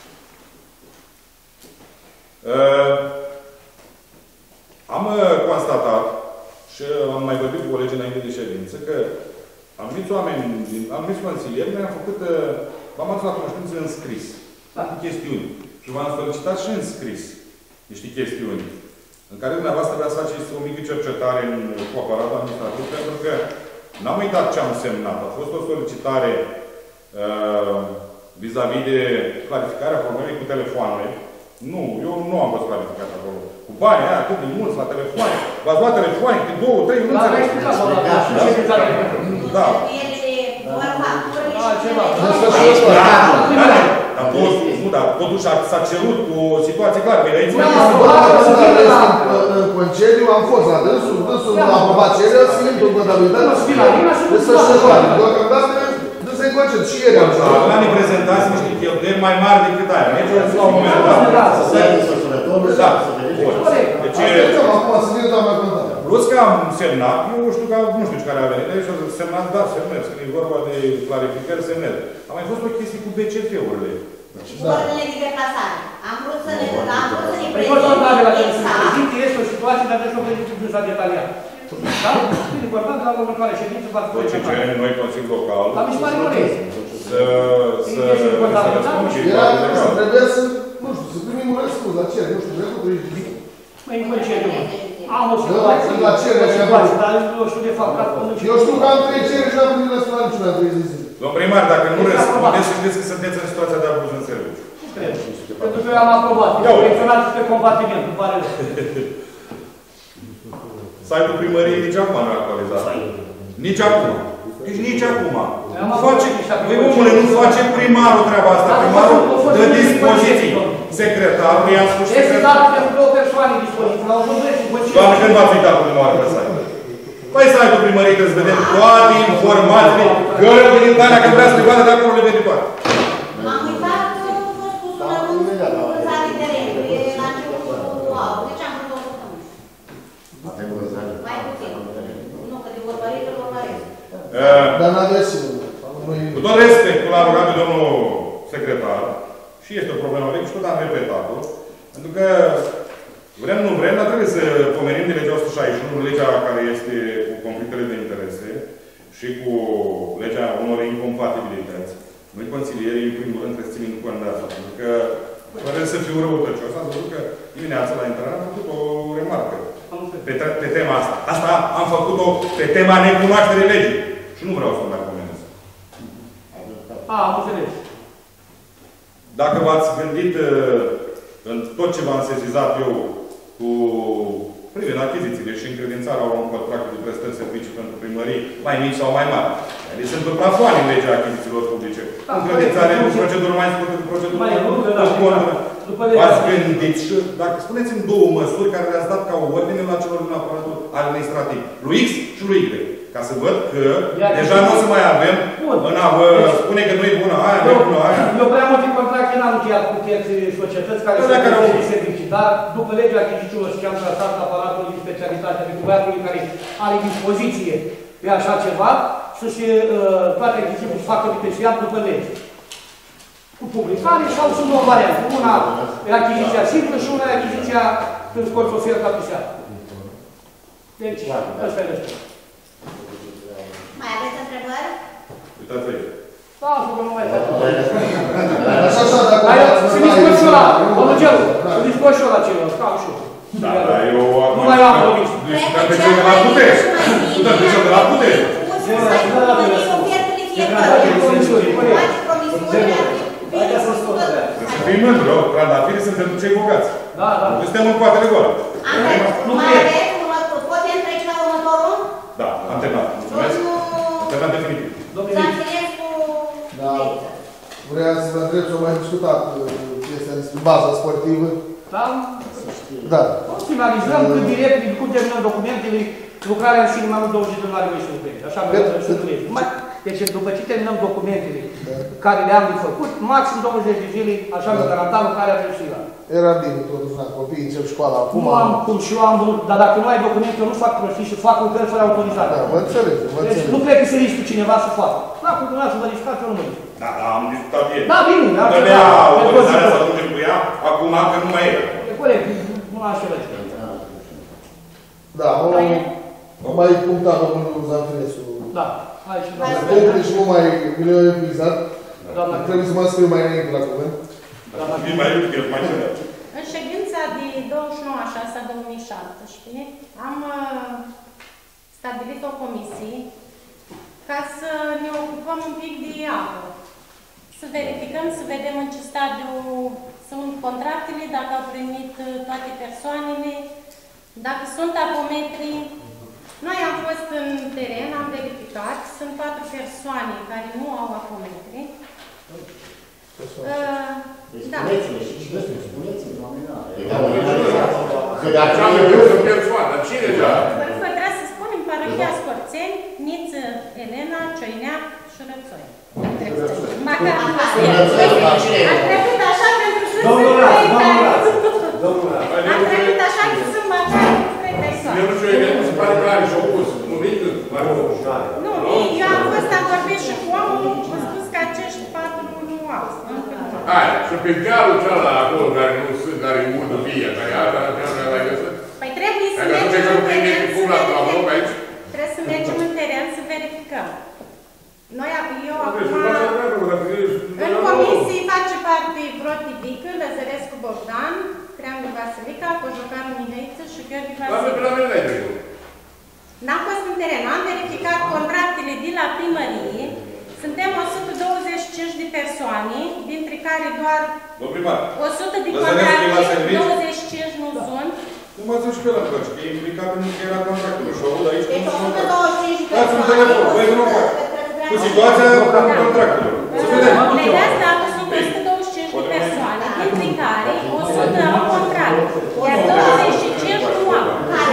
Am constatat și am mai vorbit cu colegii înainte de ședință că anumiți oameni, anumiți consilieri mi-au făcut, v-am adus la cunoștință în scris, cu chestiuni. Și v-am solicitat și în scris niște chestiuni în care dumneavoastră vrea să faceți o mică cercetare cu aparatul administrativ, pentru că n-am uitat ce am semnat. A fost o solicitare vis-a-vis de clarificarea problemei cu telefoanele. Nu, eu nu am fost clarificat acolo. Cu banii aia atât de mulți la telefoane. V-ați luat telefoane, de 2, 3, nu înțeleg. Da. Dar totuși s-a cerut cu o situație clară. În concediu am fost la dânsul a aprobat cererea, sfânt în contabilitate, desfășurare. Deocamdată dânsul în concediu. Și ieri am cerut. La ne prezentați niște cheltuieli mai mari decât aia. Ne cerut la un moment dat. Da. Deci... Plus că am semnat, eu nu știu care a venit, deci am semnat, da, semnez. Când e vorba de clarificări, semnez. A mai fost o chestie cu BCF-urile. Ordinele de deplasare. Am vrut să ne prezint. Este o situație, dar trebuie să o vedeți cu s-a detaliat. Da? E important la următoare ședință v-ați fost ce cerem noi, Consiliul Local, dar mi se pare corect. Să răspund și trebuie să, nu știu, să primim un răspuns la cerere, nu știu, trecutul ești bine. Măi, în concediu. Am o situație, dar eu știu de fapt. Eu știu că am 3 cereri și n-am primit răspuns la niciuna în 3 zile. Domn primar, dacă nu răspundeți, știți că sunteți în situația de abuz în serviciu. Nu cred. Pentru că eu am aprobat. Eu menționat pe compartiment, nu pare rău. Site-ul primăriei nici acum nu actualizat. Nici acum. Deci nici acum. Omule, nu face primarul treaba asta. Primarul dă dispoziții. Secretarul i-a spus secretarul. Este dat pentru 2 persoane dispoziții. La o văzut. Doamne, când v-ați uitat dumneavoastră pe site? Păi site-ul primăriei trebuie să vedem toate informațiile. Gărările din Tania, că vrea să le vadă de acolo, le vede toate. M-am uitat că a fost pus un anunț în vânzare de teren. La începutul august. Deci am vrut o săptămână. Mai puțin. Nu, că de vorbărit, că vorbăresc. Dar n-aveți cu tot respectul l-am rugat pe domnul secretar, și este o problemă veche și tot am repetat-o, pentru că vrem, nu vrem, dar trebuie să pomenim de legea 161, legea care este cu conflictele de interese și cu legea unor incompatibilități. Noi, consilierii, în primul rând, trebuie să ținem cont de asta, pentru că, fără să fiu răutăcios, am văzut că dimineața la intrare am făcut o remarcă pe tema asta. Asta am făcut-o pe tema necunoașterii legii. Și nu vreau să o mai pomenesc. Am înțeles. Dacă v-ați gândit în tot ce v-am sesizat eu cu privind achizițiile și încredințarea unor contracte de prestări servicii pentru primării mai mici sau mai mari. Deci sunt plafoane în legea achizițiilor publice. Încredințare cu procedură mai scurtă, cu procedură mai scurtă. V-ați gândit și, dacă spuneți-mi 2 măsuri care le-ați dat ca o ordine la celor din aparatul administrativ. Lui X și lui Y. Ca să văd că deja nu o să mai avem spune că nu e bună aia, nu e bună aia. Eu prea multe contracte n-am încheiat cu terții societăți care sunt de servicii, dar după legea achizițiilor și am trasat aparatul de specialitate, adică băiatului care are dispoziție pe așa ceva, să-și toate achizițiile să facă diferențiat după lege. Cu publicare sau sunt 2 variante. Una e achiziția simplă și una e achiziția când scoți o fieră ca pe seara. Deci, ăsta e răspunsul. Mai aveți întrebări? Uitați aici. Da, că nu mai fac. Așa, dacă... Să discut și eu la... Domnul să discut și eu la ceilalți, ca și eu. Da, dar eu... Nu mai am promis. Discutam pe cel de la putere. Discutam pe cel de la putere. Să fii mândru, trandafirii sunt pentru cei bogați. Da, da. Nu suntem în coatele goale. Mai aveți? Poți să treci la următorul? Da, am terminat. Mulțumesc. Am terminat definitiv. Zanțilescu... Da. Vreau să vă întreb, s-au mai discutat chestia despre baza sportivă. Da? Da. O finalizăm cât direct, cum terminăm documentele, lucrarea în sine mai mult 20 de luni să lucreze. Așa sunt legi. Deci după ce terminăm documentele care le-am de făcut, maxim 20 de zile, așa mi-a garantat lucrarea președintă. Era bine totuși, na, copiii încep școala acum. Nu am cum și eu am vrut, dar dacă nu ai documente, eu nu fac prostii și fac lucrări fără autorizare. Da, vă înțeleg, vă înțeleg. Deci nu cred că se riscă cineva să facă. Dacă dumneavoastră vă riscați, eu nu mă risc. Da, da, am discutat ieri. Da, bine, da. Că ne-a autorizarea să ajungem cu ea, acum că nu mai e. E corect, nu aș fi răzit. Da, am mai punctat domnul Zanfinescu. Da, hai și doamna. Puncte și nu mai mi le-au epuizat. Trebuie să mă scriu mai înainte la cuvânt. Vin mai iubit, că mai cere. În ședința de 29/6/2017 am stabilit o comisie ca să ne ocupăm un pic de apă. Să verificăm, să vedem în ce stadiu sunt contractele, dacă au primit toate persoanele, dacă sunt apometrii. Noi am fost în teren, am verificat, sunt 4 persoane care nu au apometri. Da. Spuneți-le și cine spuneți-le, Trebuie să spunem parohia Scorțeni, Niță, Elena, Cioinea și Rățoi. A trecut așa pentru că sunt 3 A trecut așa că sunt măcar 3 persoane. Eu nu știu, Elena, se pare că are și-o pus. Nu vii când? Nu, eu am fost a vorbi și cu omul, am spus că acești 4 nu au. Hai, și pe dealul cealaltă acolo, care nu sunt, care îi udă vie, care asta nu mai găsit? Păi trebuie să mergem în teren să verificăm. Trebuie să mergem în teren să verificăm. Noi, eu acum, în comisie face parte Vrotivică, Lăzărescu Bogdan, Creangă Vasilica, Cojocaru Mihăiță și Gheorghe Vasilica. N-am fost în teren, am verificat contractele de la primărie. Suntem 125 de persoane, dintre care doar 100 de contracte, 25 nu sunt. Nu mă zic și pe la place, că e implicat în încheierea contractelor și aud aici deci 125 de dați un telefon, voi nu faci. Cu situația contractelor. Să vedem. Vedeți, dacă sunt 125 de persoane, dintre care 100 au contract, iar 25 nu au.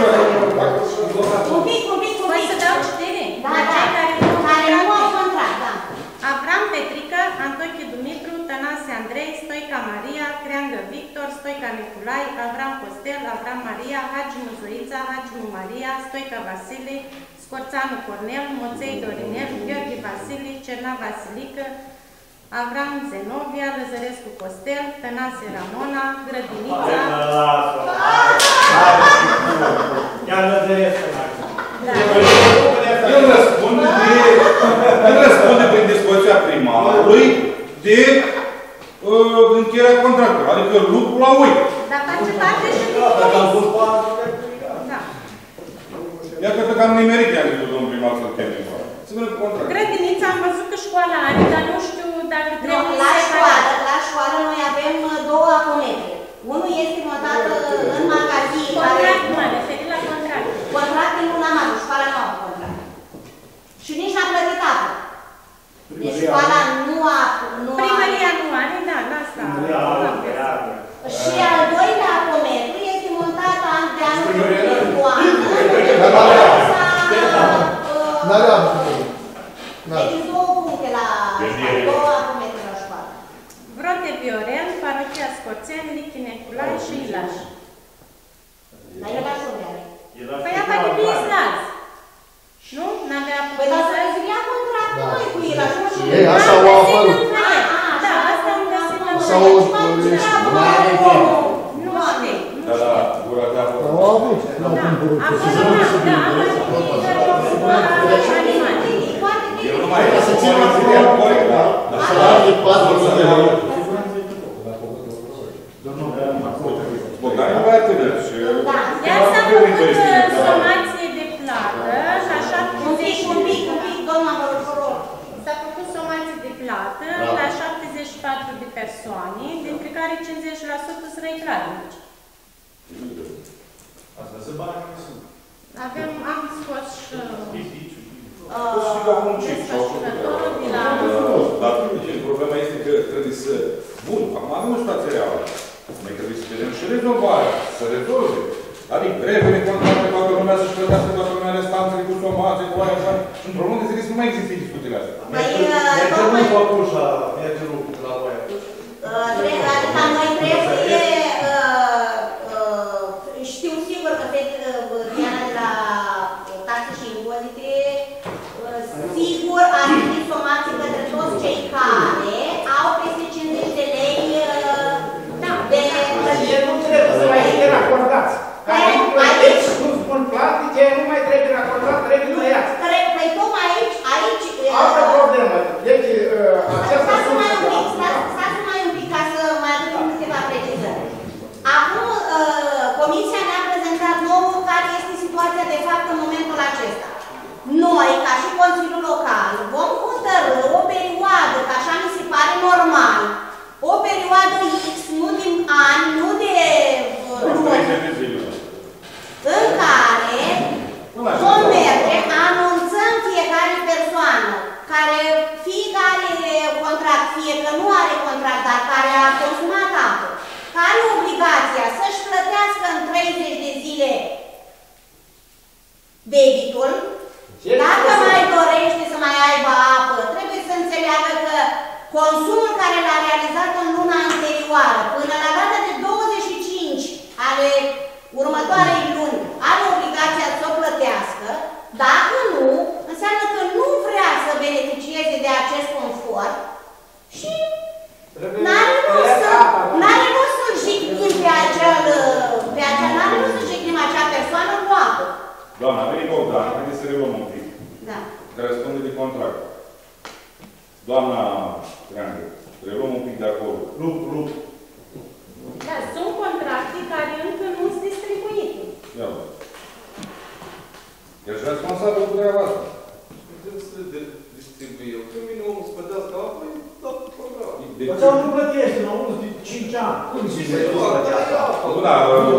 Un pic, voi să dau citire. Care nu au contract, da. Avram Petrică, Antoche Dumitru, Tănase Andrei, Stoica Maria, Creangă Victor, Stoica Niculai, Avram Costel, Avram Maria, Hagi Muzoița, Hagi Maria, Stoica Vasile, Scorțanu Cornel, Moței Dorinel, Gheorghe Vasile, Cerna Vasilică, Avram Zenovia, Lăzărescu Costel, Tănase Ramona, Grădinița. Ia Lăzărescu. El răspunde prin dispoziția primarului de încheierea contractelor, adică lucrul la uit. Dar face parte și din comisie. Da. Ia că am nimerit, i-am zis domnul primar să-l cheme. Să vedem cu contract. Grădinița am văzut că școala are, dar nu știu dacă trebuie la școală noi avem 2 apometre. Unul este notat în magazin. Contract, mă referi la contract. Contract nu l-am avut, școala nu a avut contract. Și nici n-a plătit apă. Deci școala nu a... Primăria nu are, da, la asta. Și al doilea apometru este montat an de anul cu an. N-aveam. Deci 2 puncte la 2 apometre la școală. Vrote Viorel, parohia Scorțeni, Lichi Neculai și Ilaș. Dar Ilaș unde are? Păi apa de Bislați. Nu? N-avea apă. Păi dar să rezilea contract noi cu Ilaș. Ei, așa o apărut. Da, asta am găsit. Sau... Nu știu. Da, da, factura de apă. Au avut. Da, acolo da, Eu nu mai e să țin la filial corect, da? Bogdan nu mai atât. Iar s-a făcut somație de plată la 70... Un pic, doamna, vă rog. S-a făcut somație de plată la 74 de persoane, dintre care 50% sunt reclamici. Asta se bani nu sunt. Am scos și... Și ca muncit. Dar problema este că trebuie să... Bun, acum avem o situație reală. Noi trebuie să vedem și rezolvarea, să rezolve. Adică repede contracte toată lumea să-și plătească toată lumea restanțele cu somație, cu aia, așa. Într-o lună de nu mai există discuțiile astea. Mergem în păpușa, mergem la voia. Adică noi trebuie, știu sigur că Diana de la taxe și impozite, sigur ar fi somații către toți cei care au peste 50 de lei de El nu trebuie să mai fie racordați. aici? Nu spun practice, nu mai trebuie racordat, trebuie tăiați. Păi tocmai aici... Altă problemă. Deci, această Stați mai un pic ca să mai aducem câteva precizări. Acum, Comisia ne-a prezentat nouă care este situația de fapt în momentul acesta. Noi, ca și Consiliul Local, vom hotărî o perioadă, că așa mi se pare normal, o perioadă X, nu din ani, nu de luni, în care vom merge, anunțăm fiecare persoană, care fiecare contract, fie că nu are contract, dar care a consumat apă, care are obligația să-și plătească în 30 de zile debitul. Dacă mai dorește să mai aibă apă, trebuie să înțeleagă că consumul care l-a realizat în luna anterioară, până la data de 25 ale următoarei luni, are obligația să o plătească. Dacă nu, înseamnă că nu vrea să beneficieze de acest confort și n-are rost să-l jignim n-are rost să jignim acea persoană cu apă. Doamna, a venit Bogdan, trebuie să reluăm un pic. Da. Că răspunde de contract. Doamna Treangă, reluăm un pic de acolo. Lucru. Da, sunt contracte care încă nu sunt distribuite. Ia vă. Ești responsabil cu treaba asta. Putem să distribuie. Când vine omul să plătească apă, îi dau program. Dar sau nu plătește, la unul de 5 ani. Cum se plătește? Nu, da.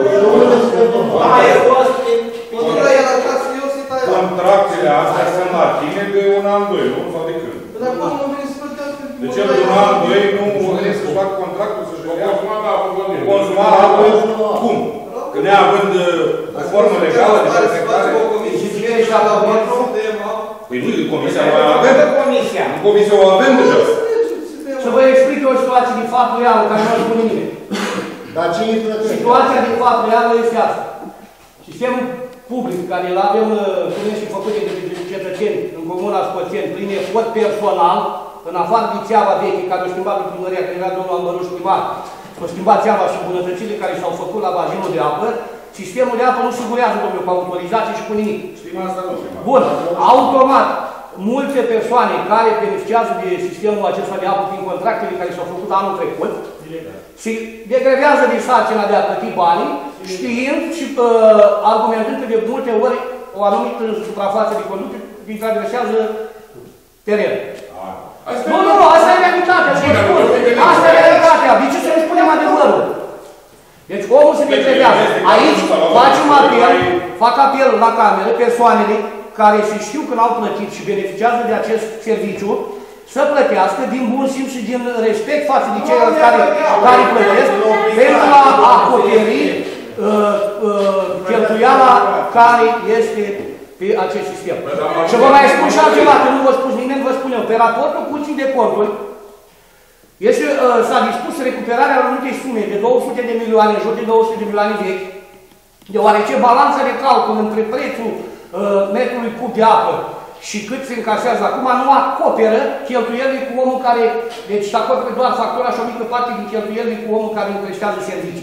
Contractele astea sunt la tine de un an, doi, nu? Sau de când? Dar acum nu vine să plătească. De ce de un an, doi, nu vrei să-și facă contractul, să-și dea? Consuma apă, cum? Că neavând o formă legală de respectare? Și fie și la metru? Păi nu, comisia o avem. În comisia o avem deja. Să vă explic o situație din faptul reală, care nu spune nimeni. Dar ce îi plătește? Situația din faptul reală este asta. Sistemul public, care îl avem și făcute de cetățeni în Comuna Scoțeni, prin efort personal, în afară de țeava veche, care a schimbat în primăria, care era domnul Ambăruș primar, a schimbat țeava și îmbunătățirile care s-au făcut la bazinul de apă, sistemul de apă nu figurează, domnule, cu autorizație și cu nimic. Știm asta, nu știm. Bun, automat, multe persoane care beneficiază de sistemul acesta de apă prin contractele care s-au făcut anul trecut, și degrevează din sarcina de a plăti banii, știind și argumentând că de multe ori o anumită suprafață de conductă din traversează terenul. Nu, asta e realitatea. Asta e realitatea. De ce să ne spunem adevărul? Deci omul se degrevează. Aici facem apel, fac apel la cameră, persoanele care se știu că n-au plătit și beneficiază de acest serviciu, să plătească din bun simț și din respect față de ceilalți care plătesc, pentru a acoperi cheltuiala care este pe acest sistem. Și vă mai spun și altceva, că nu vă spus nimeni, vă spun eu, pe raportul Curții de Conturi, s-a dispus recuperarea anumite sume de 200 de milioane, în jur de 200 de milioane vechi, deoarece balanța de calcul între prețul metrului cub de apă și cât se încasează acum nu acoperă cheltuielile cu omul care, deci se acoperă doar factura și o mică parte din cheltuielile cu omul care împrestează servicii.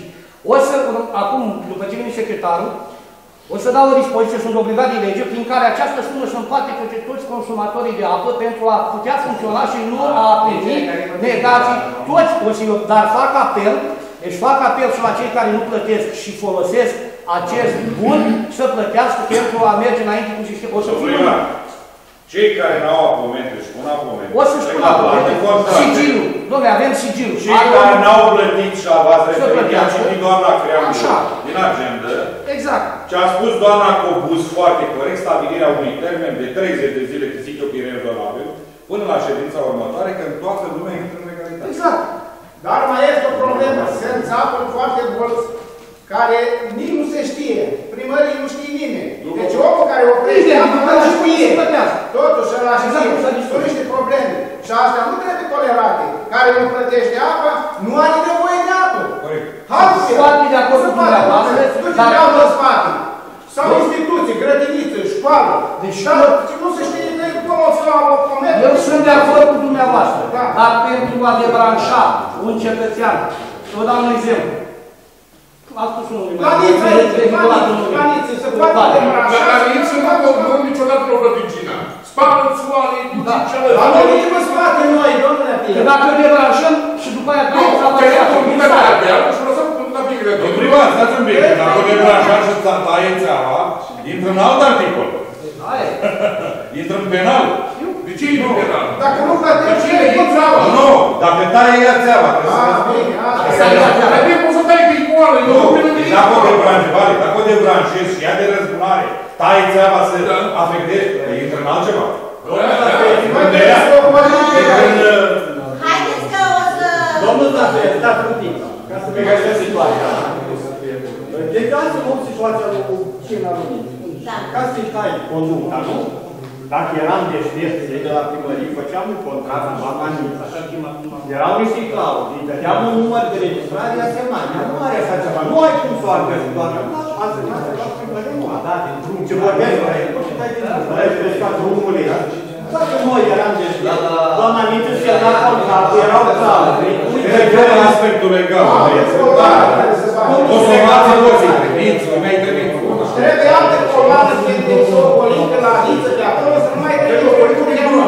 O să, acum, după ce vine secretarul, o să dau o dispoziție, sunt obligat de lege, prin care această sumă să împarte către toți consumatorii de apă pentru a putea funcționa și nu a primi negații. Toți o să, dar fac apel, deci fac apel și la cei care nu plătesc și folosesc acest bun să plătească pentru a merge înainte cu sistemul. O să fie cei care n-au apomente și pun apomente. O să-și pună apomente. Sigilul. Dom'le, avem sigilul. Cei care n-au plătit și v-ați referit, i-a citit doamna Creangă din agenda. Exact. Ce a spus doamna Cobuz foarte corect, stabilirea unui termen de 30 de zile, că zic eu că e rezonabil, până la ședința următoare, când toată lumea intră în legalitate. Exact. Dar mai este o problemă. Se înțapă foarte mulți care nici nu se știe. Primării nu știe nimeni. Deci omul care oprește apă nu știe. Totuși ăla știe. Sunt niște probleme. Și astea nu trebuie tolerate. Care nu plătește apă, nu are nevoie de apă. Foarte de acord cu dumneavoastră. Duce au în spate. Sau instituții, grădiniță, școală. Deci nu se știe că e promoțional. Eu sunt de acord cu dumneavoastră. Dar pentru a debranșa un cetățean, să vă dau un exemplu. A spus unul mai Granițe, se poate debranșa. Dar granițe nu niciodată o rădicina. Spală țoale, duce cealaltă. Dar nu ne spate noi, domnule Pie. Că dacă debranșăm și după aia trebuie să apare și lăsăm la pică de tot. În privat, stați un pic, că dacă o debranșa și taie țeava, intră în alt articol. Intră în penal. De ce e în penal? Dacă nu plătești, e în țeava. Nu, dacă taie ea țeava, trebuie să tai că e moală. Dacă o debranșezi și ea de răzbunare, taie țeava să afectezi, intră în altceva. Haideți că o să... Domnul Zafir, stați un pic, ca să vedem situația. Uitați-vă situația lui Cina Lumit. Ca să-i tai conducta, nu? Dacă eram deștepți de la primărie, făceam un contract cu Bacanița. Erau niște clauze, îi dădeam un număr de registrare, a semnat. Nu are așa ceva. Nu ai cum să o argăsi doar. A semnat la primărie, nu a dat din drum. Ce vorbesc la el, poți să dai din drum. Vrei să vezi ca drumul ăsta. Dacă noi eram deștepți, doamna Miță semna contractul, erau clauze. Uite aspectul legal. O să legați toți, privinți, lumea-i trebuie. Trebuie alte coloane din Socolincă la Niță de acolo, să nu mai trebuie o polică de mână.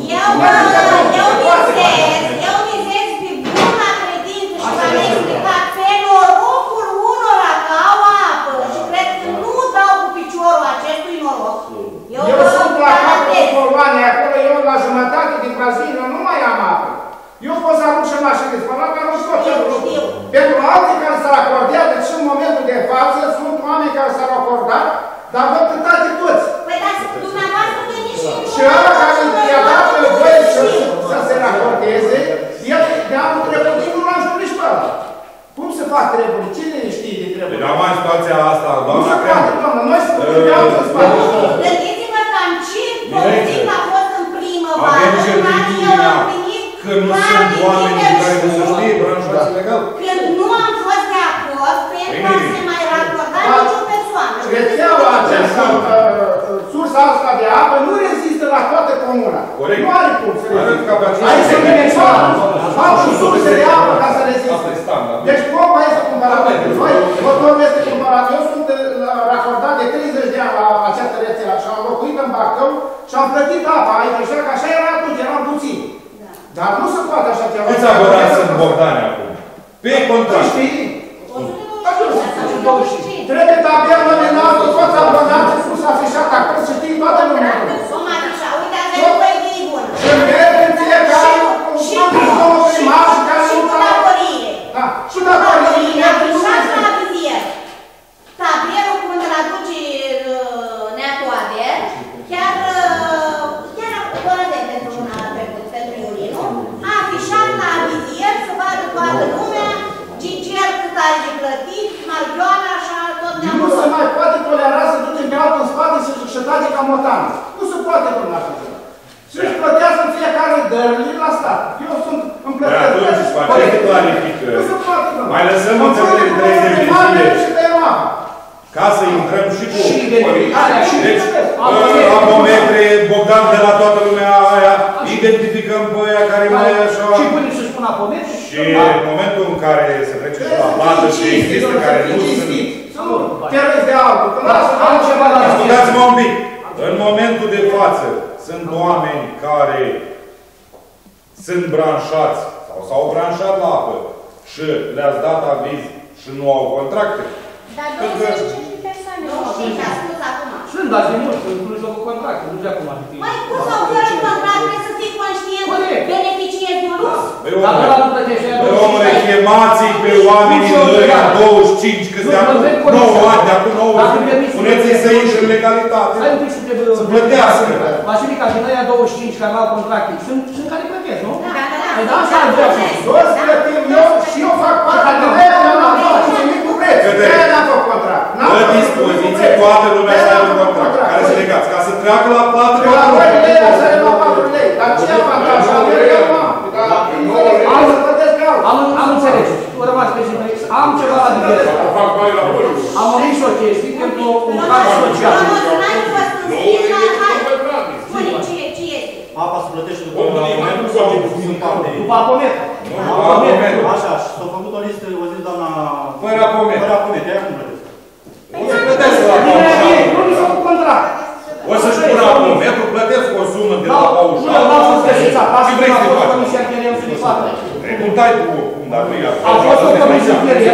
Eu mizez pe buna credință și v-am explicat pe norocul unora că au apă și cred că nu dau cu piciorul acestui noroc. Eu sunt placat cu coloane acolo, eu la jumătate din Brazilia nu mai am apă. Eu pot să arunc și mașini de spălat, dar nu știu ce. Pentru alții care s-au acordat, deci în momentul de față, sunt oameni care s-au acordat, dar vă plătate toți. Păi dați dumneavoastră veniți și ăla care i-a dat voie să se racordeze, el de anul trecut nu l-a ajutat nici pe ăla. Cum se fac treburi? Cine știe de treburi? Deci am în situația asta, doamna Creangă. Noi se putem de altă în spate. Gândiți-vă că am 5 poziții a fost în primăvară, când eu am primit când nu sunt oameni care nu se știe branșați legal. Când nu am fost de acord pentru a se mai racorda nicio persoană. Rețeaua aceasta, sursa asta de apă, nu rezistă la toată comuna. Nu are cum să rezistă. Aici se fac surse de apă ca să rezistă. Deci pompa este comparabilă. Noi, motorul este comparabil. Eu sunt racordat de 30 de ani la această rețea și am locuit în Bacău și am plătit apa aici, așa că așa era atunci, eram puțin. Dar nu se poate așa ceva. Câți abonați sunt Bogdane acum? Pe contract. Știi? Trebuie tabel nominal cu toți abonații sus afișat acolo să știi toată lumea. Cum afișa? Uite, asta e o idee bună. Și merg în fiecare și cu datorie. Și datorie. Afișați la vizier. Tabelul când îl aduce neatoade, chiar fără de pentru una trecut, pentru iulie, nu? A afișat la vizier să vadă toată lumea, Gigel cât are de plătit, Margioana, așa, tot neamul. Nu se mai poate tolera să ducem pe altul în spate și tace ca motană. Nu se poate tolera așa ceva. Și își plătească în fiecare dările la stat. Eu sunt în plătesc. Atunci, poate clarifică. Nu se poate tolera. Mai lăsăm între 30 de zile. Ca să intrăm și cu... Deci, apometre, Bogdan de la toată lumea aia, identificăm pe aia care mai e așa... Și până să spun apometre? Și în momentul în care se trece și la plată și există care momentul de față sunt oameni care sunt branșați sau s-au branșat la apă și le-ați dat aviz și nu au contracte? Dar 25 persoane. Nu știu ce a spus acum. Sunt, dar de mult, nu știu cu contracte, nu știu acum. Mai cum sau fără contract trebuie să fii conștient, beneficiezi de un lux? Dacă ăla nu plătește aia 25. Omule, chemați-i pe oamenii ăia 25, că de acum 9 ani, de acum 9 ani, puneți-i să ieși în legalitate, să plătească. Masilica, din ăia 25 care n-au contracte, sunt care plătesc, nu? Păi da, așa vreau. Toți plătim eu și eu fac parte din aia, n-am făcut nimic cu preț. De-aia n-am făcut contract. Dă dispoziție toată lumea să aibă contract. Care să legați? Ca să treacă la plată de la 2 lei, să le luăm 4 lei. Dar ce avantaj am eu, am înțeles. Rămas pe zi. Am ceva la diverse. Am omis o chestie pentru un caz social. Apa se plătește după apometru sau sunt parte? După apometru. Așa, și s-a făcut o listă, o zi doamna... Fără apometru. Fără apometru, aia cum plătesc? Nu se plătesc la Nu s-a făcut contract. O să-și pună apometru, plătesc o sumă de la paușa. Nu, n-am fost președințat. Asta a fost comisia încheiere să-i facă. Cum dai tu oricum, dacă e a fost o comisie încheiere.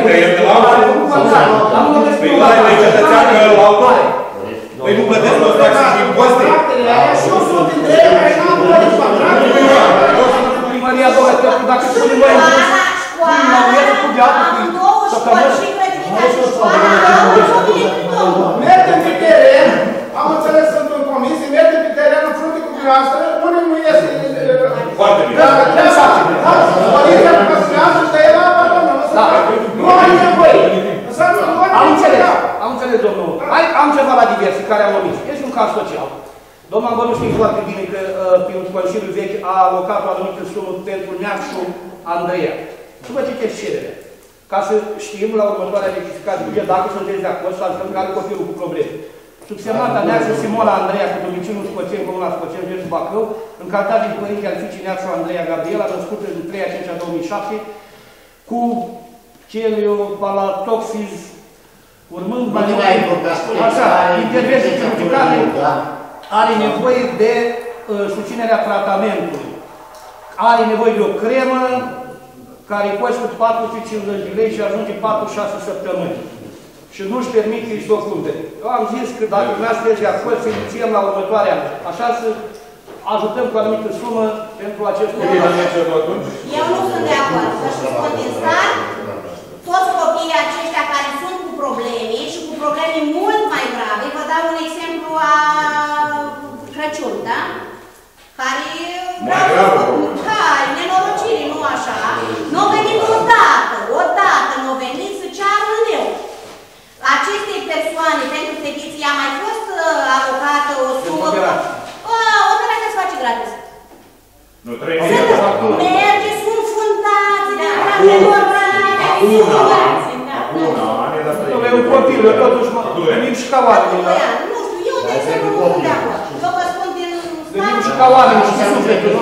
Păi nu ai cetățean că îl altă? Păi nu plătesc toți taxe și impozite? Și eu sunt dintre ei care n-am plătit contractele. Primăria Dovătăcu, dacă spune noi în plus, la uietă cu geapă, mergem pe teren, am înțeles, sunt în comisie, mergem pe teren în frunte cu dumneavoastră, unul nu este... Foarte bine. Dacă trebuie să facem. Poliția nu păstrează și de el apă, domnul, nu ai nevoie. Am înțeles, domnul. Am ceva la diverse, care am omis. Este un caz social. Domnul Ambănu știe foarte bine că Consiliul Vechi a alocat o anumită sumă pentru Neacșu Andreea. Și vă citesc cererea. Ca să știm la următoarea rectificare de buget dacă sunteți de acord să ajutăm care copilul cu probleme. Subsemnata Neacșu Simona Andreea, cu domiciliul Scoțeni, Comuna Scoțeni, județul Bacău, în calitate de părinte al fiicei Neacșu Andreea Gabriela, născută din 3/5/2007, cu celiopalatopsis, urmând așa, intervenție chirurgicale, are nevoie de susținerea tratamentului. Are nevoie de o cremă care costă 450 de lei și ajunge 4-6 săptămâni. Și nu-și permite să o cumpere. Eu am zis că dacă dumneavoastră sunteți de acord să inițiem la următoarea, așa să ajutăm cu anumită sumă pentru acest copil. Eu nu sunt de acord. Să știți contestat, toți copiii aceștia care sunt cu probleme și cu probleme mult mai grave, vă dau un exemplu a Crăciun, da? Care nenorocire, nu așa, n-au venit odată n-au venit să ceară în eu. Aceste persoane, pentru petiție, a mai fost alocată o sumă... Operația se face gratis. Nu trebuie merge, sunt fundați, dar e un copil, eu totuși venim și ca oameni. Nu știu, eu de exemplu nu sunt de acord. Eu vă spun din venim și ca oameni și sufletul.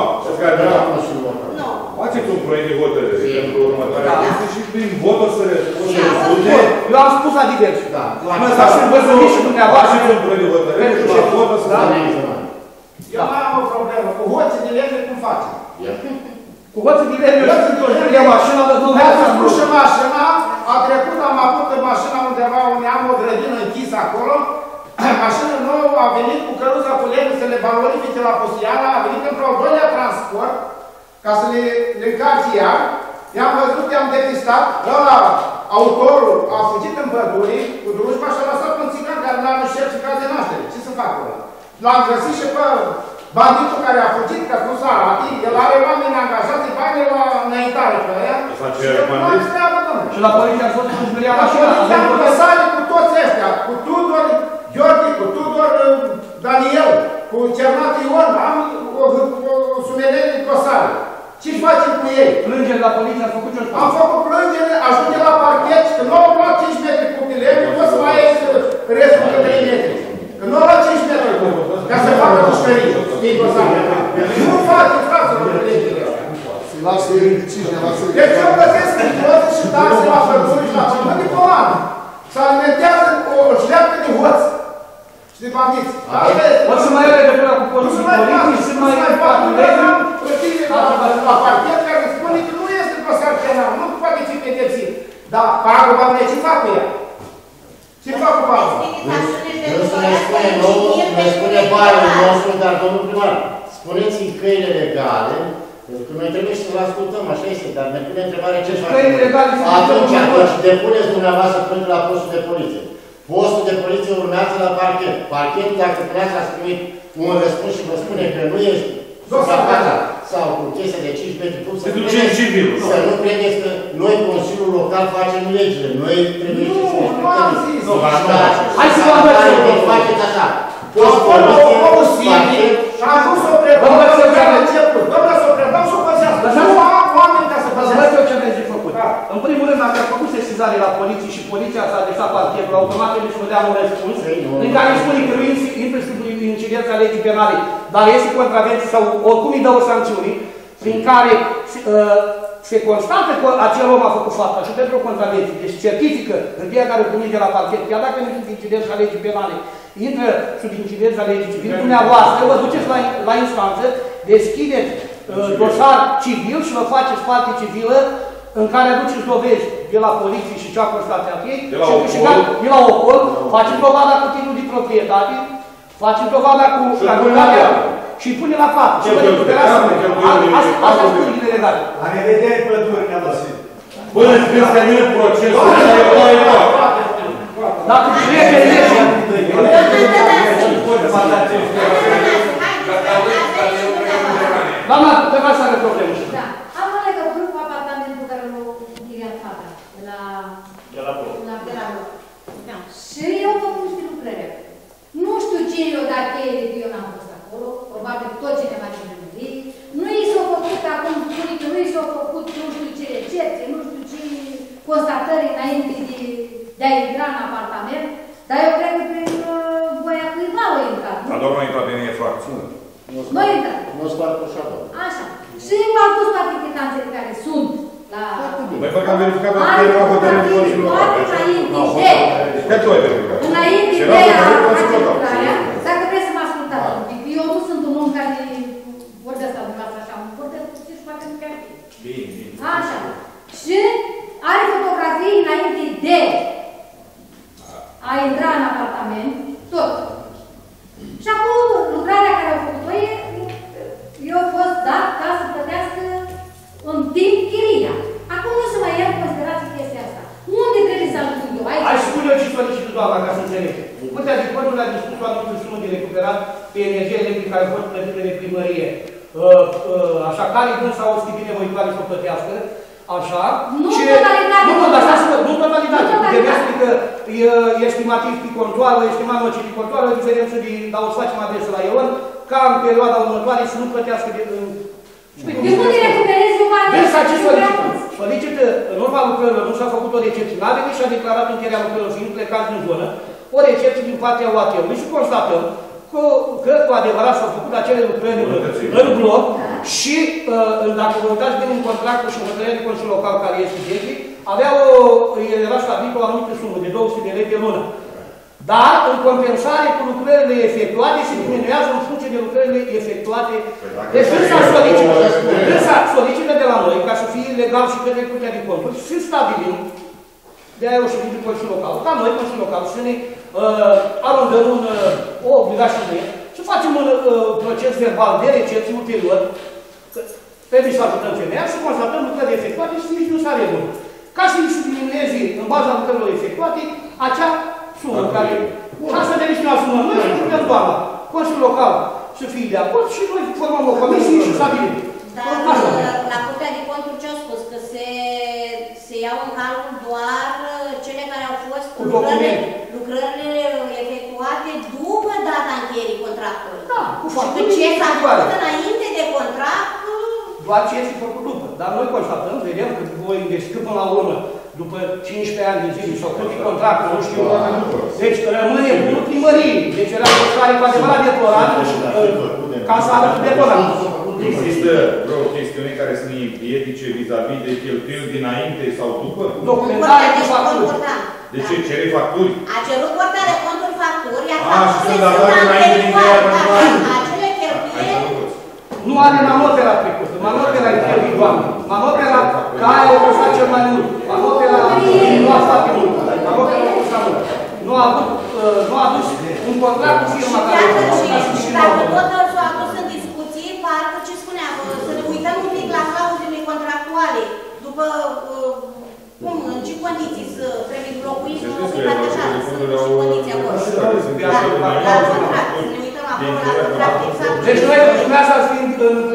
Nu. Faceți un proiect de hotărâre pentru următoarea chestie și prin vot o să răspunde. Eu am spus la diverse. Dar și văzut și dumneavoastră. Faceți un proiect de hotărâre și la vot o să eu mai am o problemă. Cu hoții de lemne cum facem? Cu hoții de lemne eu sunt o mașină, dar nu mi-a spus și mașina, a trecut, am avut mașina undeva unde am o grădină închisă acolo, mașina nouă a venit cu căruța cu lemne să le valorifice la Posiana, a venit într-o al doilea transport, ca să le încarce ea, i-am văzut, i-am depistat, ăla, autorul a fugit în pădure, cu drujba și a lăsat un țigan care n-a nășit certificat de naștere. Ce să fac ăla? L-am găsit și pe banditul care a fugit, că nu s-a arată, el are oameni angajați, bani la înaintare pe aia. Și nu am treabă, domnule. Și la poliție a fost cu Julia la poliție am lăsare cu toți ăștia, cu Tudor Gheorghe, cu Tudor Daniel, cu Cernat Ion, am o sumenere de cosare. Ce-și facem cu ei? Plângere la poliție, am făcut ce-o spune? Am făcut plângere, ajunge la parchet, că nu au luat 5 metri cu lemne, nu poți să mai ies restul de 3 metri. Că nu au luat 5 metri cu ca să facă dușcării. Nu face, fraților, legile astea. Să-i lasă ei cineva să-i... Deci eu plătesc impozite și taxe la păduri și la pământ de pomană. Se alimentează o șleapcă de hoți. de bandiți. O să mai are legătura cu postul politic, să mai are la parchet care spune că nu este dosar penal, nu poate fi pedepsit. Dar pagubă, ce fac cu ea? Ce fac cu pagubă? Ne spune baiul nostru, dar domnul primar, spuneți-i căile legale, pentru că noi trebuie să-l ascultăm, așa este, dar ne pune întrebarea ce fac. Atunci depuneți dumneavoastră până la postul de poliție. Postul de poliție urmează la parchet. Parchetul, dacă pleacă, ați primit un răspuns și vă spune că nu ești suprafața sau cu chestia de 5 metri cub, să nu credeți că noi, Consiliul Local, facem legile. Noi trebuie să respectăm. Hai să vă arătăm. Faceți așa. Postul poliție, parchet. Și am vrut să o predăm, domnule, să o predăm și o păzească. Nu am oameni ca să păzească. Ce aveți de făcut? În primul rând, dacă a făcut sesizare la poliție și poliția s-a adresat parchetul, automat trebuie să vă dea un răspuns în care îi spune că nu intră sub incidența legii penale, dar este contravenție sau oricum îi dă o sancțiune prin care se constată că acel om a făcut fapta și pentru o contravenție. Deci certifică hârtia care o primiți de la parchet, chiar dacă nu sunt incidența legii penale, intră sub incidența legii civile. Dumneavoastră vă duceți la instanță, deschideți dosar civil și vă faceți parte civilă în care aduceți dovezi de la poliție și ce a constat ei, de la OCOL, faceți dovada cu titlul de proprietate, faceți dovada cu cantitatea și îi pune la față. Și vă recuperați. Asta sunt pârghile legale. La revedere, păduri, ne-am lăsit. Până când se termină procesul, dacă trece legea, doamna, pe care să are probleme. Da. Am o legătură cu apartamentul care l-a închiriat fata, de la bloc. Da. Și eu am făcut niște lucrări. Nu știu cine i-o dat cheie de că eu n-am fost acolo, probabil tot cineva din primărie. Nu i s-au făcut, acum spune că nu i s-au făcut nu știu ce recepție, nu știu ce constatări înainte de a intra în apartament, dar eu cred că prin voia cuiva au intrat. Dar doar nu a intrat în infracțiune. Nu a intrat. Nu spart ușa, doamne. Așa. Și v-am pus toate chitanțele care sunt la... Noi fără că am verificat că era hotărâre de Consiliul Local. Că tu ai verificat. Înainte de a face lucrarea, dacă vreți să mă ascultați un pic, eu nu sunt un om care vorbesc la dumneavoastră așa, mă vorbesc puțin și poate nu chiar fi. Bine. Așa. Și are fotografii înainte de a intra în apartament, tot. Și acum lucrarea care au făcut-o eu a fost dat ca să plătească în timp chiria. Acum nu se mai ia în considerație chestia asta. Unde trebuie să ajung eu? Hai spune eu ce solicită doamna ca să înțelege. Curtea de Conturi a dispus o anumită sumă de recuperat pe energie electrică care a fost plătită de primărie. Așa, care gând sau o bine voitoare să o plătească. Așa. Nu totalitate. Nu totalitate. Trebuie că e estimativ pe contoară, estimat nociv pe contoară, o diferență de, dar o să facem adresă la Ion, ca în perioada următoare să nu plătească de... De unde recuperezi eu banii? Deci ce solicită? Solicită, în urma lucrărilor, nu s-a făcut o recepție, n-a venit și a declarat încheierea lucrărilor, fiind plecați din zonă, o recepție din partea UAT-ului și constatăm că cu adevărat s-au făcut acele lucrări în bloc și, dacă vă uitați bine în contractul și în hotărârea de Consiliul Local care este vechi, era stabilit o anumită sumă de 200 de lei pe lună. Dar, în compensare cu lucrările efectuate, se diminuează în funcție de lucrările efectuate. Deci, însă solicită de la noi, ca să fie legal și către Curtea de Conturi, să stabilim, de aia o ședință de Consiliul Local, ca noi, Consiliul Local, să ne arundăm o obligație să facem un proces verbal de recepție ulterior, trebuie să ajutăm femeia, să constatăm lucrările efectuate și să nici nu s-a regulă. Ca să se diminueze, în baza lucrărilor efectuate, acea sumă care... Și asta de nici nu asumăm noi și putem doamna. Consiliul Local să fie de acord și noi formăm o comisie și stabilim. Dar la Curtea de Conturi ce au spus? Că se iau în calcul doar cele care au fost lucrările efectuate după data încheierii contractului. Da, cu facturi. Și ce s-a făcut înainte de contract... Doar ce este făcut după. Dar noi constatăm, vedem că voi investiți până la urmă, după 15 ani de zile sau cât e contractul, nu știu. Deci rămâne bunul primării. Deci era o care cu adevărat deplorat ca să arăt deplorat. Există vreo chestiune care să ne împiedice vis-a-vis de cheltuieli dinainte sau după? Documentare cu facturi. De ce? Cere facturi? A cerut Curtea de Conturi facturi, iar faptul că sunt anterioare, acele cheltuieli. Nu are manopera trecută, manopera e cheltuit, doamnă. Manopera, ca aia o costat cel mai mult. Manopera nu a foarte mult. Manopera o costat mult. Nu a adus un contract cu firma care a fost. Și dacă tot s-a adus în discuții, parcă ce spunea, să ne uităm un pic la clauzele contractuale. După cum, în ce condiții trebuie locuit, nu locuit așa, sunt și condiții acolo. La contract, să ne uităm acolo la contract exact. Deci noi, dumneavoastră, fiind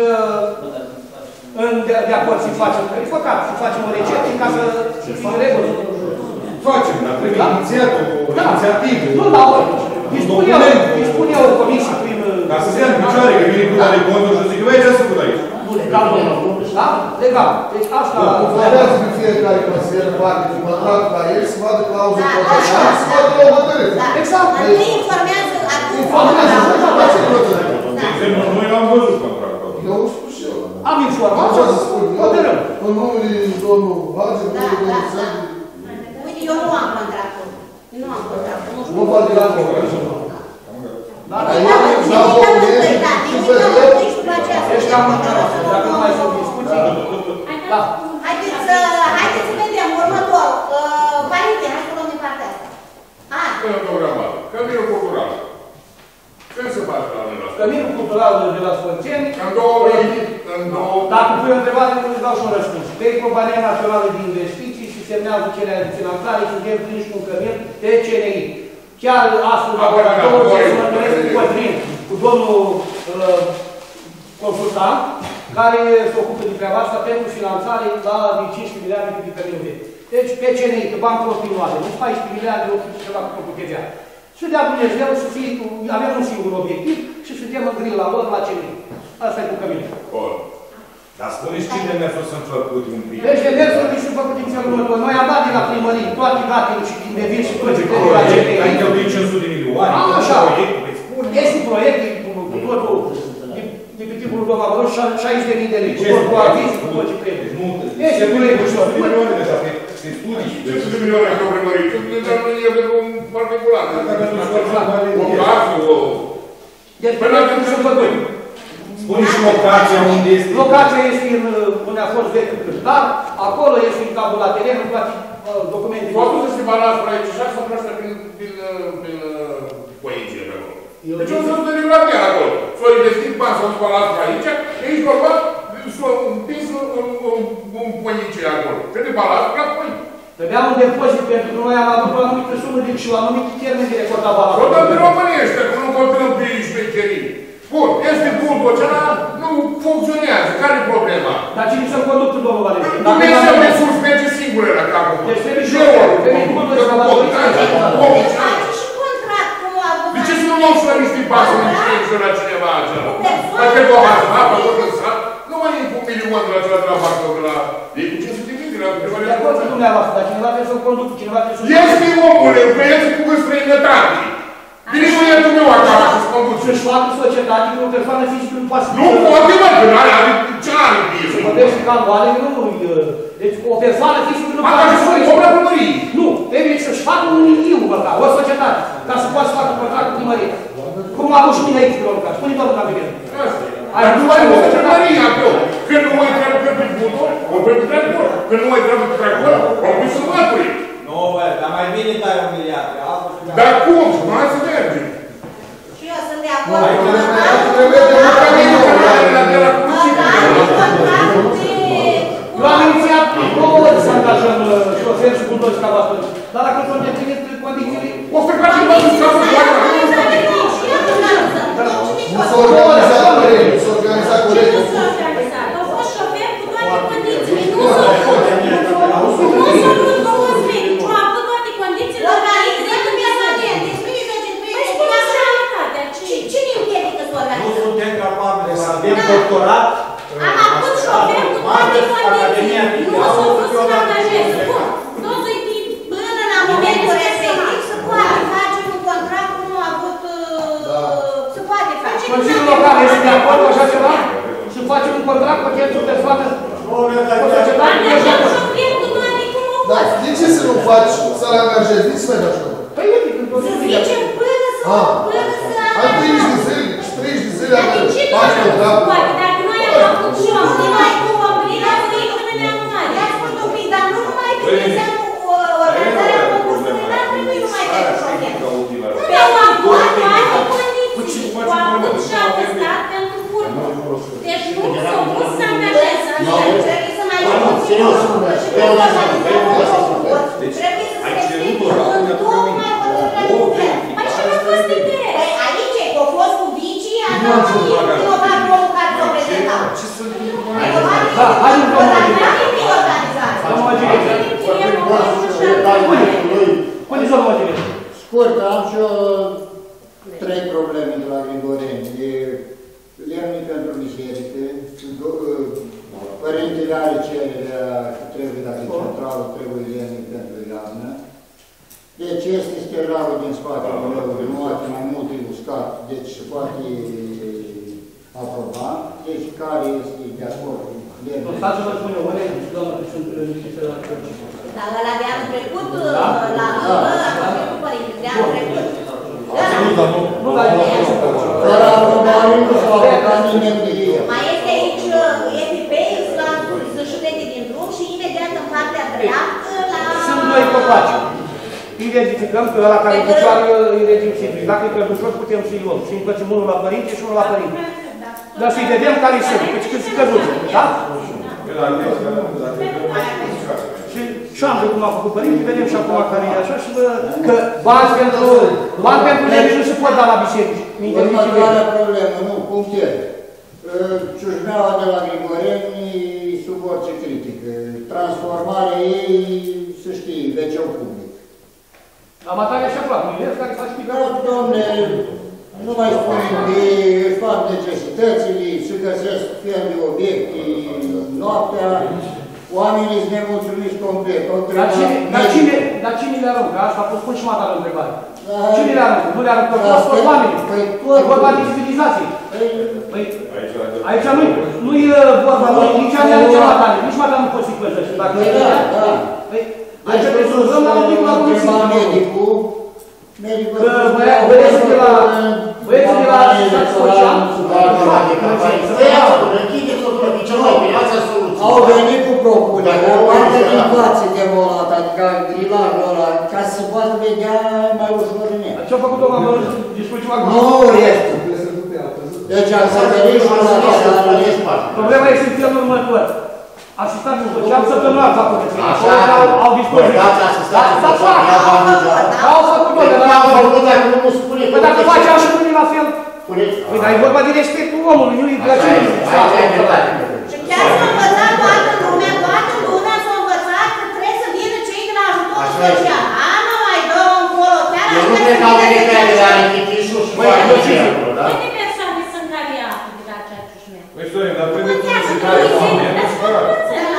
de acord să facem, e păcat, să facem o recepție ca să fim în regulă. Facem, dar trebuie inițiat o inițiativă. Nu, dar dispune o comisie prin... Ca să se ia în picioare, că vine cu de conturi și zic, băi, ce-ați făcut aici? Nu, legal, nu. Da? Legal. Deci asta... Informează pe fiecare consilier în parte din contract la el, să vadă clauză contractuală, să vadă o hotărâre. Exact. Întâi informează, atunci... Informează, nu face hotărâre. De exemplu, noi l-am văzut contractul. Eu am spus și eu. Am informat, hotărâm. În numele domnul Hage, în numele domnul Sări. Uite, eu nu am contractul. Nu am contractul. Nu poate la contractul. Da, dar eu n-am documente și pe el... Ești cam întrebat, dacă nu mai sunt discuții... Da. Haideți să vedem următorul. Părinte, hai să luăm din partea asta. Căminul cultural. Când se face la noi la asta? Căminul cultural de la Sfânteni... În două... Dacă pui o întrebare, nu îți dau și un răspuns. Pe Compania Națională de Investiții și semnează cererea de finanțare și suntem prinși cu un cămin de CNI. Chiar astăzi, laboratorul, trebuie să mă întâlnesc cu Cătrin, cu domnul consultant, care se ocupă de treaba asta pentru finanțare la 15 miliarde de cămin vechi. Deci, pe CNI, pe bani continuare, nu 14 miliarde, o fi ceva cu TVA. Și de-a Dumnezeu să fie, avem un singur obiectiv și suntem în grila lor la CNI. Asta e cu căminul. Bun. Dar spuneți cine demersuri sunt făcute un pic? Deci demersurile sunt făcute în felul următor. Noi am dat de la primărie toate datele și din devin și tot ce trebuie la CNI. Ai cheltuit 500 de milioane? Așa. Este proiect cu totul, de pe tipul lui domnul Amăruș, 60.000 de lei. Cu tot cu aviz, cu tot ce trebuie. Este proiect ușor. 500 de milioane deja pe studii. 500 de milioane pe o primărie. Dar nu e pentru un particular. Un casă, o... Deci proiectul sunt făcute. Spune și locația unde este. Locația este unde a fost vechiul cântar, acolo este în capul la teren, în toate documentele. Tu atunci să balați pe aici și așa să asta prin coințile pe acolo. Deci o să se deriva pe acolo. S-au investit bani, s-au balați pe aici, aici vorba, s-au împins un coințile acolo. Trebuie balați pe acolo. Trebuia un depozit, pentru că noi am avut o anumită sumă și o anumită termen de recordat balați. Tot în românește, că nu continuăm pe șmecherii. Bun, este punctul acela, nu funcționează. Care e problema? Dar cine să-mi conducă, domnul Valentin? Dumnezeu de sus merge singură la capul. Deci trebuie și eu. Și contractul nu a avut. De ce să nu luăm și la niște bani să ne la cineva acela? Mai trebuie o masă, apă, tot în sat, nu mai e cu milion de la acela de la bancă, de la... E cu 500 de mii de la primăria. De acord cu dumneavoastră, dar cineva trebuie să-l conducă, cineva trebuie să-l... Este omule, că este cu străinătate. Vine cu el meu acasă să-ți conduc. Să-și facă societate cu o persoană fizică nu poate să... Nu poate, mă, că nu are, ce are bine? Se vorbește ca oare, nu... Deci o persoană fizică nu poate să... Om la primărie. Nu, trebuie să-și facă un indiu, măcar, o societate, ca să poată să facă contract cu primărie. Cum a avut și mine aici, domnul Luca. Spune, domnul Gabriel. Ai nu mai o primărie acolo. Când nu mai trebuie pe butor, o pe tractor. Când nu mai trebuie pe tractor, o pe să mături. Nu, bă, dar mai bine dai 1 miliard. Dar cum? Nu hai să merge. Și eu sunt de acord. Eu am inițiat 2 ori să angajăm șoferi și buldozi ca voastră. Dar dacă s-au îndeplinit condițiile... O să facem toată scapul cu aia. Nu s-a organizat corect, nu s-a organizat corect. Nu s-a organizat. Au fost șoferi cu toate condițiile. Nu s-au vrut 20. Nu a avut toate condițiile. Organizăm permanent. Cine împiedică să organizăm? Nu suntem capabili să avem doctorat. Am avut șoferi cu toate condițiile. Nu s-au vrut să ne angajeze. Totul până la momentul respectiv să poate face un contract cum nu a avut... Se poate face. Consiliul Local este de acord cu așa ceva? Să facem un contract cu această persoană? O societate? Dar de ce să nu faci, să-l angajezi? De ce să mai faci? Să zicem până să Am 30 de zile, 30 de zile am facem, da? Dacă noi am făcut și eu, nu mai cu oamenii, la voi până ne-am mare. Ia-ți spune un pic, dar nu numai că înseamnă organizarea concursului, dar trebuie numai pentru șofer. Nu am luat toate condiții, cu avut și au testat pentru furtul. Deci nu s-au pus să angajeze. Trebuie să mai ajungem. Serios. Trebuie să se explice în tocmai hotărârea de guvern. Păi și nu a fost interes. Păi aici, că a fost cu vicii, a dat vinovat omul care s-a prezentat. Scurt, am și eu 3 probleme de la Grigoreni. Lemnii pentru biserică, părintele are cererea că trebuie, dacă e centrală, trebuie lemnii pentru iarnă. Deci este stelarul din spatele meu, renuate mai mult e uscat, deci se poate aproba. Deci care este de acord cu lemnii? Stați să vă spun eu, mă regi, doamnă, că sunt niște la cărci. Dar ăla de anul trecut, la cu părinte, de anul trecut. Nu la fără aprobare nu s-a aprobat nimeni de el. Mai este aici EPP, la sășurete din drum și imediat în partea dreaptă la... Sunt 2 copaci. Identificăm că ăla care e picioară îi regim simplu. Dacă e prăbușos, putem să-i luăm. Și încălțim unul la părinte și unul la părinte. Dar să-i vedem care sunt, cât se căzuță, da? Și am cum a făcut părinte, vedem și acum care e așa și că bani pentru legi nu se pot da la biserici. Următoarea problemă, nu, punctel. Ciușmeaua de la Grigoreni sub orice critică. Transformarea ei, să știi, WC-ul public. Am atare și aproape, nu vezi care faci picat? Dom'le, nu mai spunem că își fac necesitățile, se găsesc fel de obiecte noaptea. Oamenii sunt nemulțumiți complet. Dar cine le aruncă? Asta a spus și mata la întrebare. Cine le aruncă? Nu le aruncă toți oamenii. E vorba de civilizație. Aici nu-i vorba, nici a nici mata, nici mata nu poți fi plătești. Aici trebuie să uzăm la un pic la poliție. Că băieții de la asistență social au venit cu propunere, o parte din față demolată, adică grilarul ăla, ca să se poată vedea mai ușor în el. Ce-a făcut domnul Mărâș? Discuțiu acum? Nu, restul. Deci am să venit și la problema este în felul următor. Asistatul social săptămânal s-a curățit. Au dispoziție. Au făcut-o de la Păi dacă faci așa cu mine la fel. Păi dar e vorba de respectul omului, nu-i plăcere. Și chiar s-a învățat toată lumea s-a învățat că trebuie să vină cei de la ajutorul social. Nu mai dăm încolo, chiar așa. Eu nu cred că au venit pe aia de la Nichișu și câte persoane sunt care ia de la acea ciușmea? Păi, Sorin, dar trebuie să care oameni, nu supărat.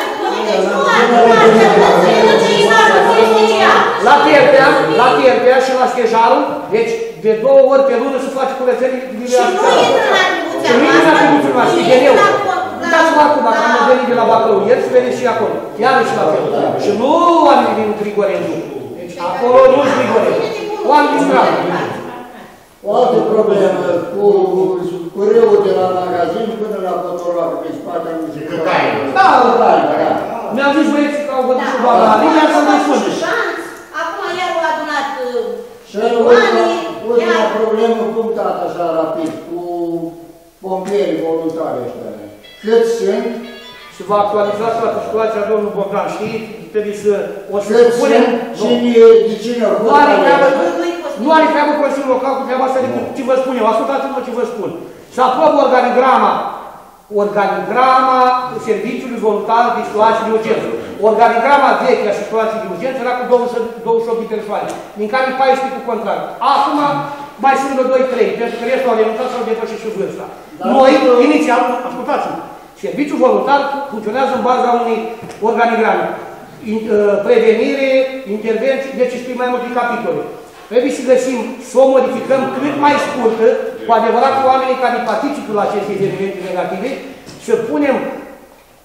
La Tierpea și la Schejarul, deci de 2 ori pe lună se face curățenie de și nu intră în atribuția noastră, uitați-vă acum, dacă am venit de la Bacău ieri, să vedeți și acolo, iarăși la fel. Și nu oamenii din Grigoreni, deci acolo nu-s Grigoreni, oamenii din Grigoreni. O altă problemă cu râul de la magazin până la Potoroacă, pe spate am zis că da, mi-am zis băieții că au văzut și doamna Linia să ne spune. Acum iar au adunat ultima problemă punctată așa rapid, cu pompierii voluntari ăștia. Cât sunt? Și va actualiza toată situația domnul Bogdan, știi? Trebuie să o să spunem. De cine nu are treabă Consiliul Local cu treaba asta decât ce vă spun eu. Ascultați-mă ce vă spun. Să aprobă organigrama serviciului voluntar de situații de urgență. Organigrama veche a situației de urgență era cu 28 de persoane, din care 14 cu contract. Acum mai sunt de 2-3, pentru că restul au renunțat sau depășit și vârsta. Noi, inițial, ascultați-mă, serviciul voluntar funcționează în baza unei organigrame. Prevenire, intervenții, deci spui mai multe capitole. Trebuie să găsim, să o modificăm cât mai scurtă, cu adevărat oamenii care participă la aceste evenimente negative, să punem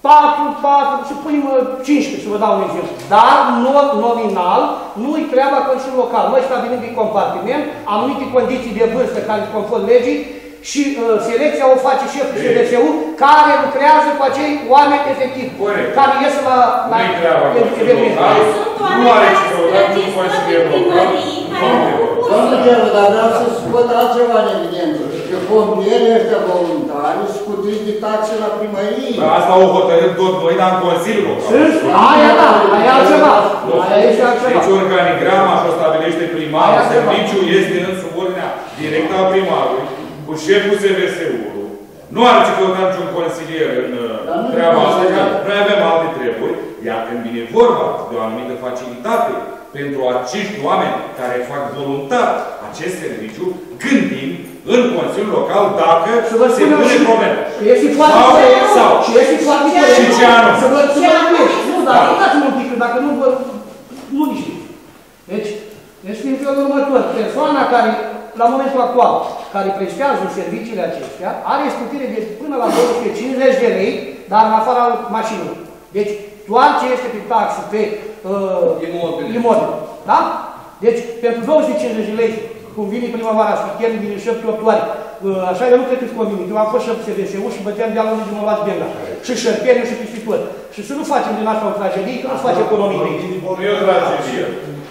4 și punem 15, să vă dau un exemplu. Dar nominal nu e treaba Consiliului Local. Noi stabilim din compartiment anumite condiții de vârstă care sunt conform legii și selecția o face șeful CDSU care lucrează cu acei oameni efectivi. Care ies la eveniment. Nu are ce căutat în Consiliul Local. Domnul Gheru, dar vreau să scot altceva în evidență. Că pompierii ăștia voluntari scutiți de taxe la primărie. Asta o hotărâm tot noi, dar în Consiliul Local. Aia da, aia e altceva. Aia este altceva. Deci organigrama așa o stabilește primarul, serviciul este în subordinea directă a primarului, cu șeful SVS-ului. Nu are ce căuta niciun consilier în treaba asta, că noi avem alte treburi, iar când vine vorba de o anumită facilitate pentru acești oameni care fac voluntar acest serviciu, gândim în Consiliul Local dacă se pune problema. Sau, și este foarte corect. Și ce anul? Să vă nu, dar dați-mă un pic, dacă nu vă... Nu nici. Deci fiind felul următor, persoana care, la momentul actual, care prestează serviciile acestea, are scutire de până la 250 de lei, dar în afara mașinilor. Deci, doar ce este pe taxe, pe imobile. Da? Deci, pentru 250 de lei, cum vine primăvara, spicherul vine 7-8 ori, așa eu nu cred că-ți convine. Eu am fost șef CVS-ul și băteam de-a lungul de mă luați benga. Și șerpeniu și pistitori. Și să nu facem din asta o tragedie, că nu-ți face economie. Nu e o tragedie.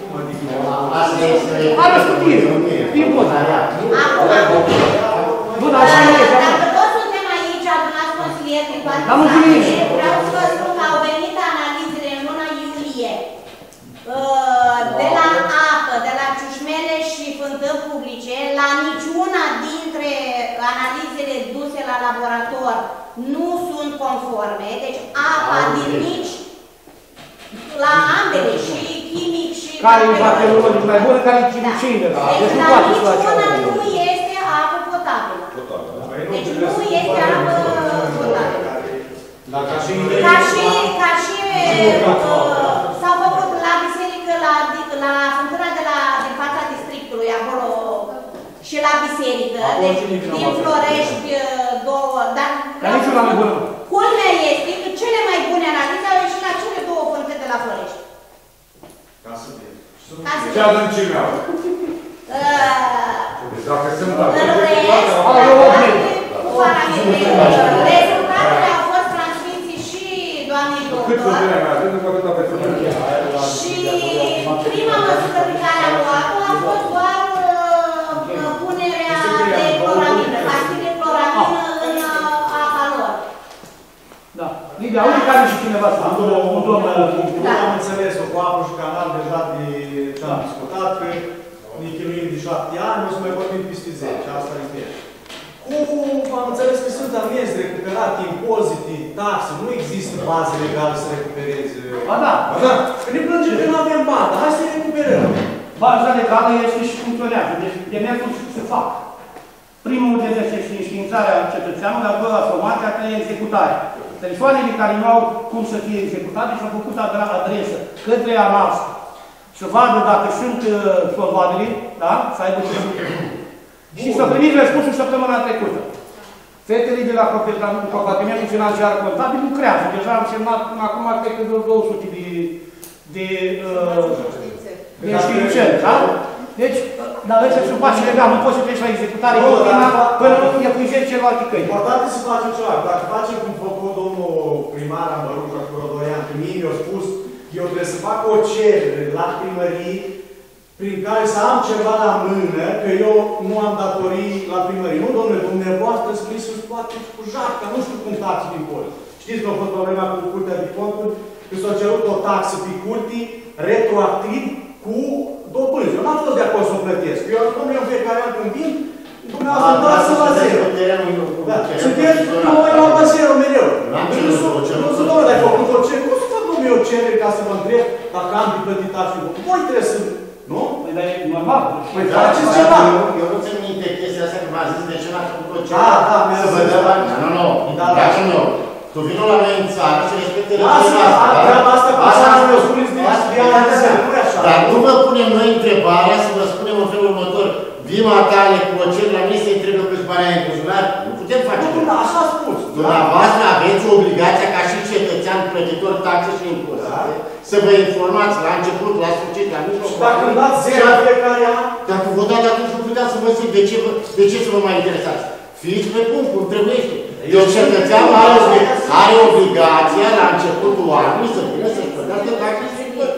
Are o scutire. Din bun. Nu, dar așa nu e. Dacă toți suntem aici, adunați consilieri din toate statele, vreau să vă spun că au venit analizele în luna iulie de la apă, de la ciușmele și fântâni publice, la niciuna dintre analizele duse la laborator nu sunt conforme. Deci apa din nici la ambele, și chimic și... Care e bacteriologic mai bună, care e chimiciină. Deci la niciuna nu este apă potabilă. Deci nu este apă potabilă. Ca și s-au făcut la biserică, la fântâna de fața districtului, acolo și la biserică, deci din Florești, două, dar culmea este că cele mai bune analize au ieșit la cele două fântâni de la Florești. Ce adâncimea? Deci dacă sunt la rezultatele au fost transmise și doamnei doctor. Cât puterea mea, atât cu atâta persoană. Și prima măsură pe care am luat-o a fost doar punerea de cloramină, pastile cloramină în apa lor. Da. Lidia, unde care și cineva să un domn? Am înțeles-o cu apă și canal deja de ce am discutat, că ne chinuim de 7 ani, o să mai vorbim peste 10, asta e bine. Cum am înțeles că sunt amenzi recuperate, impozite, taxe, nu există bază legală să recupereze. Ba da. Că ne plângem că nu avem bani, dar hai să recuperăm. Baza legală este și funcționează, deci demersul se fac. Primul demers este înștiințarea cetățeanului, al doilea formația, a treia executare. Persoanele care nu au cum să fie executate și au făcut adresă către ANAF să vadă dacă sunt solvabili, da? Să aibă ce și să primiți răspunsul săptămâna trecută. Fetele de la compartimentul financiar contabil lucrează. Deja am semnat până acum, cred că 200 de științări, da? Deci, dar ăștia sunt pași legal, nu poți să treci la executare până nu epuizezi celelalte căi. Important e să facem ceva. Dacă facem cum făcut domnul primar Ambăruc, acolo Dorian, că mie mi-a spus că eu trebuie să fac o cerere la primărie prin care să am ceva la mână, că eu nu am datorii la primărie. Nu, domnule, dumneavoastră scrisul poate cu jarca, nu știu cum taxe din cont. Știți că a fost problema cu Curtea de Conturi, că s-a cerut o taxă pe curții retroactiv cu dobânzi. Eu n-am fost de acord să o plătesc. Eu am spus, eu fiecare an când vin, dumneavoastră îmi dați la zero. Sunteți, eu am dat zero mereu. Nu sunt, domnule, dacă au făcut o cerere, cum să fac, domnule, eu cerere ca să mă întreb dacă am de plătit taxe? Voi trebuie să... Nu? Păi, dar e normal. Păi, faceți ceva. Eu nu țin minte chestia asta, că m-a zis de ce n-a făcut o cerere. Să vă dă bani. Nu. Dragul meu. Tu vină la noi în țară și respecte legea asta cu țara mea, spuneți de ani de zile, nu e așa. Dar nu vă punem noi întrebarea să vă spunem în felul următor. Vima tale cu o cerere la mine să-i trebuie câți bani ai în buzunar? Nu putem face. Nu, așa a spus. Dumneavoastră aveți obligația ca și cetățeni să vă informați la început, la sfârșit, la mijloc. Dacă îmi dați 0 fiecare an, dacă vă dați, atunci nu puteți să vă zic de ce să vă mai interesați. Fiți pe punct, cum trebuiește. Deci cetățeanul are obligația la începutul anului să vină să-și plătească taxe și impozite.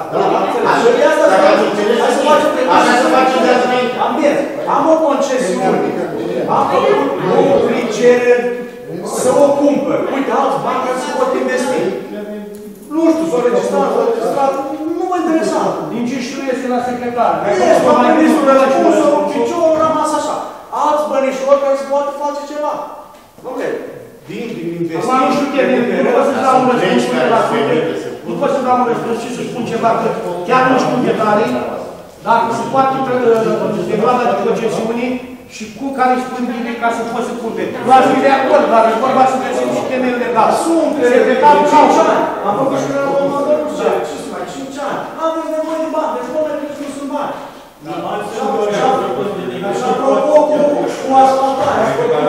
Așa se face de azi înainte. Am o concesiune. Am făcut lucruri, cereri să o cumpăr. Uite, alți bani care se pot investi. Nu știu, s-o registrat, nu mă interesa. Din ce știu este la secretar. Este, am ministrul de la pus-o, piciorul rămas așa. Alți bănișori care se poate face ceva. Dom'le, din investiții... Acum nu știu nu pot să dau un răspuns la nu pot să dau un răspuns și să spun ceva, că chiar nu știu detalii, dacă se poate perioada de concesiune și cu care îi spun bine ca să poți să cumperi. Nu aș fi de acord, dar e vorba să găsim și temeiul legal. Sunt secretarul 5 ani. Am făcut și la o mădăruță. Ce să mai, 5 ani. Am venit nevoie de bani, deci dom'le, că nu sunt bani. Și apropo cu asfaltarea,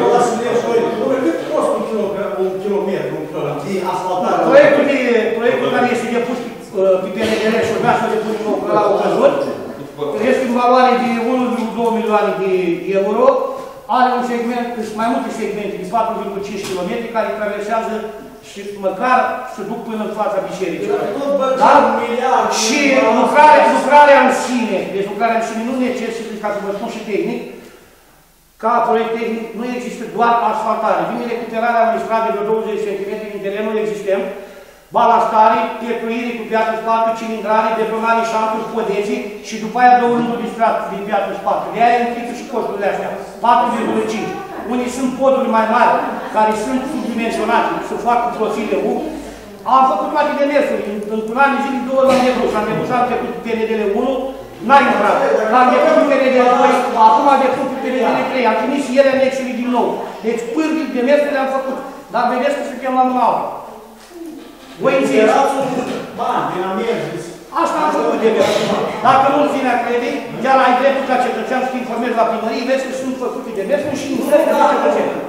cât costă un kilometru de asfaltare? Proiectul care este depus pe PNDR și urmează să depus din nou la o căzut, este în valoare de 1,2 milioane de euro, are un segment, mai multe segmente de 4,5 km care traversează și măcar se duc până în fața bisericii. Da? Și lucrarea în sine, deci lucrarea în sine nu necesită, ca să vă spun și tehnic, ca proiect tehnic, nu există doar asfaltare. Vine recuperarea unui strat de 20 cm din terenul existent, balastare, pietruire cu piatră spată, cilindrare, detonare, șanturi, podeții și după aia 2 luni de strat din piatră spată. De aia implică și costurile astea, 4,5. Unii sunt poduri mai mari, care sunt subdimensionate, să facă profile U. Am făcut toate demersuri. În an de zile 2 ori am depus. Am depus, am trecut PNDL 1, n-a intrat. Am depus PNDL 2, acum am depus PNDL 3. Am trimis și ele anexele din nou. Deci pârghii demersuri le-am făcut. Dar vedeți că suntem la mâna altă. Voi înțelegeți? Bani, din amiezis. Asta am făcut demersuri. Dacă nu-l ține a crede, chiar ai dreptul ca cetățean să te informezi la primărie, vezi că sunt făcute demersuri și înțeleg că la cetățean.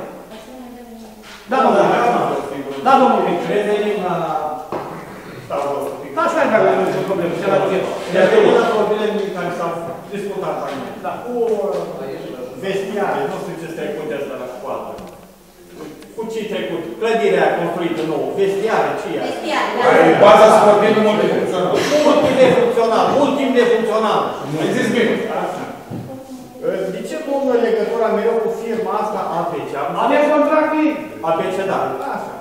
Da, domnule. Da, domnule. Revenim la stavul ăsta. Da, așa e dacă nu e o problemă. Iar de una probleme care s-au discutat aici. Da, cu vestiare, nu știu ce stai contează la școală. Cu ce trecut? Clădirea construită nouă, vestiare, ce e? Vestiare. Baza sportivă multifuncțională. Multifuncțională. Nu zis bine. De ce pun legătura mereu cu firma asta ABC? Avem contract cu ei. ABC, da. Așa.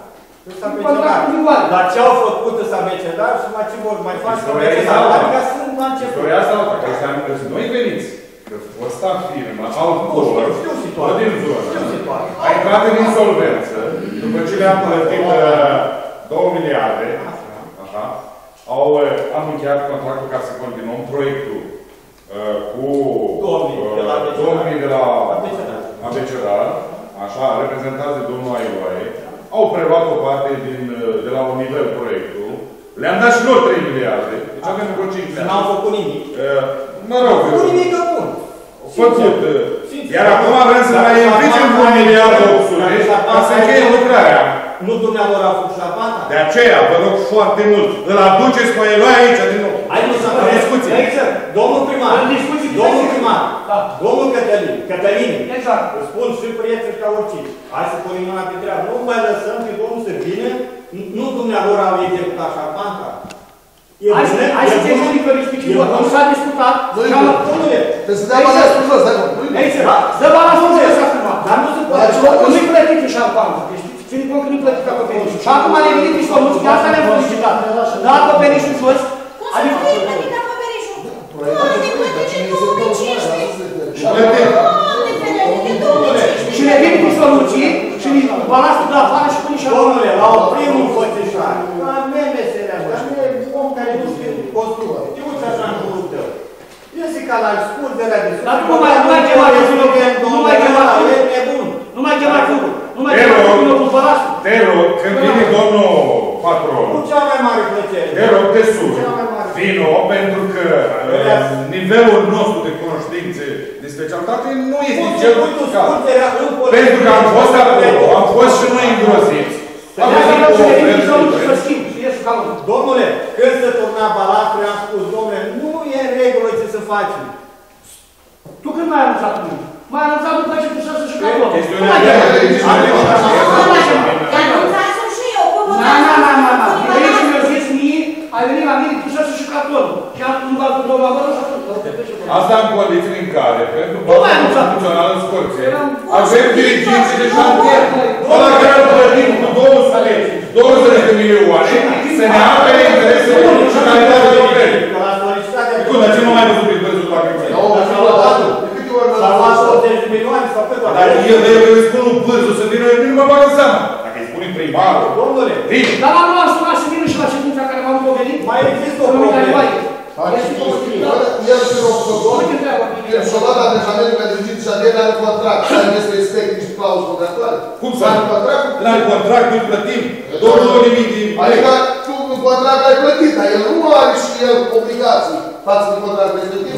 Dar ce au făcut ăsta abecedar și mai ce vor mai face abecedar? Adică sunt la început. Istoria asta altă, că înseamnă că noi veniți. Că fosta firmă, autor, din zonă, a intrat în insolvență, după ce le-am plătit 2 miliarde, așa, am încheiat contractul ca să continuăm proiectul cu domnii de la abecedar, așa, reprezentați de domnul Ailoae, au preluat o parte de la un nivel proiectul, le-am dat și lor 3 miliarde, deci avem vreo 5 miliarde. N-au făcut nimic. Mă rog. N-au făcut nimic bun. Făcut. Iar acum vrem să mai implicem cu 1 miliard 800 ca să încheie lucrarea. Nu dumneavoastră a făcut șarpanta? De aceea, vă rog foarte mult, îl aduceți pe Eloae aici din nou. Hai nu să vă discuție. Domnul primar, domnul Cătălin, îți spun și priețuri ca oricine. Hai să punem mâna pe treabă. Nu mai lăsăm pe domnul să vină, nu dumneavoastră au executat șarpanta. Hai să te juric pe respectivul. Nu s-a discutat. Trebuie să dea balansul jos, dacă nu. Dă balansul jos acum. Dar nu se poate. Nu-i plătit în șarpanta. Ține cont că nu-i plătit acoperișul. Și acum ne-am venit pe soluții, de asta ne-am felicitat. Da acoperișul jos. Cum să nu ne-i plătit acoperișul? Nu, ne-i plătit în 2015. Și ne vine pe soluții și ne balansul de afară și pune și acolo. Domnule, la o primul fățișare. La memeserea asta. La om care nu știe construcție. Te uiți așa în jurul tău. Eu zic că la scuzele de sus. Dar nu mai chemat nu mai chemat nu mai chemat nu mai chemat cu balansul. Te rog, când vine domnul patron, cu cea mai mare plăcere. Te rog, te sun. Vino, pentru că nivelul nostru de cunoștințe de specialitate nu este cel ca. Pentru că am fost acolo, am fost și noi îngroziți. Domnule, când se facem. Tu când mai ai anunțat cu mine? M-ai anunțat după ce tu să-și jucați tot. Anunțați-o și eu, cum Na. De aici mi-au zis mie, ai venit la mine, tu să-și jucați tot. Și am luat cu domnul Avără și asta în condiții în care, pentru baza funcțională în Scorție, avem dirigenții de șantier. Ăla care îl plătim cu 200 de milioane, să ne apere interesele și calitatea lucrării. Cum, dar ce nu mai văzut prin prețul la Criței? S-a luat 80 de milioane sau cât? Dar eu îi spun un pârțul să vină, nu mă bagă seama. Dacă îi spun primarul, domnule, dar l-am luat sunat și vină și la ședința care m-am pomenit. Mai există o problemă. El și rog și-o luat angajamentul ca dirigit și adien are contract. Să să respecte niște clauze contractuale. Cum să? N-are contract, nu-i plătim. 22.000 din... Adică tu în contract ai plătit, dar el nu are și el obligații față de contract respectiv.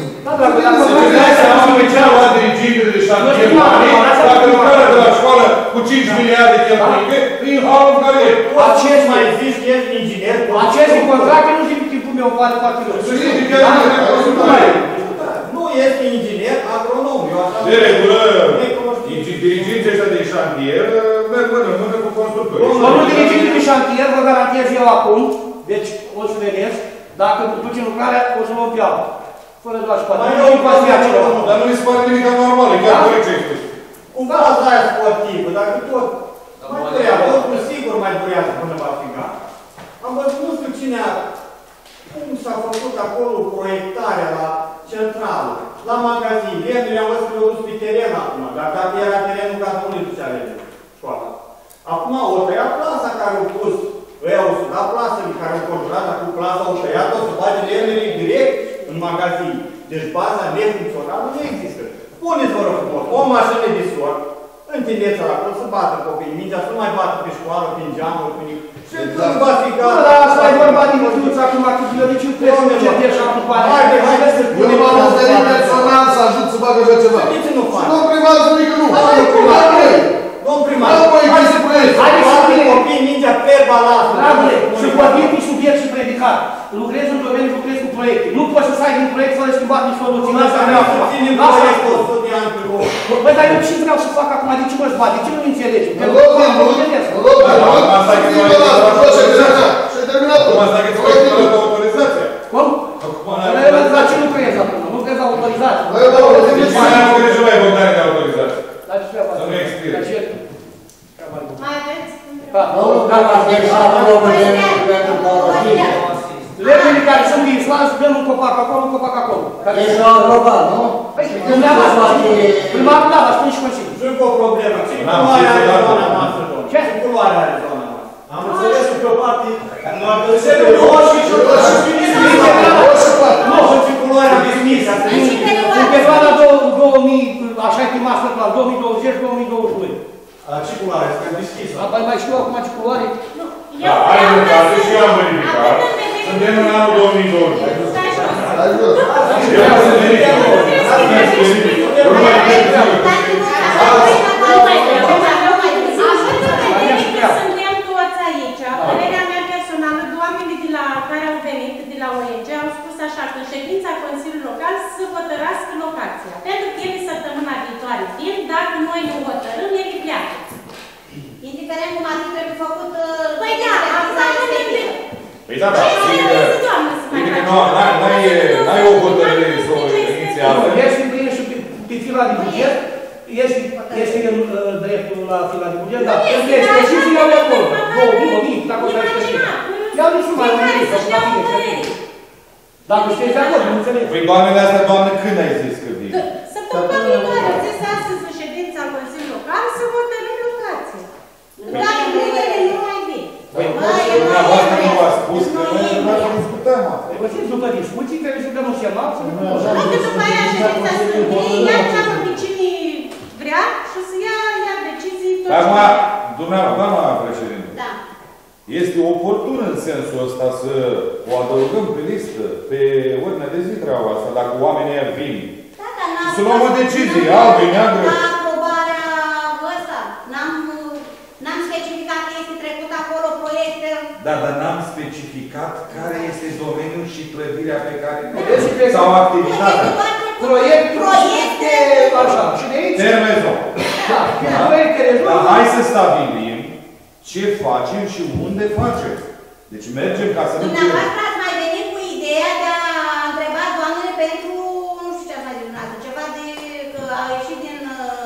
Ce a luat dirigintele de șantier banii, dacă lucrarea de la școală cu 5 miliarde de cheltuite, prin halul în care e. Acest mai zis că ești inginer. Acest contract nu zic timpul meu foarte rău. Nu este inginer, agronom. De regulă, diriginții ăștia de șantier merg mână cu constructori. Domnul diriginte de șantier, vă garantez eu acum, deci o să vedeți, dacă ducem lucrarea, o să luăm pe altă. Fără doar școală. Dar nu mi se pare nimic anormal, e chiar corect ce ai spus. Un gaz aia sportivă, dacă tot mai durează, oricum sigur mai durează până va fi gata. Am văzut, nu știu cine a, cum s-a făcut acolo proiectarea la centrală, la magazin. Ieri am văzut că l-au dus pe teren acum, dar dacă era terenul, ca nu le ducea școala. Acum o tăiat plasa care au pus, ăia au sudat plasele care au conjurat, acum plasa au tăiat, o să bage lemnele direct în magazin. Deci baza nefuncțională nu există. Puneți, vă rog frumos, o mașină de sort, întindeți-o acolo, să bată copiii, mingea să nu mai bată pe școală, prin geamuri, prin... Și când va fi gata... Dar asta e vorba din măsuță acum, că eu nici nu trebuie să merge de așa cu bani. Haideți să punem... Eu m-am oferit personal să ajut să facă așa ceva. De ce nu faci? Domnul primar spune că nu. Domnul primar, haideți să punem copii mingea pe balanță. Dragule, să vorbim cu subiect și predicat. Lucrez în domeniu, lucrez cu proiecte. Nu poți să ai un proiect fără schimbat nici soluții. Asta vreau să fac. Băi, dar eu ce vreau să fac acum? De ce mă zbat? De ce nu înțelegi? Mă rog, și-ai terminat. Acum asta că ți-ai terminat autorizația. Cum? La ce lucrez acum? Nu lucrez la autorizație. Deci mai am grijă la evocare de autorizație. Să nu expire. Mai aveți? Domnul Caracel și-a pentru Părășine. Legile care sunt din Islam, dăm un copac acolo, un copac acolo. Deci l-au aprobat, nu? Păi, dumneavoastră, primarul, da, vă spune și Consiliul. Sunt cu o problemă. Ce culoare are zona noastră, domnule? Ce culoare are zona noastră? Am înțeles că pe o parte... Nu am înțeles că roșii și roșii. Nu, sunt ce culoare am deschis. În perioada 2000, așa e pe master plan, 2020-2022. Ce culoare? Este deschisă. Mai știu acum ce culoare? Da, ai dreptate și eu am verificat. Suntem în anul 2020. Eu am să verific. Suntem toți aici. Părerea mea personală, oamenii de la care au venit de la ONG au spus așa că în ședința Consiliului Local să hotărască locația. Pentru că ele săptămâna viitoare vin, dacă noi nu hotărâm, ele pleacă. Indiferent cum ar fi trebuie făcut... Păi da, asta nu ne trebuie. Păi da, da, zic că n-ai o hotărâre inițială. Este bine și pe fila de buget, este în dreptul la fila de buget, dar este și fila de acolo. 2000, dacă o să ai spune. Iau nici nu mai mult, să știa bine. Dacă știi de acord, nu înțeleg. Păi doamnele astea, doamne, când ai zis că vin? Săptămâna viitoare, au zis astăzi în ședința Consiliului Local să hotărâm locația. Dacă ele nu mai vin. Păi, dumneavoastră nu v-a spus că noi să discutăm asta. Păi, știți, după discuții, trebuie să dăm un semnal, să nu că după aia ședința să încheie, ia ceamă pe cine vrea și să ia decizii tot ce acum, doamna președinte, este oportun în sensul ăsta să o adăugăm pe listă, pe ordinea de zi treaba asta, dacă oamenii vin. Să luăm o decizie, albă, neagră. La aprobarea ăsta, N-am specificat că este trecut acolo proiecte. Da, dar n-am specificat care este domeniul și clădirea pe care... Sau activitatea. Proiecte, așa, și de aici... Termezon. Dar hai să stabilim ce facem și unde facem. Deci mergem ca să nu... Dumneavoastră ați mai venit cu ideea de a întreba doamnele pentru, nu știu ce ați mai zis, ceva de că au ieșit din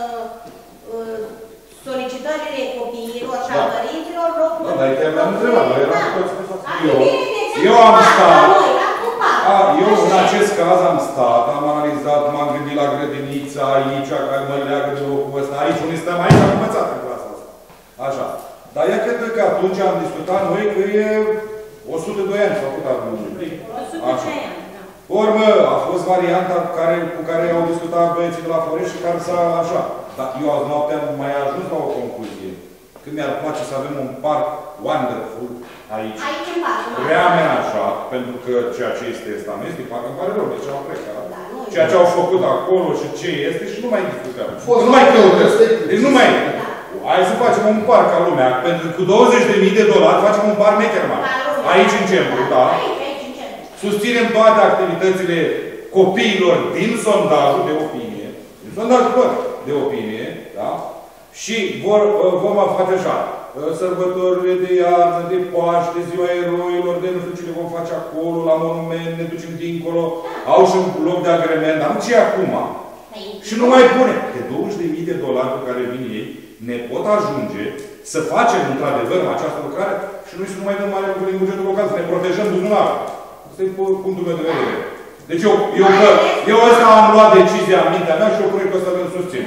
solicitările copiilor și a părinților locul. Da, dar chiar mi-am întrebat, noi eram toți pe față. Eu am stat, eu în acest caz am stat, am analizat, m-am gândit la grădinița aici, care mă leagă de locul ăsta, aici unde stăm, aici am învățat în clasa asta. Așa. Dar ea cred că atunci am discutat noi că e 102 ani sau cât ar fi. 102 ani, da. Urmă, a fost varianta cu care au discutat băieții de la Florești și care s-a așa. Dar eu azi noapte am mai ajuns la o concluzie. Când mi-ar place să avem un parc wonderful aici. Aici în parc. Reamenajat, pentru că ceea ce este ăsta parc îmi pare rău, deci au plecat. Ceea ce au făcut acolo și ce este și nu mai discutăm. Nu mai căutăm. Deci nu mai... Hai să facem un parc ca lumea, pentru că cu $20.000 facem un parc Neckerman. Aici în centru, da? Susținem toate activitățile copiilor din sondajul de opinie, din sondajul lor de opinie, da? Și vom face așa, sărbătorile de iarnă, de Paște, ziua eroilor, de nu știu ce le vom face acolo, la monument, ne ducem dincolo, au și un loc de agrement, dar nu ce acum. Și nu mai pune. De $20.000 pe care vin ei, ne pot ajunge să facem într-adevăr această lucrare și noi să nu mai dăm mare lucru din bugetul local, să ne protejăm buzunarul. Asta e punctul meu de vedere. Deci eu ăsta am luat decizia în mintea mea și eu proiectul ăsta îl susțin.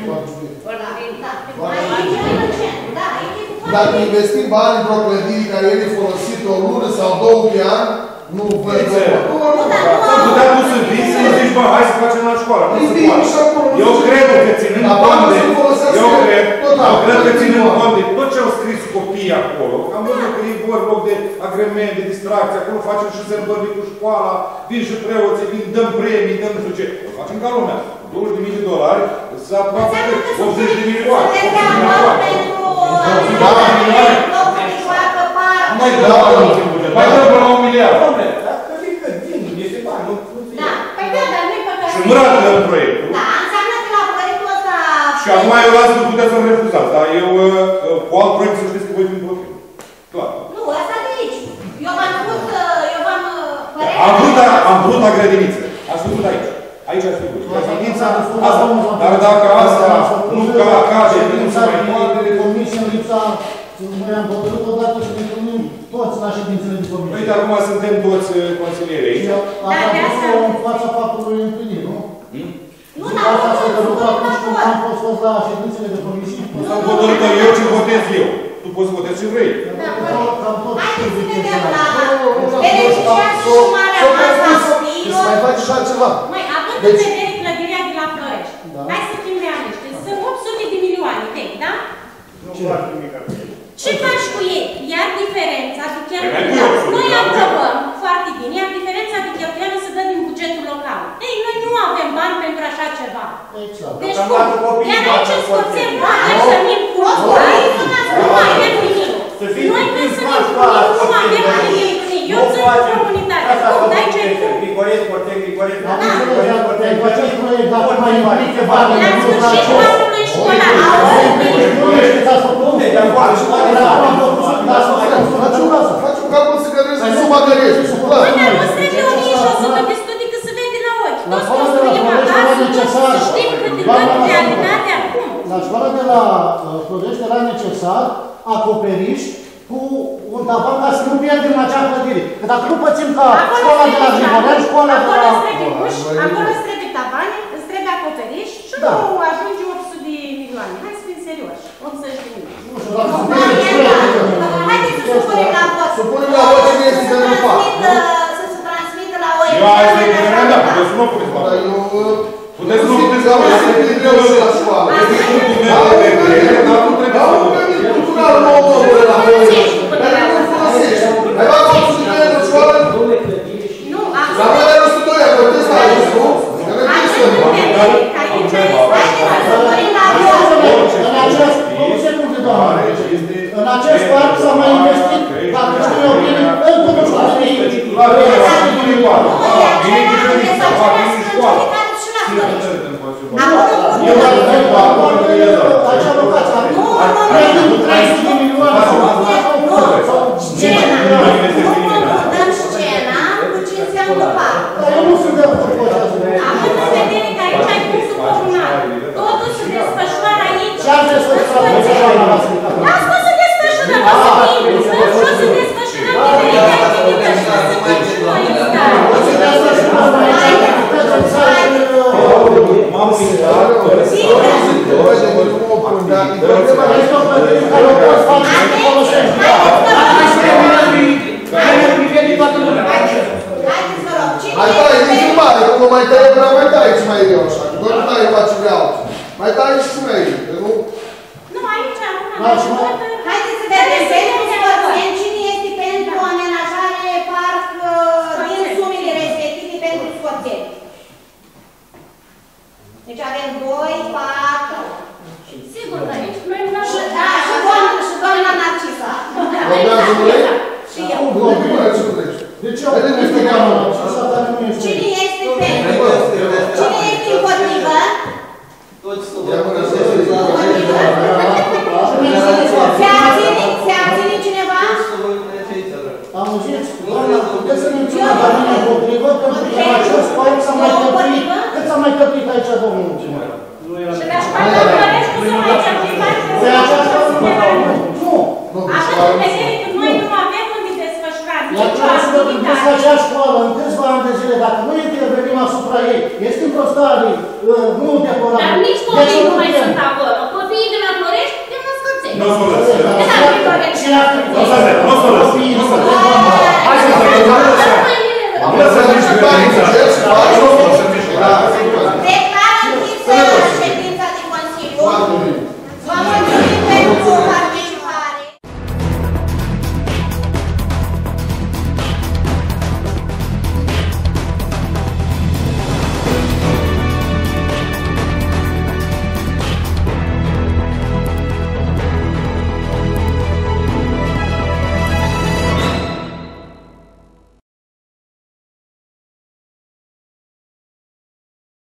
Dacă investim bani într-o clădire care e folosită o lună sau 2 pe an, nu văd. S-ar putea tu să vii să zici, bă, hai să facem la școală. Nu se poate. Eu cred că ținând cont de... Eu cred că ținând cont de tot ce au scris copiii acolo, am văzut că ei vor loc de agrement, de distracție, acolo facem și sărbători cu școala, vin și preoții, vin, dăm premii, dăm nu știu ce. O facem ca lumea. $20.000 să aproape 80 de milioane. Mai dăm până la 1 miliard. Și nu ratăm proiectul. Da, înseamnă că la proiectul ăsta... Și acum eu las că puteți să-l refuzați, dar eu cu alt proiect să știți că voi fi în profil. Clar. Nu, ăsta de aici. Eu v-am spus, eu v-am Am vrut la grădiniță. Ați făcut aici. Aici ați făcut. Grădinița asta. Dar dacă asta nu cade, nu se mai poate... Comisia lipsa, noi am hotărât odată și ne întâlnim toți la ședințele de comisie. Uite, acum suntem toți consilieri aici. Asta a fost în fața faptului întâlnit, nu? Nu, dar asta s-a hotărât atunci când am fost la ședințele de comisie. Asta am hotărât eu ce votez eu. Tu poți să votezi ce vrei. Haideți să vedem la beneficiați sumarea asta a copiilor. Să mai faci și altceva. Măi, având în vedere clădirea de la Florești, hai să fim realiști. Sunt 800 de milioane vechi, da? Ce faci cu ei? Iar diferența de cheltuială. Noi aprobăm foarte bine, iar diferența de cheltuială se dă din bugetul local. Ei, noi nu avem bani pentru așa ceva. Deci cum? Iar aici în Scorțeni, hai să mim cu aici nu mai avem nimic. Noi când să ne punem, nu avem nimic. Eu sunt comunitar. Cum? Dai ce ai cum? Grigoresc, Cortec, Grigoresc, La sfârșit anului școlar. Faci un calcul să cădezi în suma de rest. Până nu trebuie o nici 100 de studii că se vede la ochi. Toți construim acasă, toți să știm câte dăm realitatea acum. La școala de la Florești era necesar acoperiș cu un tavan ca să nu pierdem acea clădire. Că dacă nu pățim ca școala de la Grigorean, școala de la... Acolo îți trebuie tavane, îți trebuie acoperiș și nu ajunge 800 de milioane. Hai să fim serioși. 80 de milioane. Haideți să supunem la vot. Supunem la vot cine este pentru fapt. Să se transmită la OEM. Eu azi de gânderea mea, puteți să nu puneți la vot. Puteți să nu puneți la vot. Este greu și la școală. Este punctul meu de vedere, dar nu trebuie să vot. Cultural nouă omule la OEM. Care nu folosești. Ai luat 800 de euro în școală? Nu, la mine era 102, acordez la aici, nu? În acest parc s-a mai investit, dacă știu eu bine, încă nu știu de ei. Eu la nivel acea locație, acum 300 de milioane sau dăm scena cu ce înseamnă parc. Dar eu nu sunt de acord cu această idee. Având în vedere că aici ai cursul comunal, totul se desfășoară aici. Ce am desfășurat? N-am spus să desfășurăm, o să fie impus, și o să desfășurăm diferite activități și o să continuăm instare. M-am simțat. Mai tai, nici nu mare, că nu mai tai, vreau mai tai și mai eu așa. Doar nu tai, faci vrea altul. Mai tai și mai nu? Nu, aici, acum, haideți să vedem pentru scoțeni, cine este pentru amenajare parc din sumele respective pentru scoțeni. Deci avem 2, 4. Sigur că aici. Și doamna Narcisa. Și eu. Cine este pentru? Cine este împotrivă? Se abține cineva? Am zis, doamna, puteți să menționăm la mine împotrivă, pentru că acest parc s-a mai căprit. Cât s-a mai căprit aici, domnul mulțumesc? Și la școală Călărești nu s-a mai căprit parcă? Nu. Având în vedere că noi nu avem unde desfășurat nicio activitate. La acea școală, în câțiva ani de zile, dacă nu intervenim asupra ei, este într-o stare nu deplorabilă. Dar nici copiii nu mai sunt acolo. Copiii de la Florești vin în Scățeni. Nu o să o lăsăm. Nu o să o lăsăm. Hai să vedem. Am lăsat niște bani,